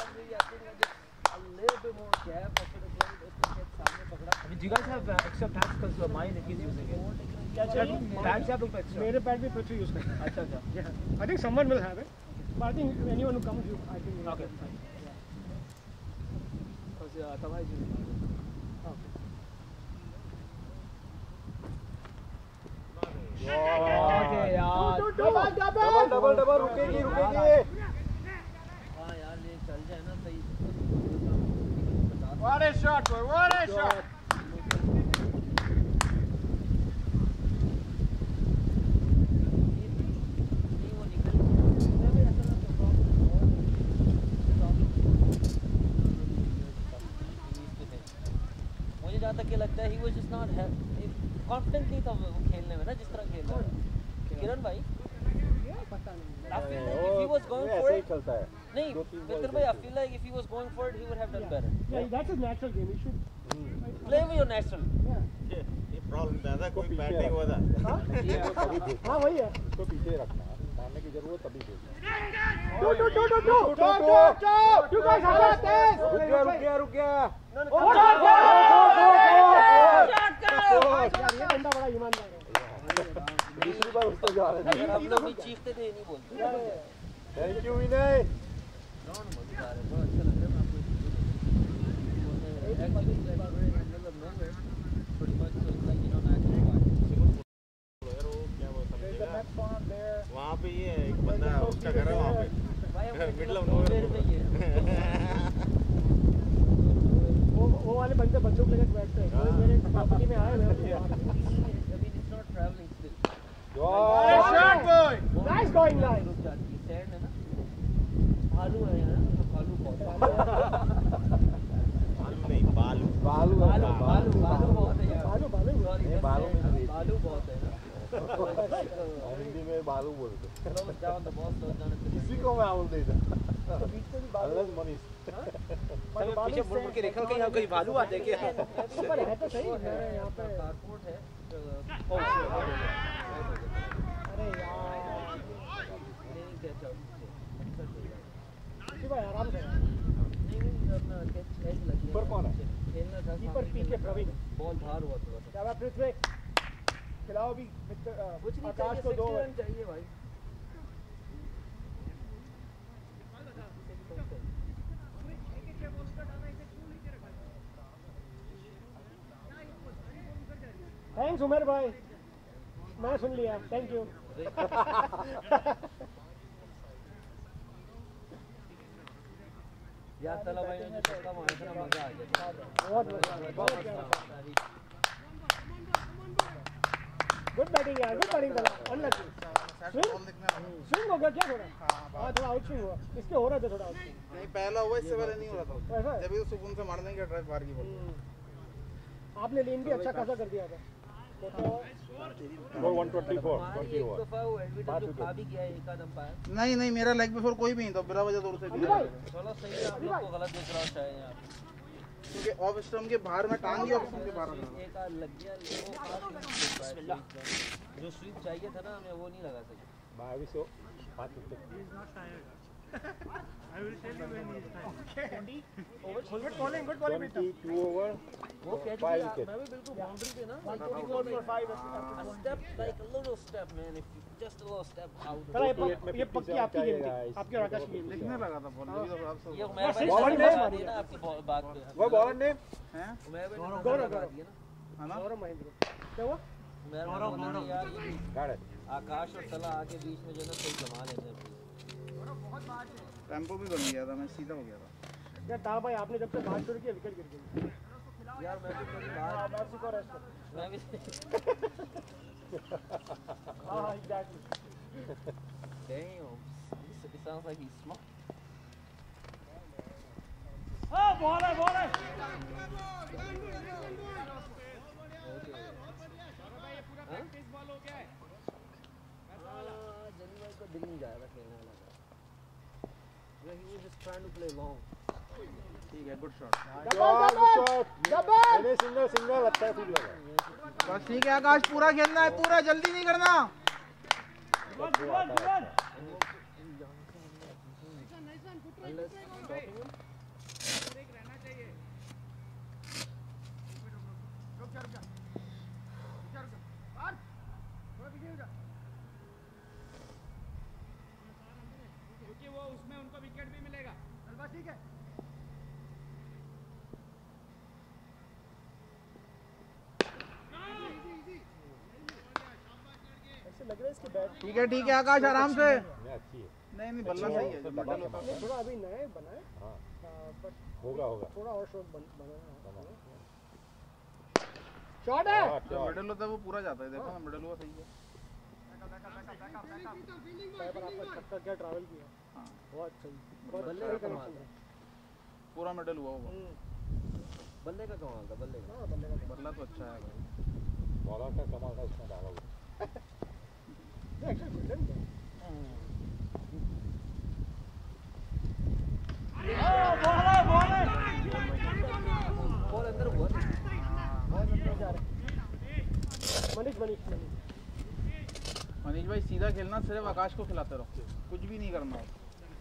Do you guys have uh, extra pads? Because uh, mine is using it. क्या चाहिए? Pads आप लोग को extra. मेरे पैड भी पृथ्वी यूज करता है. अच्छा अच्छा. Yeah. I think someone will have it. But I think anyone who comes, you, I think. Okay. Because uh, Tama is using it. Okay. Okay यार. Double, double, double, double. रुकेगी, रुकेगी. हाँ यार ये चल जाए ना सही. What a shot, boy! What a shot! मुझे जहाँ तक ये लगता है he was just not confident नहीं था वो खेलने में ना जिस तरह खेल रहा है. किरण भाई I feel like if he was going for it, नहीं, Victor भाई, I feel like if he was going for it, he would have done better. Yeah, that's his natural game. He should play with your natural. ये problem ज्यादा कोई bat नहीं हुआ था. हाँ वही है. उसको पीछे रखना, मारने की जरूरत तभी दे. Two two two two two two two two guys आ जाते हैं. रुक गया, रुक गया, रुक गया. ये बंदा बड़ा ईमानदार है. दूसरी बार उसको जा रहे अगर हम लोग भी चीखते थे नहीं बोलते. Thank you Vinay. वहाँ पे ये एक बंदा उसका घर है वहाँ पे मिडिल ऑफ नोवेयर में ये वो वो वाले बंदे बच्चों को लेकर बैठते हैं. मेरे प्रॉपर्टी में आए हैं. Shot, boy! Nice going, nice. भालू है यार. भालू बहुत. भालू नहीं बालू. बालू बालू बालू बालू बहुत है यार. बालू बालू. बालू बालू बहुत है. हिंदी में बालू बोलते. Slow down the ball, slow down the किसी को मैं आउल देता. अलग मनीष. पीछे मुड़ मुड़ के देखो कहीं कहीं भालू आ जाए क्या? पर है तो सही. यहाँ पे कारपोर्ट है. अरे यार. नहीं कैच आउट. भाई आराम से. नहीं नहीं अपना कैच एज लग गया. पर कौन है? खेलना था. कीपर पीछे प्रवीण. बॉल बाहर हुआ थोड़ा सा. क्या बात पृथ्वी? खिलाओ भी आकाश को दो. चाहिए भाई. थैंक्स उमर भाई. मैं सुन लिया. Thank you. यार तला भाई ने जो छक्का मारा था ना मजा आ गया. बहुत बहुत गुड बैटिंग यार. Good batting Tala. Unlucky. Swing हो गया क्या थोड़ा? हाँ थोड़ा आउट स्विंग हुआ. इसके हो रहा था थोड़ा आउट स्विंग. नहीं पहला हुआ इससे पहले नहीं हो रहा था. ऐसा जब भी सुकून से मारने का ट्राई बाहर की बॉल. आपने लेन भी अच्छा खासा कर दिया था. one twenty-four. एक दफा वो एडमिट जो खा भी गया एक आदम पाया. नहीं नहीं मेरा लेग बिफोर कोई भी नहीं था. बिना वजह दूर से चलो सही है. आप लोग को गलत देख रहा हूं शायद यहाँ पे. क्योंकि ऑफ स्टंप के बाहर में टांग दिया. ऑफ स्टंप के बाहर में एक आध लग गया. जो स्वीप चाहिए था ना हमें वो नहीं लगा सके. बाईस सौ पाँच wicket. I will tell you when he's time. Good bowling, good bowling. twenty-two over. वो कैच five मैं wicket. भी बिल्कुल बाउंड्री पे ना. one forty-four for five. A step like a little step man. If you just a little step out. चलो ये पक- ये पक्की आपकी गेम थी. आपकी और आकाश की गेम. लिखने लगा था बॉल. ये Yeah, मैं six भाई one बता name. दी ना आपकी बॉल- बात पे. वो बॉलर नेम हैं मैं भी गौरव, बता गौरव. दी ना. गौरव महेंद्र. क्या हुआ? मैं बोला कि यार ये Got it. आकाश और तला आके बीच में जो ना सही जमा लेते हैं. टेम्पो भी बन गया था. मैं सीधा हो गया था. यार ता भाई आपने जब से बात शुरू की विकेट गिर गई. यार मैं भी मेरी बात मैसी को रेस्ट. मैं भी हाँ exactly. damn. It sounds like he's smart. हाँ बॉल है बॉल है. जल्दी भाई को दिल नहीं जा रहा खेलने वाला. Yeah, he was just trying to play long. ठीक है. Good shot. Double double. मैंने सिंगल सिंगल अच्छा फील लगा. बस ठीक है आकाश. पूरा खेलना है. पूरा जल्दी नहीं करना. क्योंकि वो उसमें उनको विकेट भी मिलेगा। बस ठीक है। ऐसे लग रहा है इसकी बैट ठीक है ठीक है आकाश आराम से। अच्छी है। नहीं नहीं बल्ला सही है। नहीं थोड़ा अभी नए बनाए हाँ बट होगा होगा थोड़ा और शॉट बनाना शॉट है जो मिडल होता है वो पूरा जाता है। देखो ना मिडल हुआ सही है। पर आपका छक्का क्या ट्रैवल किया हाँ बहुत सही बहुत बल्ले का कमाल है पूरा मिडल हुआ वो बल्ले का कमाल था बल्ले का। हां बल्ले का बल्ला तो अच्छा है भाई। बॉलर का कमाल था उसने डाला हुआ। एक्चुअली गुड है बॉल अंदर हुआ बहुत अंदर जा रहा है मनीष मनीष मनीष मनीष भाई सीधा खेलना सिर्फ आकाश को खिलाते रहो कुछ भी नहीं करना है।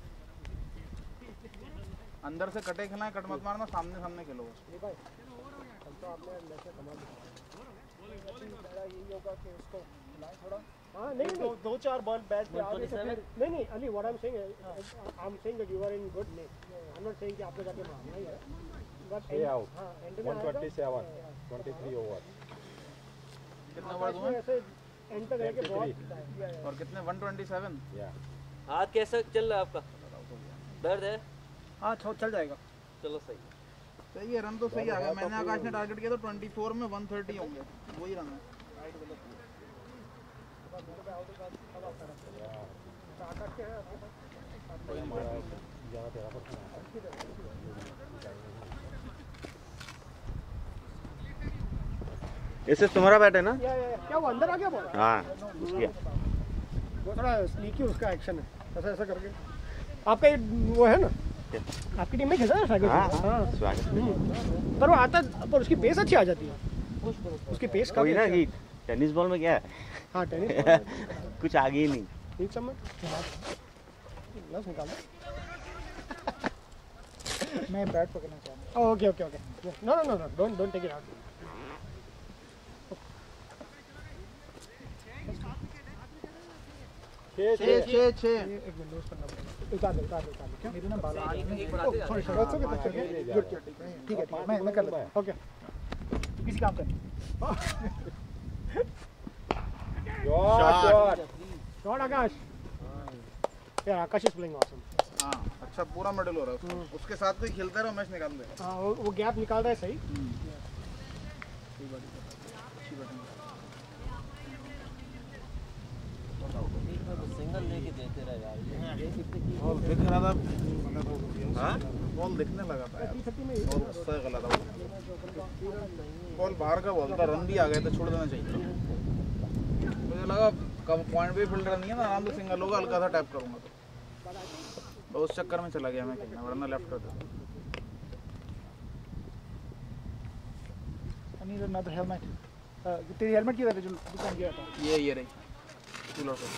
अंदर से कटे खेलना है कट मत मारना सामने सामने खेलो बस। नहीं भाई हम तो आपने मैच में कमाल दिखाया यही होगा कि उसको खिलाएं थोड़ा हाँ नहीं दो दो चार बॉल बैट पे आगे से फिर नहीं नहीं Ali what I am saying I am saying that you are in good name I am not saying कि आपको जाके मारना ही है बट छह आउट हां एंड में one twenty-seven twenty-three ओवर कितना ओवर हुआ ऐसे एंड तक रह के बहुत और कितने one twenty-seven या हाथ कैसा चल रहा है आपका दर्द है हाँ चल जाएगा। चलो सही सही है रन तो सही आ गया। मैंने आकाश ने टारगेट किया तो चौबीस में one thirty होंगे वही रन है। इससे तुम्हारा बैट है ना? या, या, या, क्या वो अंदर आ गया बॉल? हाँ उसकी वो थोड़ा स्नीकी उसका एक्शन है ऐसा ऐसा करके आपका ये वो है ना आपकी टीम में खेलता है स्वागत हाँ, हाँ स्वागत पर वो आता पर उसकी पेस अच्छी आ जाती है उसकी पेस का कोई ना कि टेनिस बॉल में क्या है हाँ टेनिस कुछ आगे ही नहीं ठीक समय ग्लव्स निकाल दो मैं बैट पकड़ना चाहूँगा। Okay okay okay no no no no don't don't take it out छः छः छः छः एक मिनट लूज करना पड़ेगा उतार दो उतार दो उतार दो क्या मेरे ना बाल सॉरी सॉरी गुड ठीक है ठीक है मैं मैं कर लेता हूँ ओके किसी काम करनी शॉट शॉट आकाश यार आकाश इज प्लेइंग ऑसम हाँ अच्छा पूरा मेडल हो रहा है उसका। उसके साथ तो खेलता रहो मैच निकाल दे। हाँ वो, वो गैप निकाल रहा है सही सिंगल लेके देते रहे यार बॉल दिख रहा था हाँ बॉल दिखने लगा था यार बॉल सही गलत था बॉल बाहर का बॉल था रन भी आ गया था छोड़ देना चाहिए मुझे लगा कब पॉइंट भी फील्डर नहीं है ना आराम से सिंगल होगा हल्का सा टैप करूंगा तो उस चक्कर में चला गया मैं खेलना वरना लेफ्ट कर देता। I need another helmet. Uh, तेरी हेलमेट किधर है जो दुकान गया था? ये ये रही कूलर पे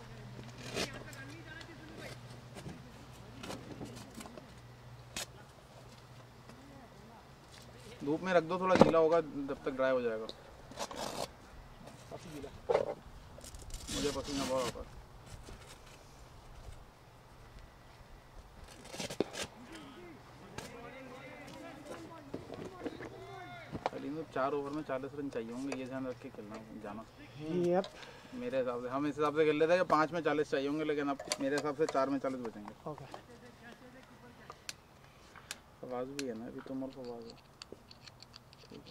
धूप में रख दो थोड़ा गीला होगा जब तक ड्राई हो जाएगा। मुझे पसीना बहुत आता है। चार ओवर में चालीस रन चाहिए होंगे ये ध्यान रख के खेलना जाना। यप मेरे हिसाब से हम इस हिसाब से खेल लेते हैं कि पाँच में चालीस चाहिए होंगे लेकिन अब मेरे हिसाब से चार में चालीस बचेंगे। ओके आवाज़ भी है ना अभी तो मर आवाज़ है ठीक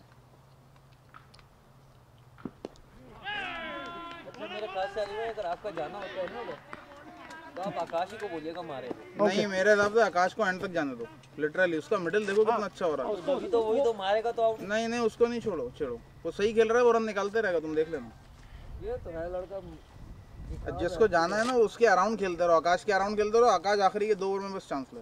है। मेरे ख्याल से अगर आपका जाना होता है ना तो आप आकाश ही को बोलिएगा मारे। नहीं मेरे हिसाब से आकाश को एंड तक जाने दो लिटरली उसका मिडिल देखो कितना अच्छा हो रहा है। वही तो वही तो मारेगा तो आउट। नहीं नहीं उसको नहीं छोड़ो छेड़ो वो सही खेल रहा है वो रन निकालते रहेगा तुम देख लेना। ये तो है लड़का जिसको जाना है ना उसके अराउंड खेलते रहो आकाश के अराउंड खेलते रहो आकाश आखिरी के दो ओवर में बस चांस ले।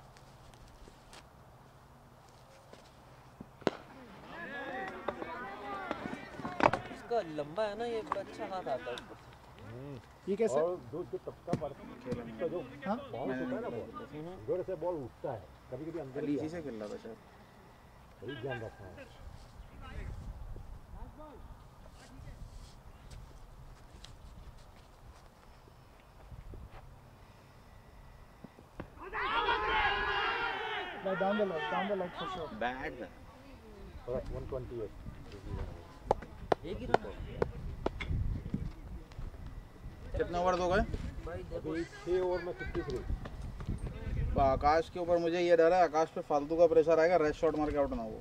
इसका लंबा है ना ये बड़ा अच्छा हाथ आता है ये कैसे? और जो जो टपका पर तो जो हाँ? बॉल होता है ना बॉल उधर से बॉल उठता है कभी कभी अंदर इसी से खेल रहा था शायद। वही ध्यान रखना है। Like down the leg, down the leg for sure. Bad था। और one twenty-eight एक ही रन कितने ओवर हो गए? अभी छह ओवर में तिरेपन। तो आकाश के ऊपर मुझे ये डर है आकाश पे फालतू का प्रेशर आएगा, रेस्ट शॉट मार के आउट ना हो।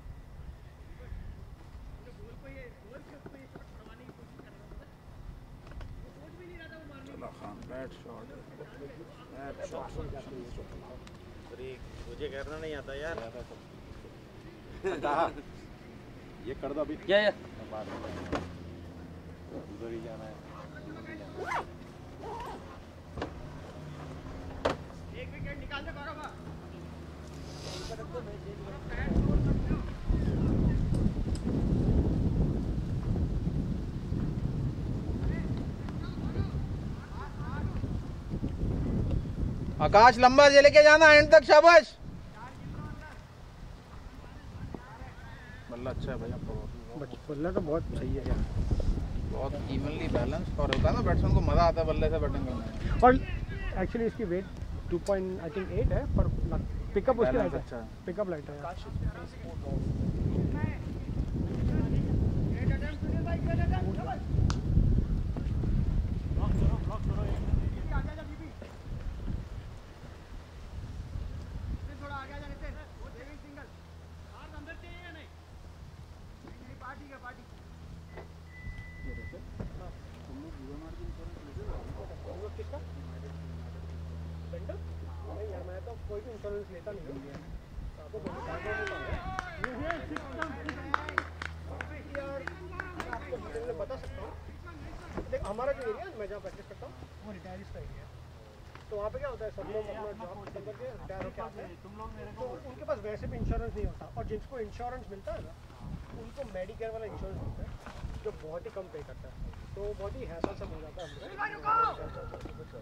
Bad shot bad shot. अरे मुझे करना नहीं आता यार। ये कर दो अभी। या या उधर ही जाना है। एक विकेट निकाल दे गौरव। आकाश लंबा जे लेके जाना एंड तक, शाबाश। बल्ला अच्छा है भैया, बल्ला तो बहुत सही है यार, बहुत इवनली बैलेंस। और होता है ना बैट्समैन को मजा आता है बल्ले से बैटिंग करने में। और एक्चुअली इसकी weight two point I think eight है, पर पिकअप उसकी लाइट अच्छा है, पिकअप लाइट है यार। नहीं यार मैं तो कोई भी इंश्योरेंस लेता नहीं हूँ, आपको कोई मैं बता सकता हूँ। देख हमारा जो एरिया मैं जहाँ प्रैक्टिस करता हूँ वो रिटायरिस का एरिया है, तो वहाँ पे क्या होता है सब लोग अपना जॉब खत्म करके रिटायर होकर आते हैं, तो उनके पास वैसे भी इंश्योरेंस नहीं होता, और जिसको इंश्योरेंस मिलता है ना उनको मेडिकेयर वाला इंश्योरेंस मिलता है जो बहुत ही कम पे करता है, तो बहुत ही हैसल सब हो जाता है।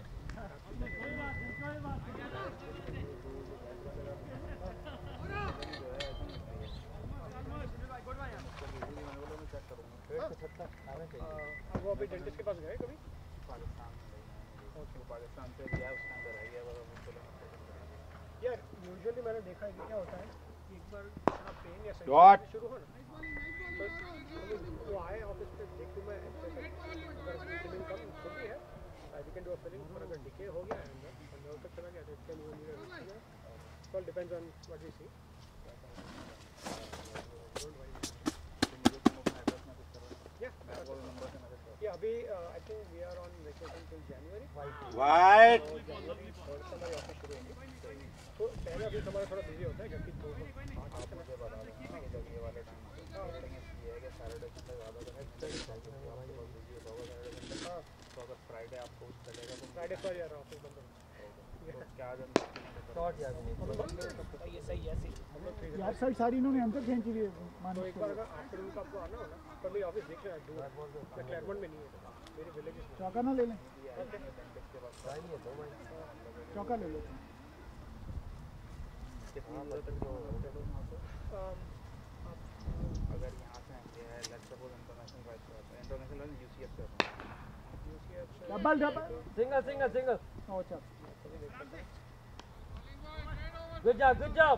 वो अभी डेंटिस्ट के पास गए कभी? पाकिस्तान पे गया, उसके अंदर रह गया यार यूजुअली मैंने देखा है कि क्या होता है कि एक बार थोड़ा पेन या Dot. शुरू हो ना तो वो आए ऑफिस पे देखूँ मैं अगर फिलिंग कम होती है I can do a filling, पर अगर डिके हो गया है अंदर अंदर तक चला गया तो इसका new new all depends on what we see. Yeah, अभी I think we are on vacation till January. Wait January third से हमारी ऑफिस शुरू होगी, तो पहले अभी हमारा थोड़ा बिजी होता है क्योंकि दो सौ आप मुझे बता देना जब ये वाले टाइम ये है कि सैटरडे संडे ज़्यादा हाँ तो अगर फ्राइडे आपको चलेगा तो फ्राइडे पर यार ऑफिस बंद तो क्या जन शॉट याद नहीं ये सही है यार सर सारी इन्होंने अंदर खींच ली है, तो एक बार अगर आफ्टरनून का आपको आना हो ना, पर मेरी ऑफिस देख रहा है दूर, मैं क्लैरमोंट में नहीं है, मेरे विलेज में। चौका ना ले लें, चौका ले लेते हैं। कितनी दूर तक जो अगर यहाँ से ये है लेट्स सपोज इंटरनेशनल फाइट से आता है, इंटरनेशनल यूसीएफ से आता है, double double single single single. ओ अच्छा good job good job.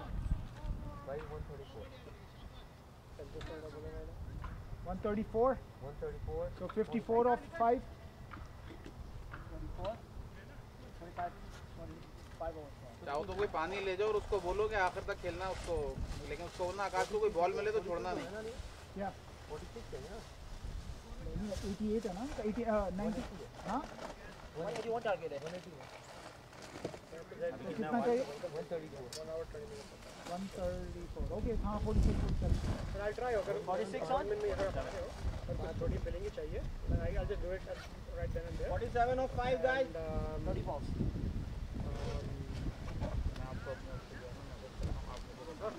one thirty-four one thirty-four so fifty-four of five चाहो तो कोई पानी ले जाओ और उसको बोलो कि आखिर तक खेलना उसको, लेकिन उसको बोलना आकाश को कोई बॉल मिले तो छोड़ना नहीं। या forty-six है ना, eighty-eight है ना, eighty ninety हाँ one eighty-one टारगेट है। कितना चाहिए? one thirty-four one thirty-four okay हाँ forty-six forty-seven I'll try अगर forty-six on में अगर आप आते हो पर थोड़ी फिलिंग ही चाहिए, I'll just do it right then and there। forty-seven of five guys thirty balls। मैं आपको अपने उससे जो है ना मैसेज करता हूँ, आप मुझे बता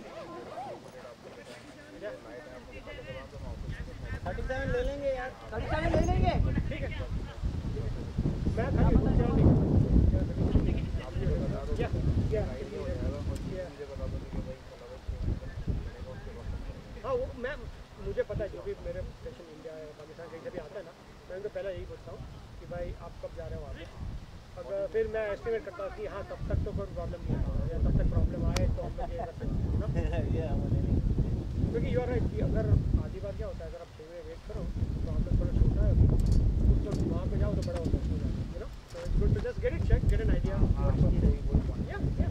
thirty-seven ले लेंगे यार, thirty-seven ले लेंगे। ठीक है वो मैं मुझे पता है जो भी मेरे स्टेशन इंडिया है पाकिस्तान कहीं से भी आता है ना, मैं उनको पहले यही पूछता हूँ कि भाई आप कब जा रहे हो वहाँ पे। अगर फिर मैं एस्टिमेट करता हूँ कि हाँ तब तक तो कोई प्रॉब्लम नहीं है, या तब तक प्रॉब्लम आए तो हम लोग ये कर सकते हैं। क्योंकि यू आर राइट कि अगर आधी बार क्या होता है, अगर आप छः वेट करो तो आप लोग थोड़ा छोटा है उसको वहाँ पे जाओ तो बड़ा होता है, you know. So it's good to just get it check, get an idea. Yeah yeah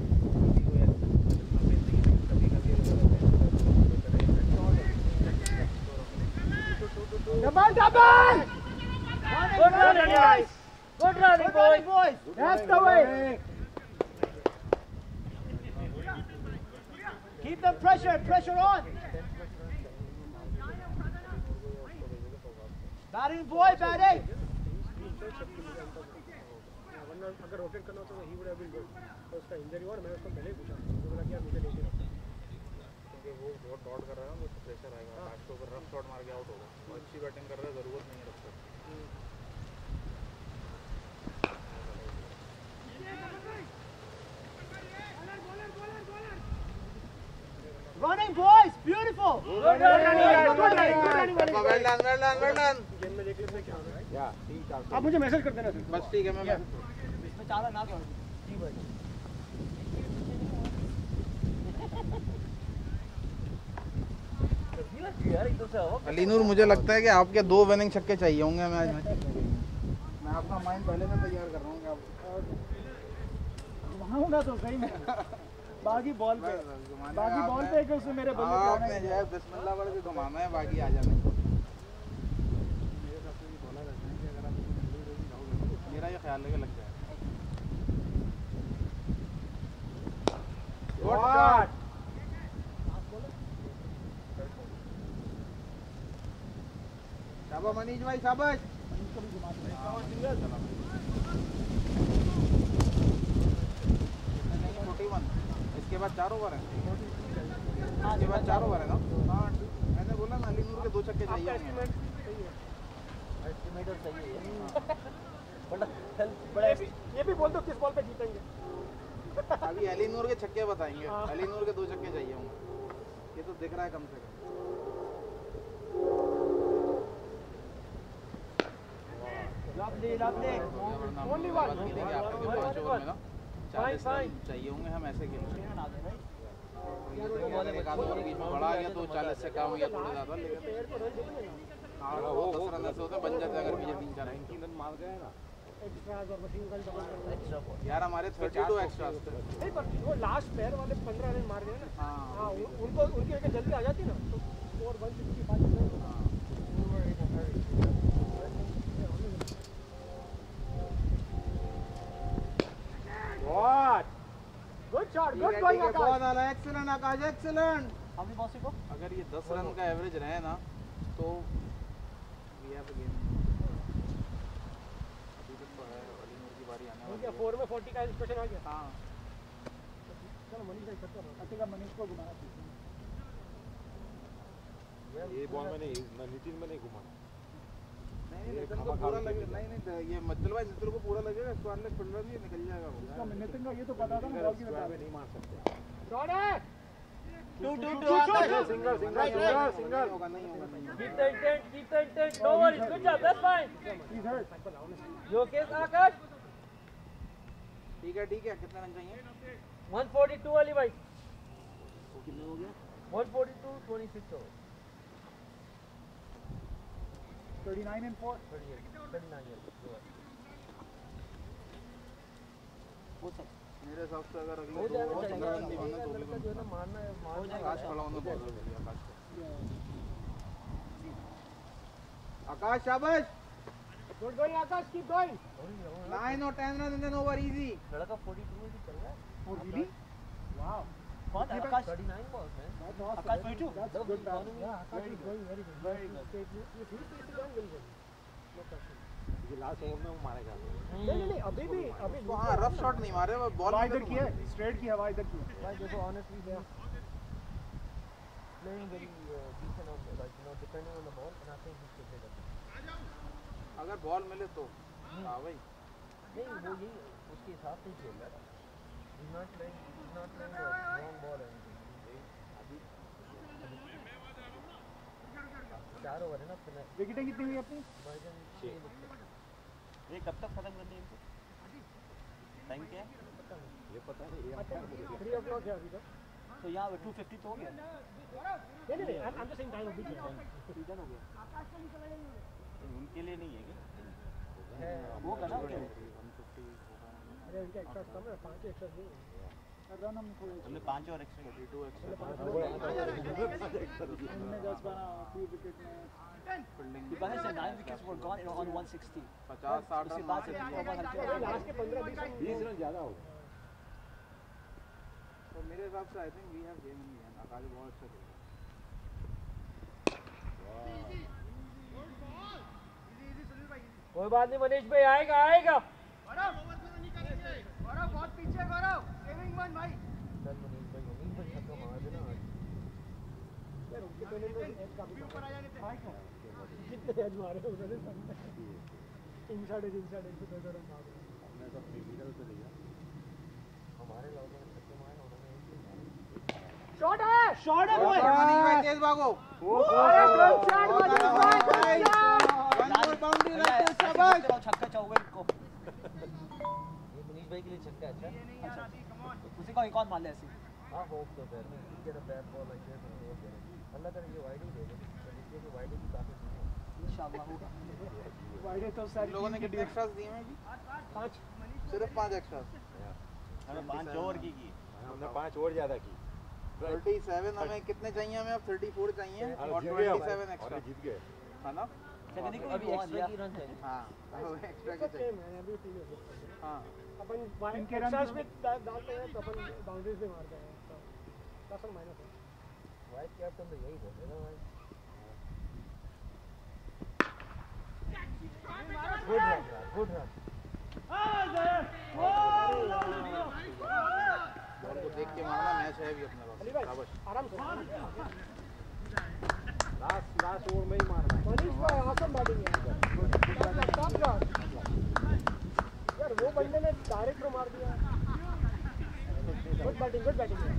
Double, double! Good running, guys. Good running, boys. That's the way. Keep the pressure, pressure on. Batting, boy, batting. वरना अगर rotate करना होता तो ही would have been good. तो उसका injury हुआ, मैंने उसको पहले ही पूछा, मुझे बोला कि यार मुझे लेके रखो, क्योंकि वो बहुत डॉट कर रहा है ना, तो प्रेशर आएगा, बैट के ऊपर रफ शॉट मार के आउट होगा। वो अच्छी बैटिंग कर रहा है, ज़रूरत नहीं है rough shot. Running, boys, beautiful. Good running, guys. Good running, good running. well done, well done, well done. Game में देख लेते हैं क्या हो रहा है। या तीन चार आप मुझे मैसेज कर देना सर। बस ठीक है, मैं इसमें चार ना क्या जी भाई। अलीनूर, मुझे लगता है कि आपके दो विनिंग छक्के चाहिए होंगे मैच में। मैं आपका माइंड पहले से तैयार कर रहा हूँ कि आप वहाँ होगा तो सही में बाकी बॉल पे बाकी बॉल पे कि उसमें मेरे बल्ले पे आपने जो है बिस्मिल्लाह पर भी घुमाना है, बाकी आ जाना है। मेरा ये ख्याल है कि लग जाए। Good shot. शाबाश मनीष भाई, शाबाश। इसके बाद चार ओवर है, इसके बाद चार ओवर है ना। हाँ मैंने बोला ना अलीनूर के दो छक्के चाहिए। एस्टिमेटर सही है बड़ा ये भी बोल दो किस बॉल पे जीतेंगे। अभी अलीनूर के छक्के बताएंगे, अलीनूर के दो छक्के चाहिए होंगे, ये तो दिख रहा है कम से कम। lovely lovely only one आपके पांच ओवर में ना चालीस रन चाहिए होंगे, हम ऐसे खेलते हैं। एक आध ओवर बीच में बढ़ा गया तो चालीस से कम या थोड़ा ज़्यादा, लेकिन हाँ वो दस रन ऐसे होते बन जाते हैं अगर पीछे तीन चार रन मार गए ना। एक्स्ट्रास और मशीन का एक्स्ट्रा यार हमारे थर्टी टू एक्स्ट्रास थे। नहीं पर वो लास्ट पैर वाले पंद्रह रन मार गए ना। हाँ हाँ उनको उनकी विकेट जल्दी आ जाती ना तो score one sixty five. What? Good shot, good going Akash. बहुत आला, excellent Akash, excellent. How many balls you go? अगर ये दस रन का एवरेज रहे ना तो we have a game. अभी तक तो है, अलीनूर की बारी आने वाली है। फोर में फोर्टी का एक्सप्रेशन आ गया। हाँ। चलो मनीष भाई करते हैं। अच्छा मनीष को घुमाना चाहिए। ये बॉल में नहीं, नितिन में नहीं घुमाना। नहीं नितिन को पूरा लगेगा, नहीं नहीं ये मतलब भाई नितिन को पूरा लगेगा, स्क्वायर लेग पंद्रह भी निकल जाएगा वो। इसका नितिन का ये तो पता था ना बॉल की बता नहीं मार सकते। शॉट है Two, two, two. Single single single single होगा नहीं होगा नहीं। Keep the intent, keep the intent. No worries. Good job. That's fine. He's hurt. You okay, Akash? ठीक है ठीक है, कितने रन चाहिए? one forty-two वाली भाई. कितने हो गया? one forty-two, twenty-six over. thirty-nine and four. thirty-eight, thirty-nine years. मेरे हिसाब से अगर अगले हो दो जाएगा और चाहिए। पंद्रह रन भी बने तो लड़का जो है ना मारना है मारना है। आकाश खड़ा होने बहुत जरूरी है आकाश को। आकाश शाबाश। Good going Akash keep going. Nine और ten run in an over easy. लड़का forty-two में भी चल रहा है। Oh really? Wow. कौन है Akash? thirty-nine balls man. Akash forty-two. That's good batting. Yeah, Akash is going very good. Very good. ये लास्ट ओवर में वो मारेगा। नहीं नहीं नहीं अभी भी अभी तो हाँ रफ शॉट नहीं मारे, वो बॉल इधर की है, स्ट्रेट की हवा इधर की है। भाई देखो honestly they are playing very uh, decent out there, like you know depending on the ball, and I think he should take it. अगर बॉल मिले तो हाँ भाई। नहीं वो यही उसके हिसाब से खेल रहा है। He's not playing, he's not playing a wrong ball or anything. अभी चार ओवर है ना विकेटें कितनी हुई अपनी? ये कब तक खत्म करनी है इनको? टाइम क्या है? ये पता नहीं ये थ्री ओ क्लॉक है अभी तक। तो यहाँ टू फिफ्टी तो हो गया। नहीं नहीं I am just saying time अभी डन हो गया। उनके लिए नहीं है क्या? वो करना क्या? अरे उनके एक्स्ट्रा कम है, पांच एक्स्ट्रा नहीं है। रन हमने थोड़े हमने पांच और एक्स्ट्रा कर दो एक्स्ट्रा हमने दस बारह फ्री विकेट में The balance of nine wickets were gone you know, on one sixty. पचास साठ उसके बाद से लास्ट के पंद्रह बीस बीस रन ज्यादा हो गए। तो मेरे हिसाब से I think we have game in hand. Akash बहुत अच्छा खेला। कोई बात नहीं मनीष भाई, आएगा आएगा। गौरव बहुत पीछे, गौरव सेविंग वन भाई। चल मनीष भाई मनीष भाई छक्का मार देना आज। यार उनके पहले तो एज का भी ऊपर आ जाने थे। कितने एज मारे उन्होंने सामने। इनसाइड एज इनसाइड एज पे दो रन मारे। हमने तो मिडिल पे लिया। हमारे लोगों ने छक्के मारे उन्होंने एक ही मारे। शॉट है, शॉट है बॉय। नहीं भाई तेज भागो। अरे ड्रोन शॉट मनीष भाई। वन मोर बाउंड्री रहते शाबाश। छक्का चाहोगे इनको। ये मनीष भाई के लिए छक्का अच्छा। अच्छा उसी को एक और मार ले ऐसे। हां होप तो बैट में get a bat ball like this and वो गेट अल्लाह करे ये वाइड ही दे दे। इसलिए कि वाइड की काफी दूर है इंशाल्लाह होगा। वाइड तो सारी लोगों ने कितने एक्स्ट्रास दिए हैं जी? पांच, सिर्फ पांच एक्स्ट्रास। हमें पांच ओवर की की हमने पांच ओवर ज्यादा की। सैंतीस हमें कितने चाहिए? हमें अब चौंतीस चाहिए और सत्ताईस एक्स्ट्रा जीत गए है ना? अभी एक्स्ट्रा की रन चाहिए। हां एक्स्ट्रा के सेम है अभी तीन है। हां अपन इनके रन एक्स्ट्रास में डालते हैं तो अपन बाउंड्रीज में मारते हैं तो प्लस और माइनस है। वाइस कैप्टन तो यही बोल रहे ना भाई। Good run good run. Ball को देख के मारना मैच है भी अपने पास। शाबाश आराम से लास्ट लास्ट ओवर में ही मारना है। मनीष भाई ऑसम बैटिंग है टॉप शॉट। यार वो बंदे ने डायरेक्ट को मार दिया। गुड बैटिंग गुड बैटिंग है।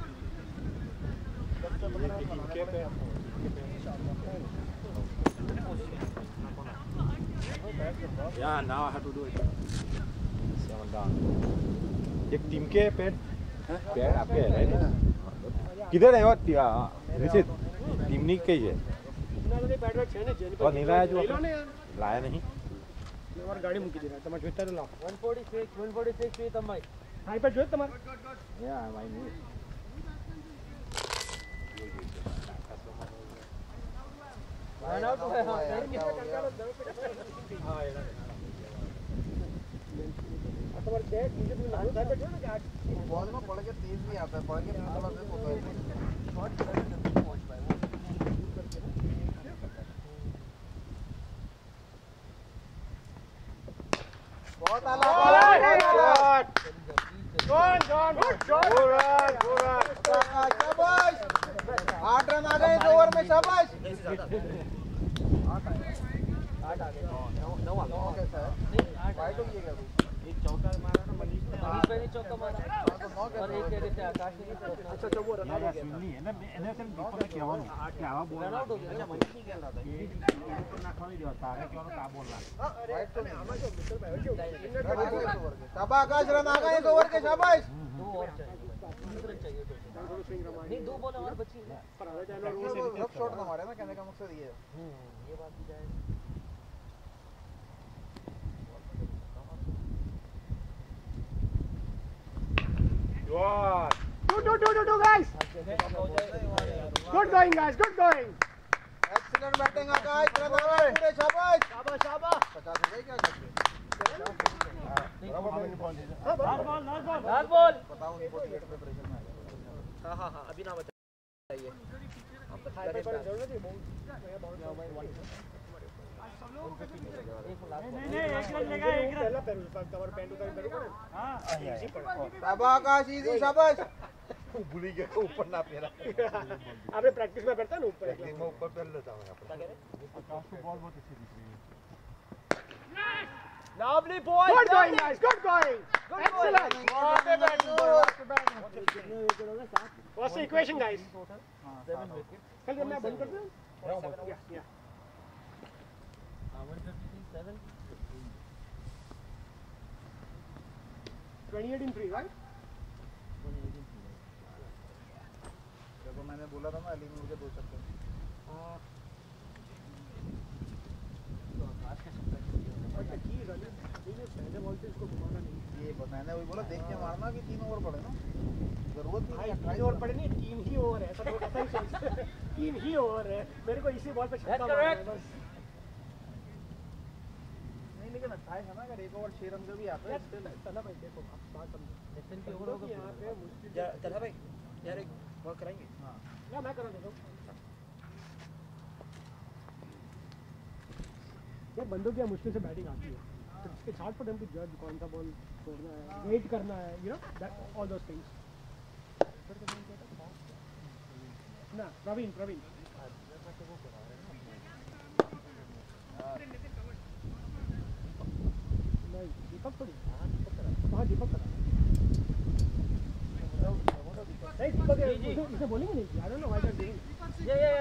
Yeah, now I have to do it. Seven down. एक टीम के पैड पैड आपके है राइट? किधर है वो रिसित टीम नहीं कही है इन्होंने बैट बैट छेने जेल और नहीं लाया जो लाया नहीं हमारी गाड़ी मुकी दे रहा है तमाम जोता तो ला one forty-six one forty-six पे तम भाई हाई पर जोत तमाम या भाई नहीं रन आउट हुआ है। हां तुम्हारे बैट मुझे भी लाल बैट जो ना आज बॉल में पड़ के तेज भी आता है, पड़ के मतलब से होता है शॉट जल्दी पहुंच पाए वो बहुत आला shot gone gone good shot good run good run शाबाश आठ रन आ गए इस ओवर में शाबाश आठ आ गए नौ आ गए कैसा है वाइड हो गया एक चौका मारा ना मनीष ने मनीष भाई ने चौका मारा और एक क्या कहते हैं आकाश ने अच्छा अच्छा वो रन आउट हो गया नहीं है ना एने से दीपक ने क्या हुआ क्या हुआ बोल रन आउट हो गया। अच्छा मनीष नहीं खेल रहा था ये ना खाने दिया तारे क्यों ना बोल रहा वाइड तो नहीं हमारे मिस्टर भाई क्यों शाबाश आकाश रन आ गए इस ओवर के शाबाश दो और चाहिए तीस रन चाहिए तो नहीं दो बॉल और बची है पर आधा चाहे रफ शॉट ना मारे ना, कहने का मकसद ये है। हम्म ये बात भी जाए वाह Good, good, good, good, guys. Good going, guys. Good going. Excellent batting Akash run आ गए पूरे शाबाश शाबाश शाबाश पचास हो गए क्या करते हाँ ball ball last ball last ball बताओ फोर्टी एट पे प्रेशर में आ गया। हां हां हां अभी ना बताइए आप हाई पर जरूरत है बहुत नहीं नहीं एक रन लेगा एक रन पहला पैर पर कवर पैंट उतार पैर को हां इजी पड़ा शाबाश आकाश इजी शाबाश भूल गया ऊपर ना पेरा आपने प्रैक्टिस में करता है ना ऊपर मैं ऊपर कर लेता हूं यहां पर आकाश को बॉल बहुत अच्छी दिख रही है Lovely boy. Good going, guys. Good going. Excellent. What a batting. What's the equation, guys? seven wickets कल मैं बंद कर दूं? Yeah, yeah. one fifty-three, seven. twenty-eight in three, right? देखो मैंने बोला था ना अली नूर के दो चक्कर अच्छा की है अली ये पहले बॉल से इसको घुमाना नहीं ये मैंने वही बोला देख के मारना कि तीन ओवर पड़े ना जरूरत नहीं है अट्ठाईस ओवर पड़े नहीं तीन ही ओवर है ऐसा तो ऐसा ही सोच तीन ही ओवर है मेरे को इसी बॉल पे छक्का मारना है बस नहीं लेकिन अट्ठाईस है ना अगर एक ओवर छह रन का भी आता है चला भाई देखो आप बात समझो लेकिन के ओवरों को यहाँ पे मुश्किल चला भाई यार एक बॉल कराएंगे हां ना मैं करा देता हूं यार बंदों की मुश्किल से बैटिंग आती है तो it's hard for them to जज कौन सा बॉल छोड़ना है वेट करना है you know all those things ना प्रवीण प्रवीण नहीं दीपक थोड़ी हाँ दीपक करा नहीं दीपक इसे बोलेंगे नहीं I don't know why they are doing ये ये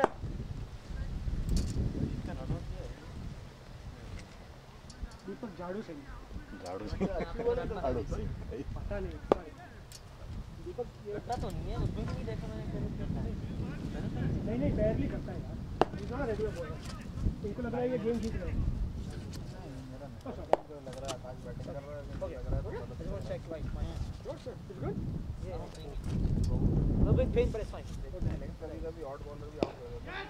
दीपक झाड़ू से झाड़ू से झाड़ू से पता नहीं दीपक करता तो नहीं है उसमें भी नहीं देखा मैंने करता है नहीं नहीं बैरली करता है यार इतना रेगुलर बॉल है इनको लग रहा है ये गेम जीत रहे हैं लग रहा है आकाश बैटिंग कर रहा है लग रहा है तो check like my good sir it's good yeah little bit pain but it's fine लेकिन कभी कभी ऑड बॉलर भी आउट हो जाता है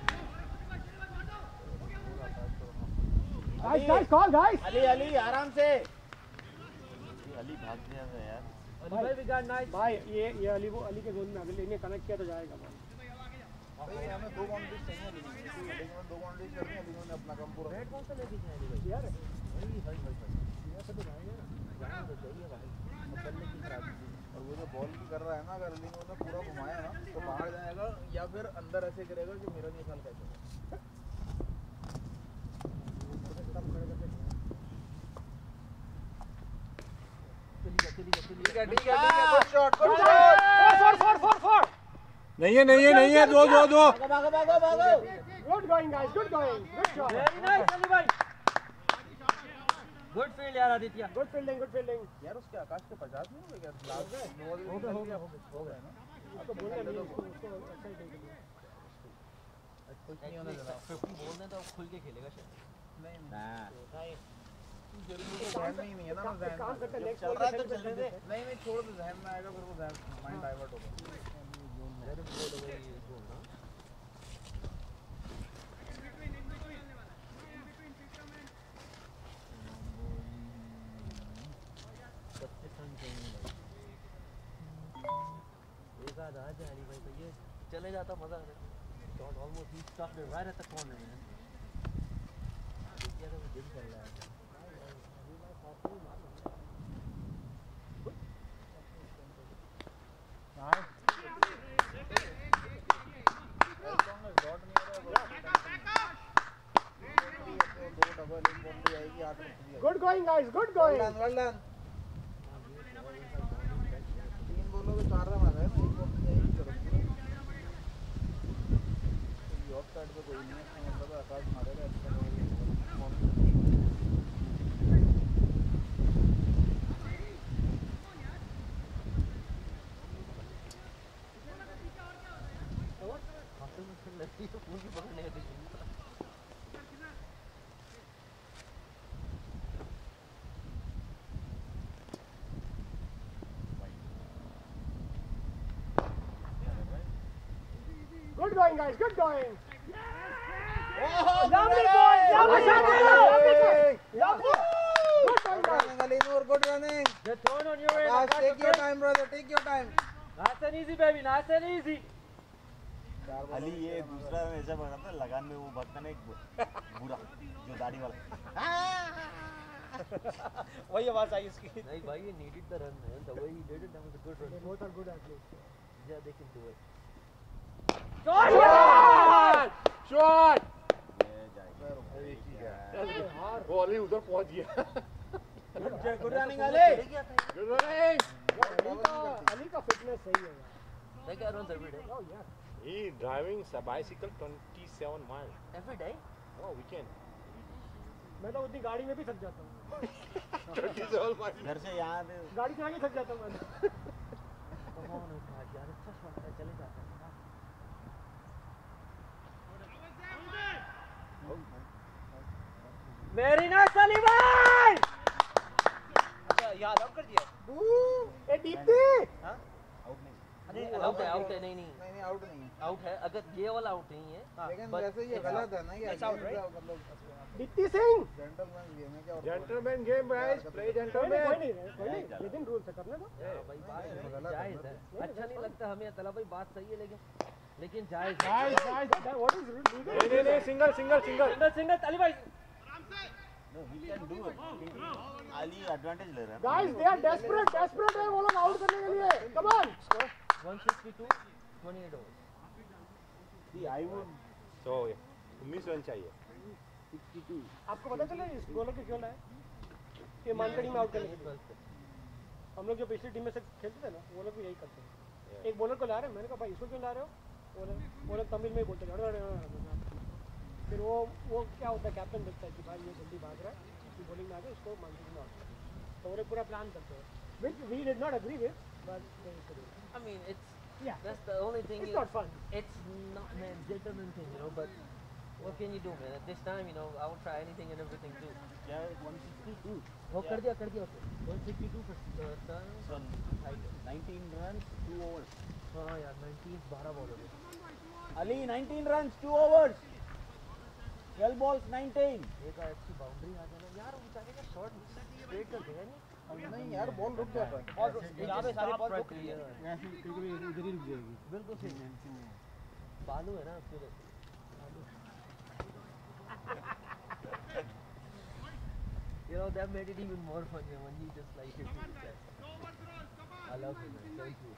guys guys call guys Ali Ali आराम से अली भाग गया था यार अली भाई we got nice भाई ये ये अली वो अली के गोल में अगले ने कनेक्ट किया तो जाएगा बॉल भाई हमें दो बाउंड्रीज चाहिए अली में दो बाउंड्रीज करनी है अली ने अपना काम पूरा रेड कौन सा लेके जाए अली भाई यार भाई भाई भाई ये सब तो जाएगा ना जाना तो चाहिए भाई बल्ले की खराबी और वो जो बॉल भी कर रहा है ना अगर अली ने उसे पूरा घुमाया ना तो बाहर जाएगा या फिर अंदर ऐसे करेगा कि मेरा नहीं ख्याल कैसे ठीक है ठीक है good shot good shot four four four four नहीं है नहीं है नहीं है दो दो दो भागो भागो भागो good going guys good going good shot very nice Ali भाई गुड फील्ड यार Aditya good fielding good fielding यार उसके आकाश के पचास नहीं हो गए क्या लास्ट में हो गया हो गया हो गया ना आपको बोलना नहीं उसको उसको अच्छा ही देंगे कुछ नहीं होने देना फिफ्टी बोलने तो खुल के खेलेगा शायद नहीं हां जरूरी तो ध्यान में ही नहीं है ना ध्यान काम करते नेक्स्ट चल रहा है तो चलने दे नहीं नहीं छोड़ दे ध्यान में आएगा फिर वो ध्यान माइंड डाइवर्ट होगा एक आध आ जाए अली भाई तो ये चले जाता मजा आ शॉट ऑलमोस्ट ही stopped it right at the corner man देखिए तो दिल चल रहा है good going guys good going well done तीन बोलों के चार रन आ गए ना एक बॉल में यही करो ऑफ साइड पे कोई नहीं है मतलब आकाश मारेगा अच्छा Good going, guys. Good going. Oh, lovely boy. Lovely shot. Lovely. Good going, Good running, Ali Noor. Good running. Get thrown on your end. Guys, take your time, brother. Take your time. Nice and easy, baby. Nice and easy. Ali ये दूसरा ऐसा बना था लगान में वो भगता ना एक बुरा जो दाढ़ी वाला वही आवाज आई उसकी नहीं भाई ये needed the run man the way he did it that was a good run both are good athletes yeah they can do it shot shot वो अली उधर पहुंच गया good running Ali good running Ali का फिटनेस सही है यार that guy runs every day oh yeah he driving a bicycle twenty-seven miles every day oh weekend मैं तो उतनी गाड़ी में भी थक जाता हूँ। घर से यहाँ गाड़ी चला के थक जाता हूँ मैं। यार अच्छा शॉट है, चले जाते हैं। वेरी नाइस अली भाई। अच्छा यार आउट कर दिया। ए दीप्ति। हां आउट नहीं। अरे आउट है, आउट है, नहीं नहीं नहीं नहीं आउट नहीं है, आउट है। अगर ये वाला आउट नहीं है, लेकिन वैसे ये गलत है ना, ये मतलब दीप्ति सिंह। जेंटलमैन गेम है क्या? Gentleman game guys, play gentleman. कोई नहीं कोई नहीं, लेकिन रूल से करने दो। भाई बात जायज है, अच्छा नहीं लगता हमें तला भाई, बात सही है लेकिन लेकिन जायज है। Guys guys what is rule? नहीं नहीं नहीं single single single single single Ali भाई। No, he can do it. Ali advantage ले रहा है। Guys they are desperate, desperate है वो लोग आउट करने के लिए। Come on. one sixty-two, twenty-eight overs. See, I would. तो उन्नीस रन चाहिए। बासठ। आपको पता चला इस बॉलर के क्यों लाए? ये मानकड़ी में आउट करने के लिए। हम लोग जो पिछली टीम में से खेलते थे ना, वो लोग भी यही करते हैं। एक बॉलर को ला रहे हैं, मैंने कहा भाई इसको क्यों ला रहे हो? वो लोग वो लोग तमिल में ही बोलते हैं। फिर वो वो क्या होता है, कैप्टन देखता है कि भाई ये जल्दी भाग रहा है, इसकी बॉलिंग में आ गया, इसको मानकड़ी में आउट कर। तो वो लोग पूरा प्लान करते हैं, which we did not agree with, but I mean, it's yeah, that's the only thing. it's is, not fun. It's not man, gentleman thing, you know. But what can you do, man? At this time, you know, I will try anything and everything too. Yeah, one sixty-two. वो कर दिया कर दिया one sixty-two for turn. So nineteen runs, two overs. हाँ यार nineteen, बारह ball हो गए। Ali nineteen runs, two overs. twelve balls, nineteen. एक अच्छी बाउंड्री आ जाना यार, वो बेचारे का शॉट स्ट्रेट कर गया नहीं। नहीं यार बॉल रुक जाता है, और यहाँ पे सारे बॉल रुक गए हैं। ऐसे कभी इधर ही रुक जाएगी। बिल्कुल सही। बालू है ना उसके लिए। You know that made it even more fun when he just like hit me. I love it, man. Thank you.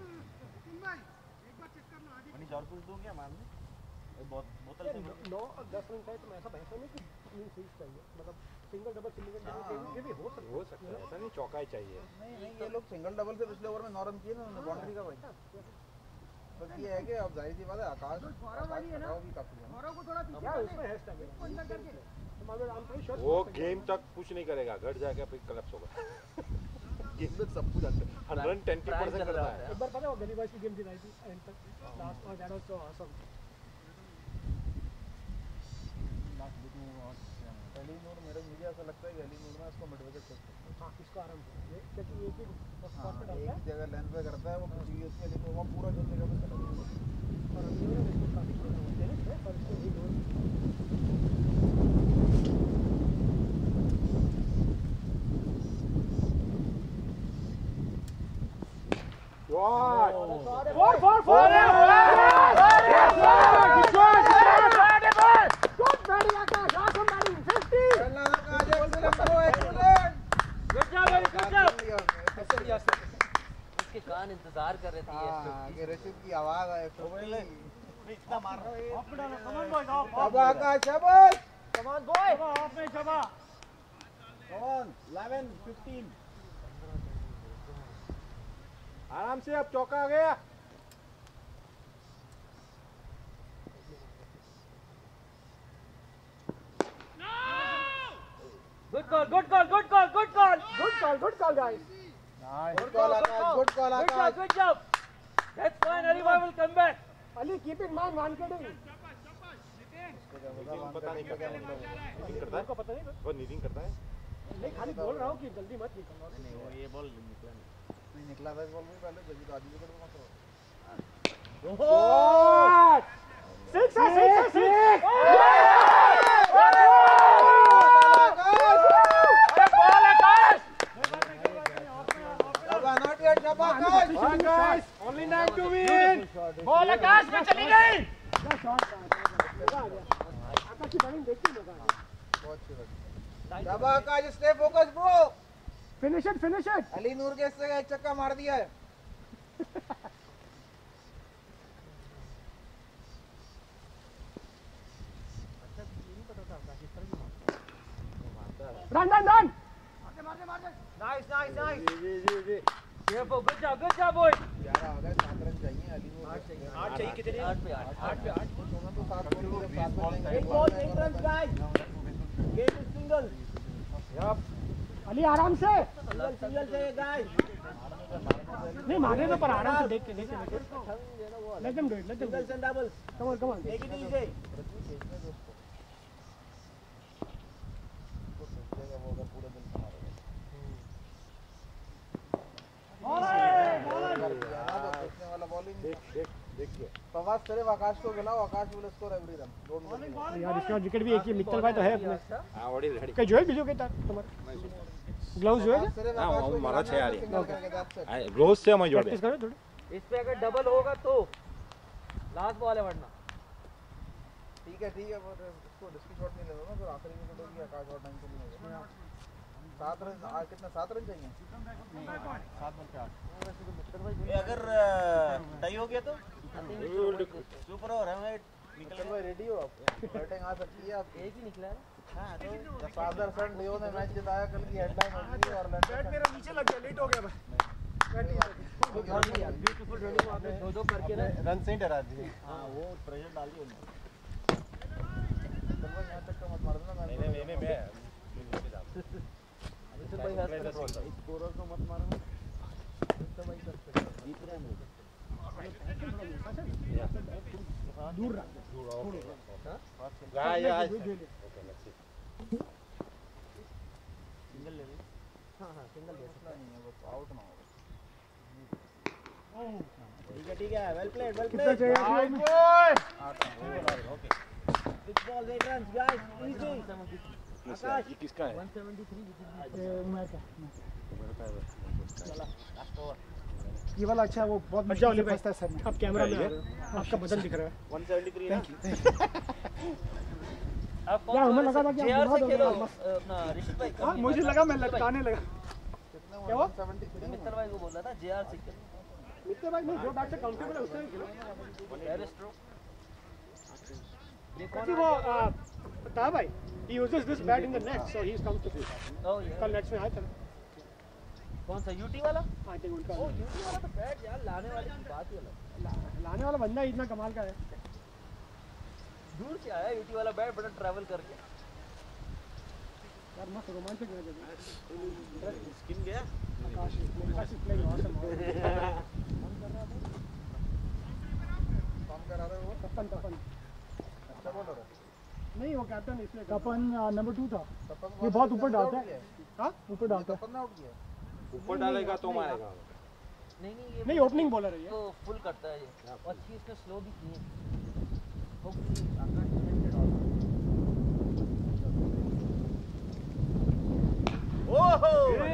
Manish और कुछ दूं क्या मान लो? बहुत बोतल से नौ दस रन चाहिए, तो ऐसा ऐसा नहीं कि तीन सीज चाहिए, मतलब सिंगल डबल सिंगल डबल ये भी हो सकता है। हो सकता है, ऐसा नहीं चौका ही चाहिए। नहीं नहीं ये लोग सिंगल डबल से पिछले ओवर में नौ रन किए ना उन्होंने बाउंड्री का भाई। बस ये है कि अब जाहिर सी बात है आकाश आकाश खटाव भी काफी है। क्या उसमें है स्टैग अंदर करके वो गेम तक कुछ नहीं करेगा, घट जाएगा फिर कलेप्स होगा। गेम में सब कुछ आता है, हंड्रेड टेन परसेंट करता है। एक बार पता है वो गली बॉयज की गेम जिताई थी एंड तक लास्ट और that was so awesome. Ali Noor मेरे मुझे ऐसा लगता है कि अली नूर में इसको मिड विकेट कर सकते हैं। हां इसको आराम से ये क्योंकि एक ही स्पॉट पे एक जगह लेंथ पे करता है वो, किसी उसके लिए वो पूरा जो जगह पे चला जाता है। और अभी वो इसको काफी खेला हुआ है टेनिस है, पर इसको भी दो What? Four, four, four! Yes, sir! Good batting, Akash! Awesome batting! fifty! Good job, good job! उसके कान इंतजार कर रहे थे ये आगे रशीद की आवाज आए तो इतना मार रहा है। Come on, boys, off! शाबाश आकाश शाबाश। Come on, boy! Off में Shaba! Come on eleven fifteen। आराम से अब चौका आ गया। Good call, good call, good call, good call! Good call, good call, guys! Good call Akash, good call Good job, Akash. good job! That's fine, Ali boy will come back. Ali, keep in mind, one kidding. पता नहीं करता है, knitting करता है, पता नहीं वो knitting करता है। नहीं खाली बोल रहा हूँ कि जल्दी मत निकलना। नहीं वो ये बॉल निकला नहीं। नहीं निकला था इस बॉल में पहले जल्दी तो आधी विकेट में मत हो। Six, six, six, six! Not yet, Akash. Akash, only nine to win. Ball आकाश में चली गई. आकाश की बैटिंग देखते ही मजा आ गया। बहुत अच्छी बात। शाबाश आकाश, stay focused bro. Finish it, finish it. Ali नूर के इससे एक चक्का मार दिया है। Run, run, run. Nice, nice, nice. जी जी जी। Careful, good job, good job, boy. ग्यारह आ गए, सात रन चाहिए अली नूर। आठ चाहिए कितने? आठ पे आठ आठ पे आठ. तो सात बॉल में सात run Eight balls, eight runs, guys. Game is single. Yup. Ali आराम से। सिंगल सिंगल चाहिए गाइस। नहीं मारने तो पर आराम से देख के देख के। Let them do it. Let them do it. Singles and doubles. Come on, come on. Make it easy. Fawad सिर्फ आकाश को खिलाओ, Akash will score every run. यार इसके बाद विकेट भी एक ही मित्तल भाई तो है अपने। हां ऑलरेडी रेडी। क्या जो है बीजो के तार तुम्हारे ग्लव्स जो है हां वो मारा छह आ रही। ग्लव्स से मैं जोड़ दे। प्रैक्टिस करो थोड़ी। इस पे अगर डबल होगा तो लास्ट बॉल है वरना। ठीक है ठीक है, पर इसको डिस्की शॉट नहीं लेना ना, फिर आखिरी में उड़ेगी आकाश और टाइम तो नहीं होगा। सात रन आ, कितना सात रन चाहिए? सात बन के आठ। ये अगर टाई हो गया तो सुपर ओवर है। मैं निकल भाई रेडी हो आप? बैटिंग आ सकती है आप। एक ही निकला है। हां तो फादर सन लियो ने मैच जिताया, कल की हेडलाइन होगी और बैट मेरा नीचे लग गया, लेट हो गया भाई। ब्यूटीफुल रनिंग वहां पे दो दो करके ना रन से ही डरा दिए। हां वो प्रेशर डाल दिया उन्होंने। चल भाई यहां तक का मत मार देना। नहीं नहीं नहीं मैं नीचे जा। तो भाई हैज कंट्रोल। स्कोरर को मत मारना। तो भाई जीत रहे हैं दूर रख दूर ओके। हां गाय यार सिंगल ले ले। हां हां सिंगल ले सकता नहीं है, वो आउट ना हो। ठीक है ठीक है, वेल प्लेड वेल कितना प्लेड। चाहिए? Okay six ball eight runs guys, easy. Akash ये किसका है? एक सौ सतहत्तर ये मैं क्या मेरे पास चला लास्ट ओवर। ये वाला अच्छा वो बहुत मजा वाली फंसता है सर में। अब कैमरा में आ रहा है, आपका बदन दिख रहा है। एक सौ तिहत्तर ना। अब यार हमें लगा था कि जेआर आप से खेलो बुला अपना ऋषित भाई। हां मुझे लगा मैं लटकाने लगा। कितना क्या हुआ? एक सौ तिहत्तर मित्तल भाई को बोल रहा था जेआर से खेलो। मित्तल भाई नहीं, जो बैट से काउंटेबल है उससे खेलो। पहले स्ट्रोक देखो वो बता भाई, he uses this bat in the net so he is comfortable. ओह ये कल नेट्स में आया था। कौन सा यूटी वाला? आई थिंक उनका ओ यूटी वाला तो बैट यार लाने वाले की बात ही अलग। लाने वाला बंदा इतना कमाल का है। दूर से आया यूटी वाला बैट, बड़ा ट्रैवल करके। यार मस्त रोमांचक है जब स्किन गया आकाश आकाश प्लेइंग ऑसम। काम करा रहे हो? तपन तपन अच्छा बोल रहा है। नहीं वो कैप्टन इसमें तपन नंबर टू था। तपन ये बहुत ऊपर डालता है। हाँ ऊपर डालता है। तपन आउट किया। ऊपर डालेगा तो मारेगा। नहीं नहीं ये नहीं ओपनिंग बॉलर है ये। तो फुल करता है ये। और अच्छी इसने स्लो भी की है। Hopefully Akash connected all. ओहो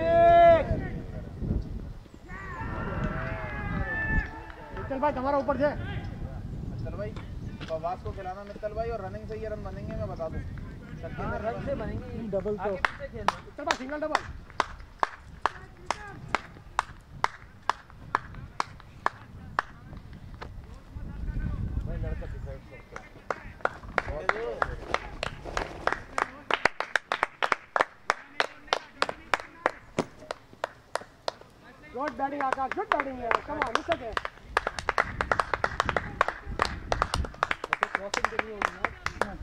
मित्तल भाई तुम्हारा ऊपर है। मित्तल भाई फवाद को खिलाना मित्तल भाई, और रनिंग से ये रन बनेंगे मैं बता दूं। हां रन से बनेंगे। डबल तो आगे पीछे खेलना। मित्तल भाई सिंगल डबल। भाई लड़का डिसाइड करता है। Good batting Akash, good batting यार, कम ऑन मिस है। तो क्रॉसिंग करनी होगी ना।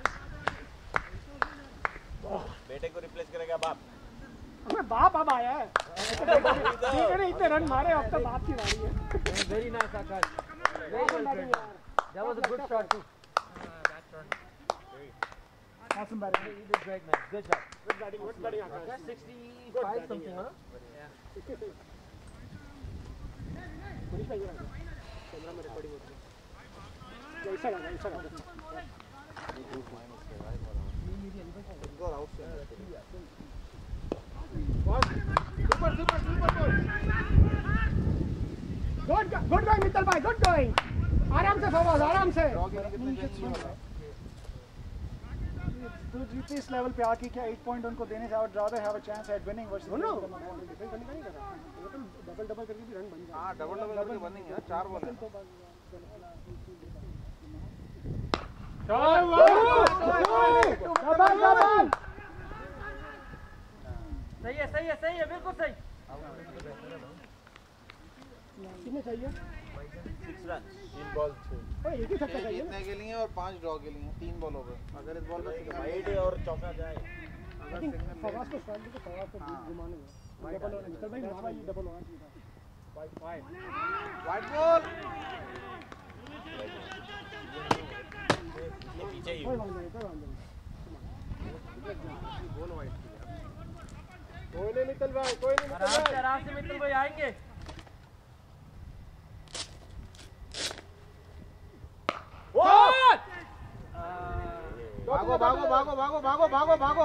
बेटे को रिप्लेस करेगा बाप। हमें बाप अब आया है। ठीक है, इतने रन मारे, अब तो बाप की बारी है। Very nice Akash. Very well played. That was a good shot too. Awesome batting. You did great man. Good job. Good batting, good batting आकाश। sixty-five something, huh? पुलिस भाई कैमरा में रिकॉर्डिंग होती है। ऐसा लगा, ऐसा लगा। इनको आउट से super super super good good going Mittal भाई, गुड गोइंग। आराम से फवाद, आराम से। तो जीते इस लेवल पे आके क्या एट पॉइंट उनको देने से I would rather have a chance at winning versus no defence करने का नहीं कर रहा। ये तो डबल डबल करके भी रन बन जाए। हां डबल डबल करके बनेंगे यार, चार बॉल है। डबल डबल सही है, सही है, सही है, बिल्कुल सही। कितने चाहिए? सिक्स रन तीन बॉल छः ओए एक ही छक्का चाहिए जीतने के लिए और पांच ड्रॉ के लिए तीन बॉलों पे अगर इस बॉल पे वाइड और चौका जाए आई थिंक फवाद को स्ट्राइक देके फवाद को घुमाने में डबल होना चल भाई हमारा ये डबल होना चाहिए था वाइड वाइड वाइड बॉल ये पीछे ही कोई बात नहीं कोई बात नहीं बॉल वाइड कोई नहीं मित्तल भाई कोई नहीं मित्तल भाई आराम से मित्तल भाई आएंगे भागो भागो भागो भागो भागो भागो भागो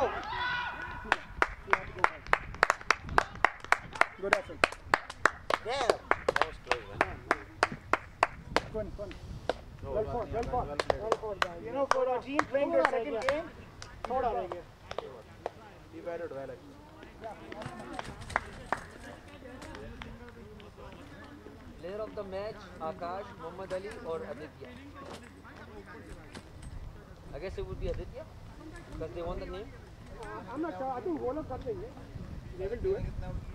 good effort Yeah, that was close. fun fun well fought well fought well fought guys you know for our team playing their second game थोड़ा रह गया he batted well player of the match Akash, Mohammad Ali और Aditya. I guess it would be Aditya because they won the name. I'm not sure. I think वो लोग कर देंगे. They will do it.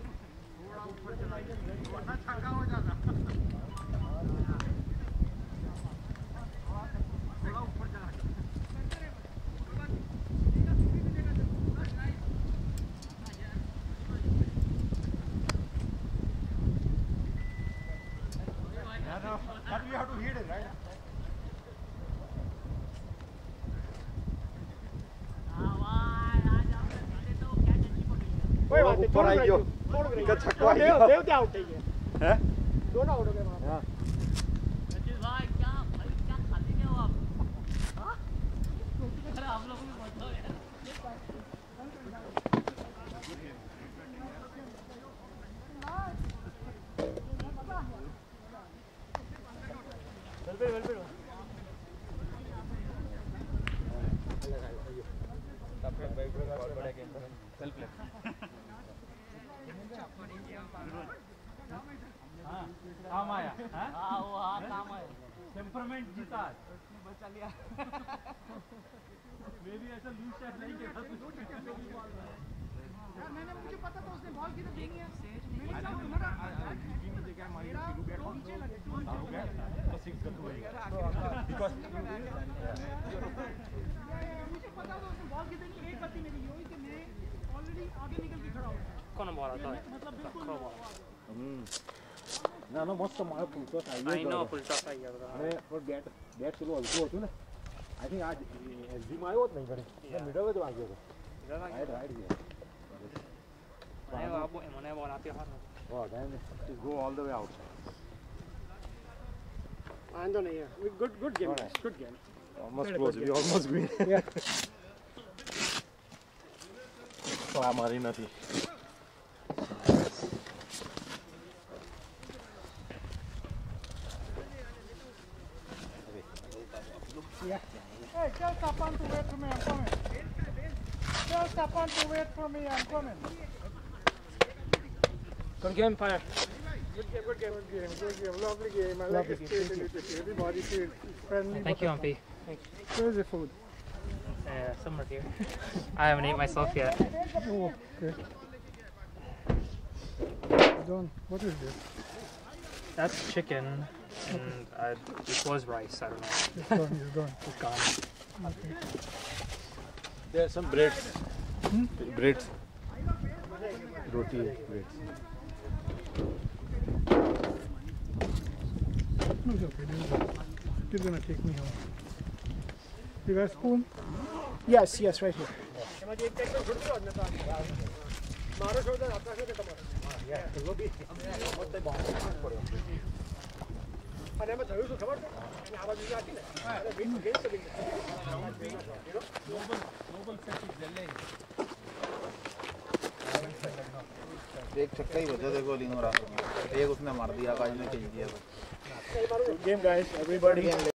That we have to hit it, right? ऊपर आई गयो इनका छक्का आई गयो देव क्या आउट है ये हैं दोनों आउट हो गए वहां हां सचिन भाई क्या भाई क्या खाली नहीं हो आप हां अरे आप लोगों को बताओ यार चल पे चल पे अपने बैक पे बहुत बड़ा गेम चल प्ले हां काम आया हां हां वो हां काम आया टेम्परामेंट जीता बचा लिया मे भी ऐसा लूज शॉट नहीं किया था यार मैंने मुझे पता था उसने बॉल किधर देनी है मैंने क्या मेरा नीचे लगे तो सिक्स कर दूंगा बिकॉज़ मुझे पता था उसने बॉल किधर देनी एक गलती मेरी हुई कि मैं ऑलरेडी आगे निकल के खड़ा हूं कौन बोला था मतलब बिल्कुल हम्म ना ना मस्त मार पुलतो था आई नो पुलतो था यार अरे पर बैट बैट चलो हलको होतो ना आई थिंक आज एसजी में આવ્યો જ નહીં ઘરે મિડલ જ વાગ્યો હતો રાઈટ રાઈટ ગયા મને બાબુ મને બોલ આપ્યો હારો oh time to go all the way out आंदो नहीं है good good game good game almost close we almost win તો આ મારી નથી Yeah. Hey, tell Tapan to wait for me, I'm coming. Tell Tapan to wait for me, I'm coming. Good game, Fire. Good game, good game, good game, good game. Lovely game. I like the spirit in it. Everybody feels friendly. Thank you, Ampy. Where's the food? Uh, somewhere here. I haven't ate myself yet. Oh, okay. John, what is this? That's chicken. And uh, this was rice. I don't know. It's gone, it's gone. It's gone. Okay. there are some breads hmm? breads roti breads No, it's okay. You're gonna take me home. You got a spoon? Yes, yes, right here. અને એમાં થયું શું ખબર છે અને આવાજ બીજી હતી ને અરે બીજું ગેમ તો નોબલ નોબલ સેટ જલ્લે एक छक्का ही बचा देखो लिंगोरा एक उसने मार दिया आकाश ने खींच दिया गेम गाइस एवरीबॉडी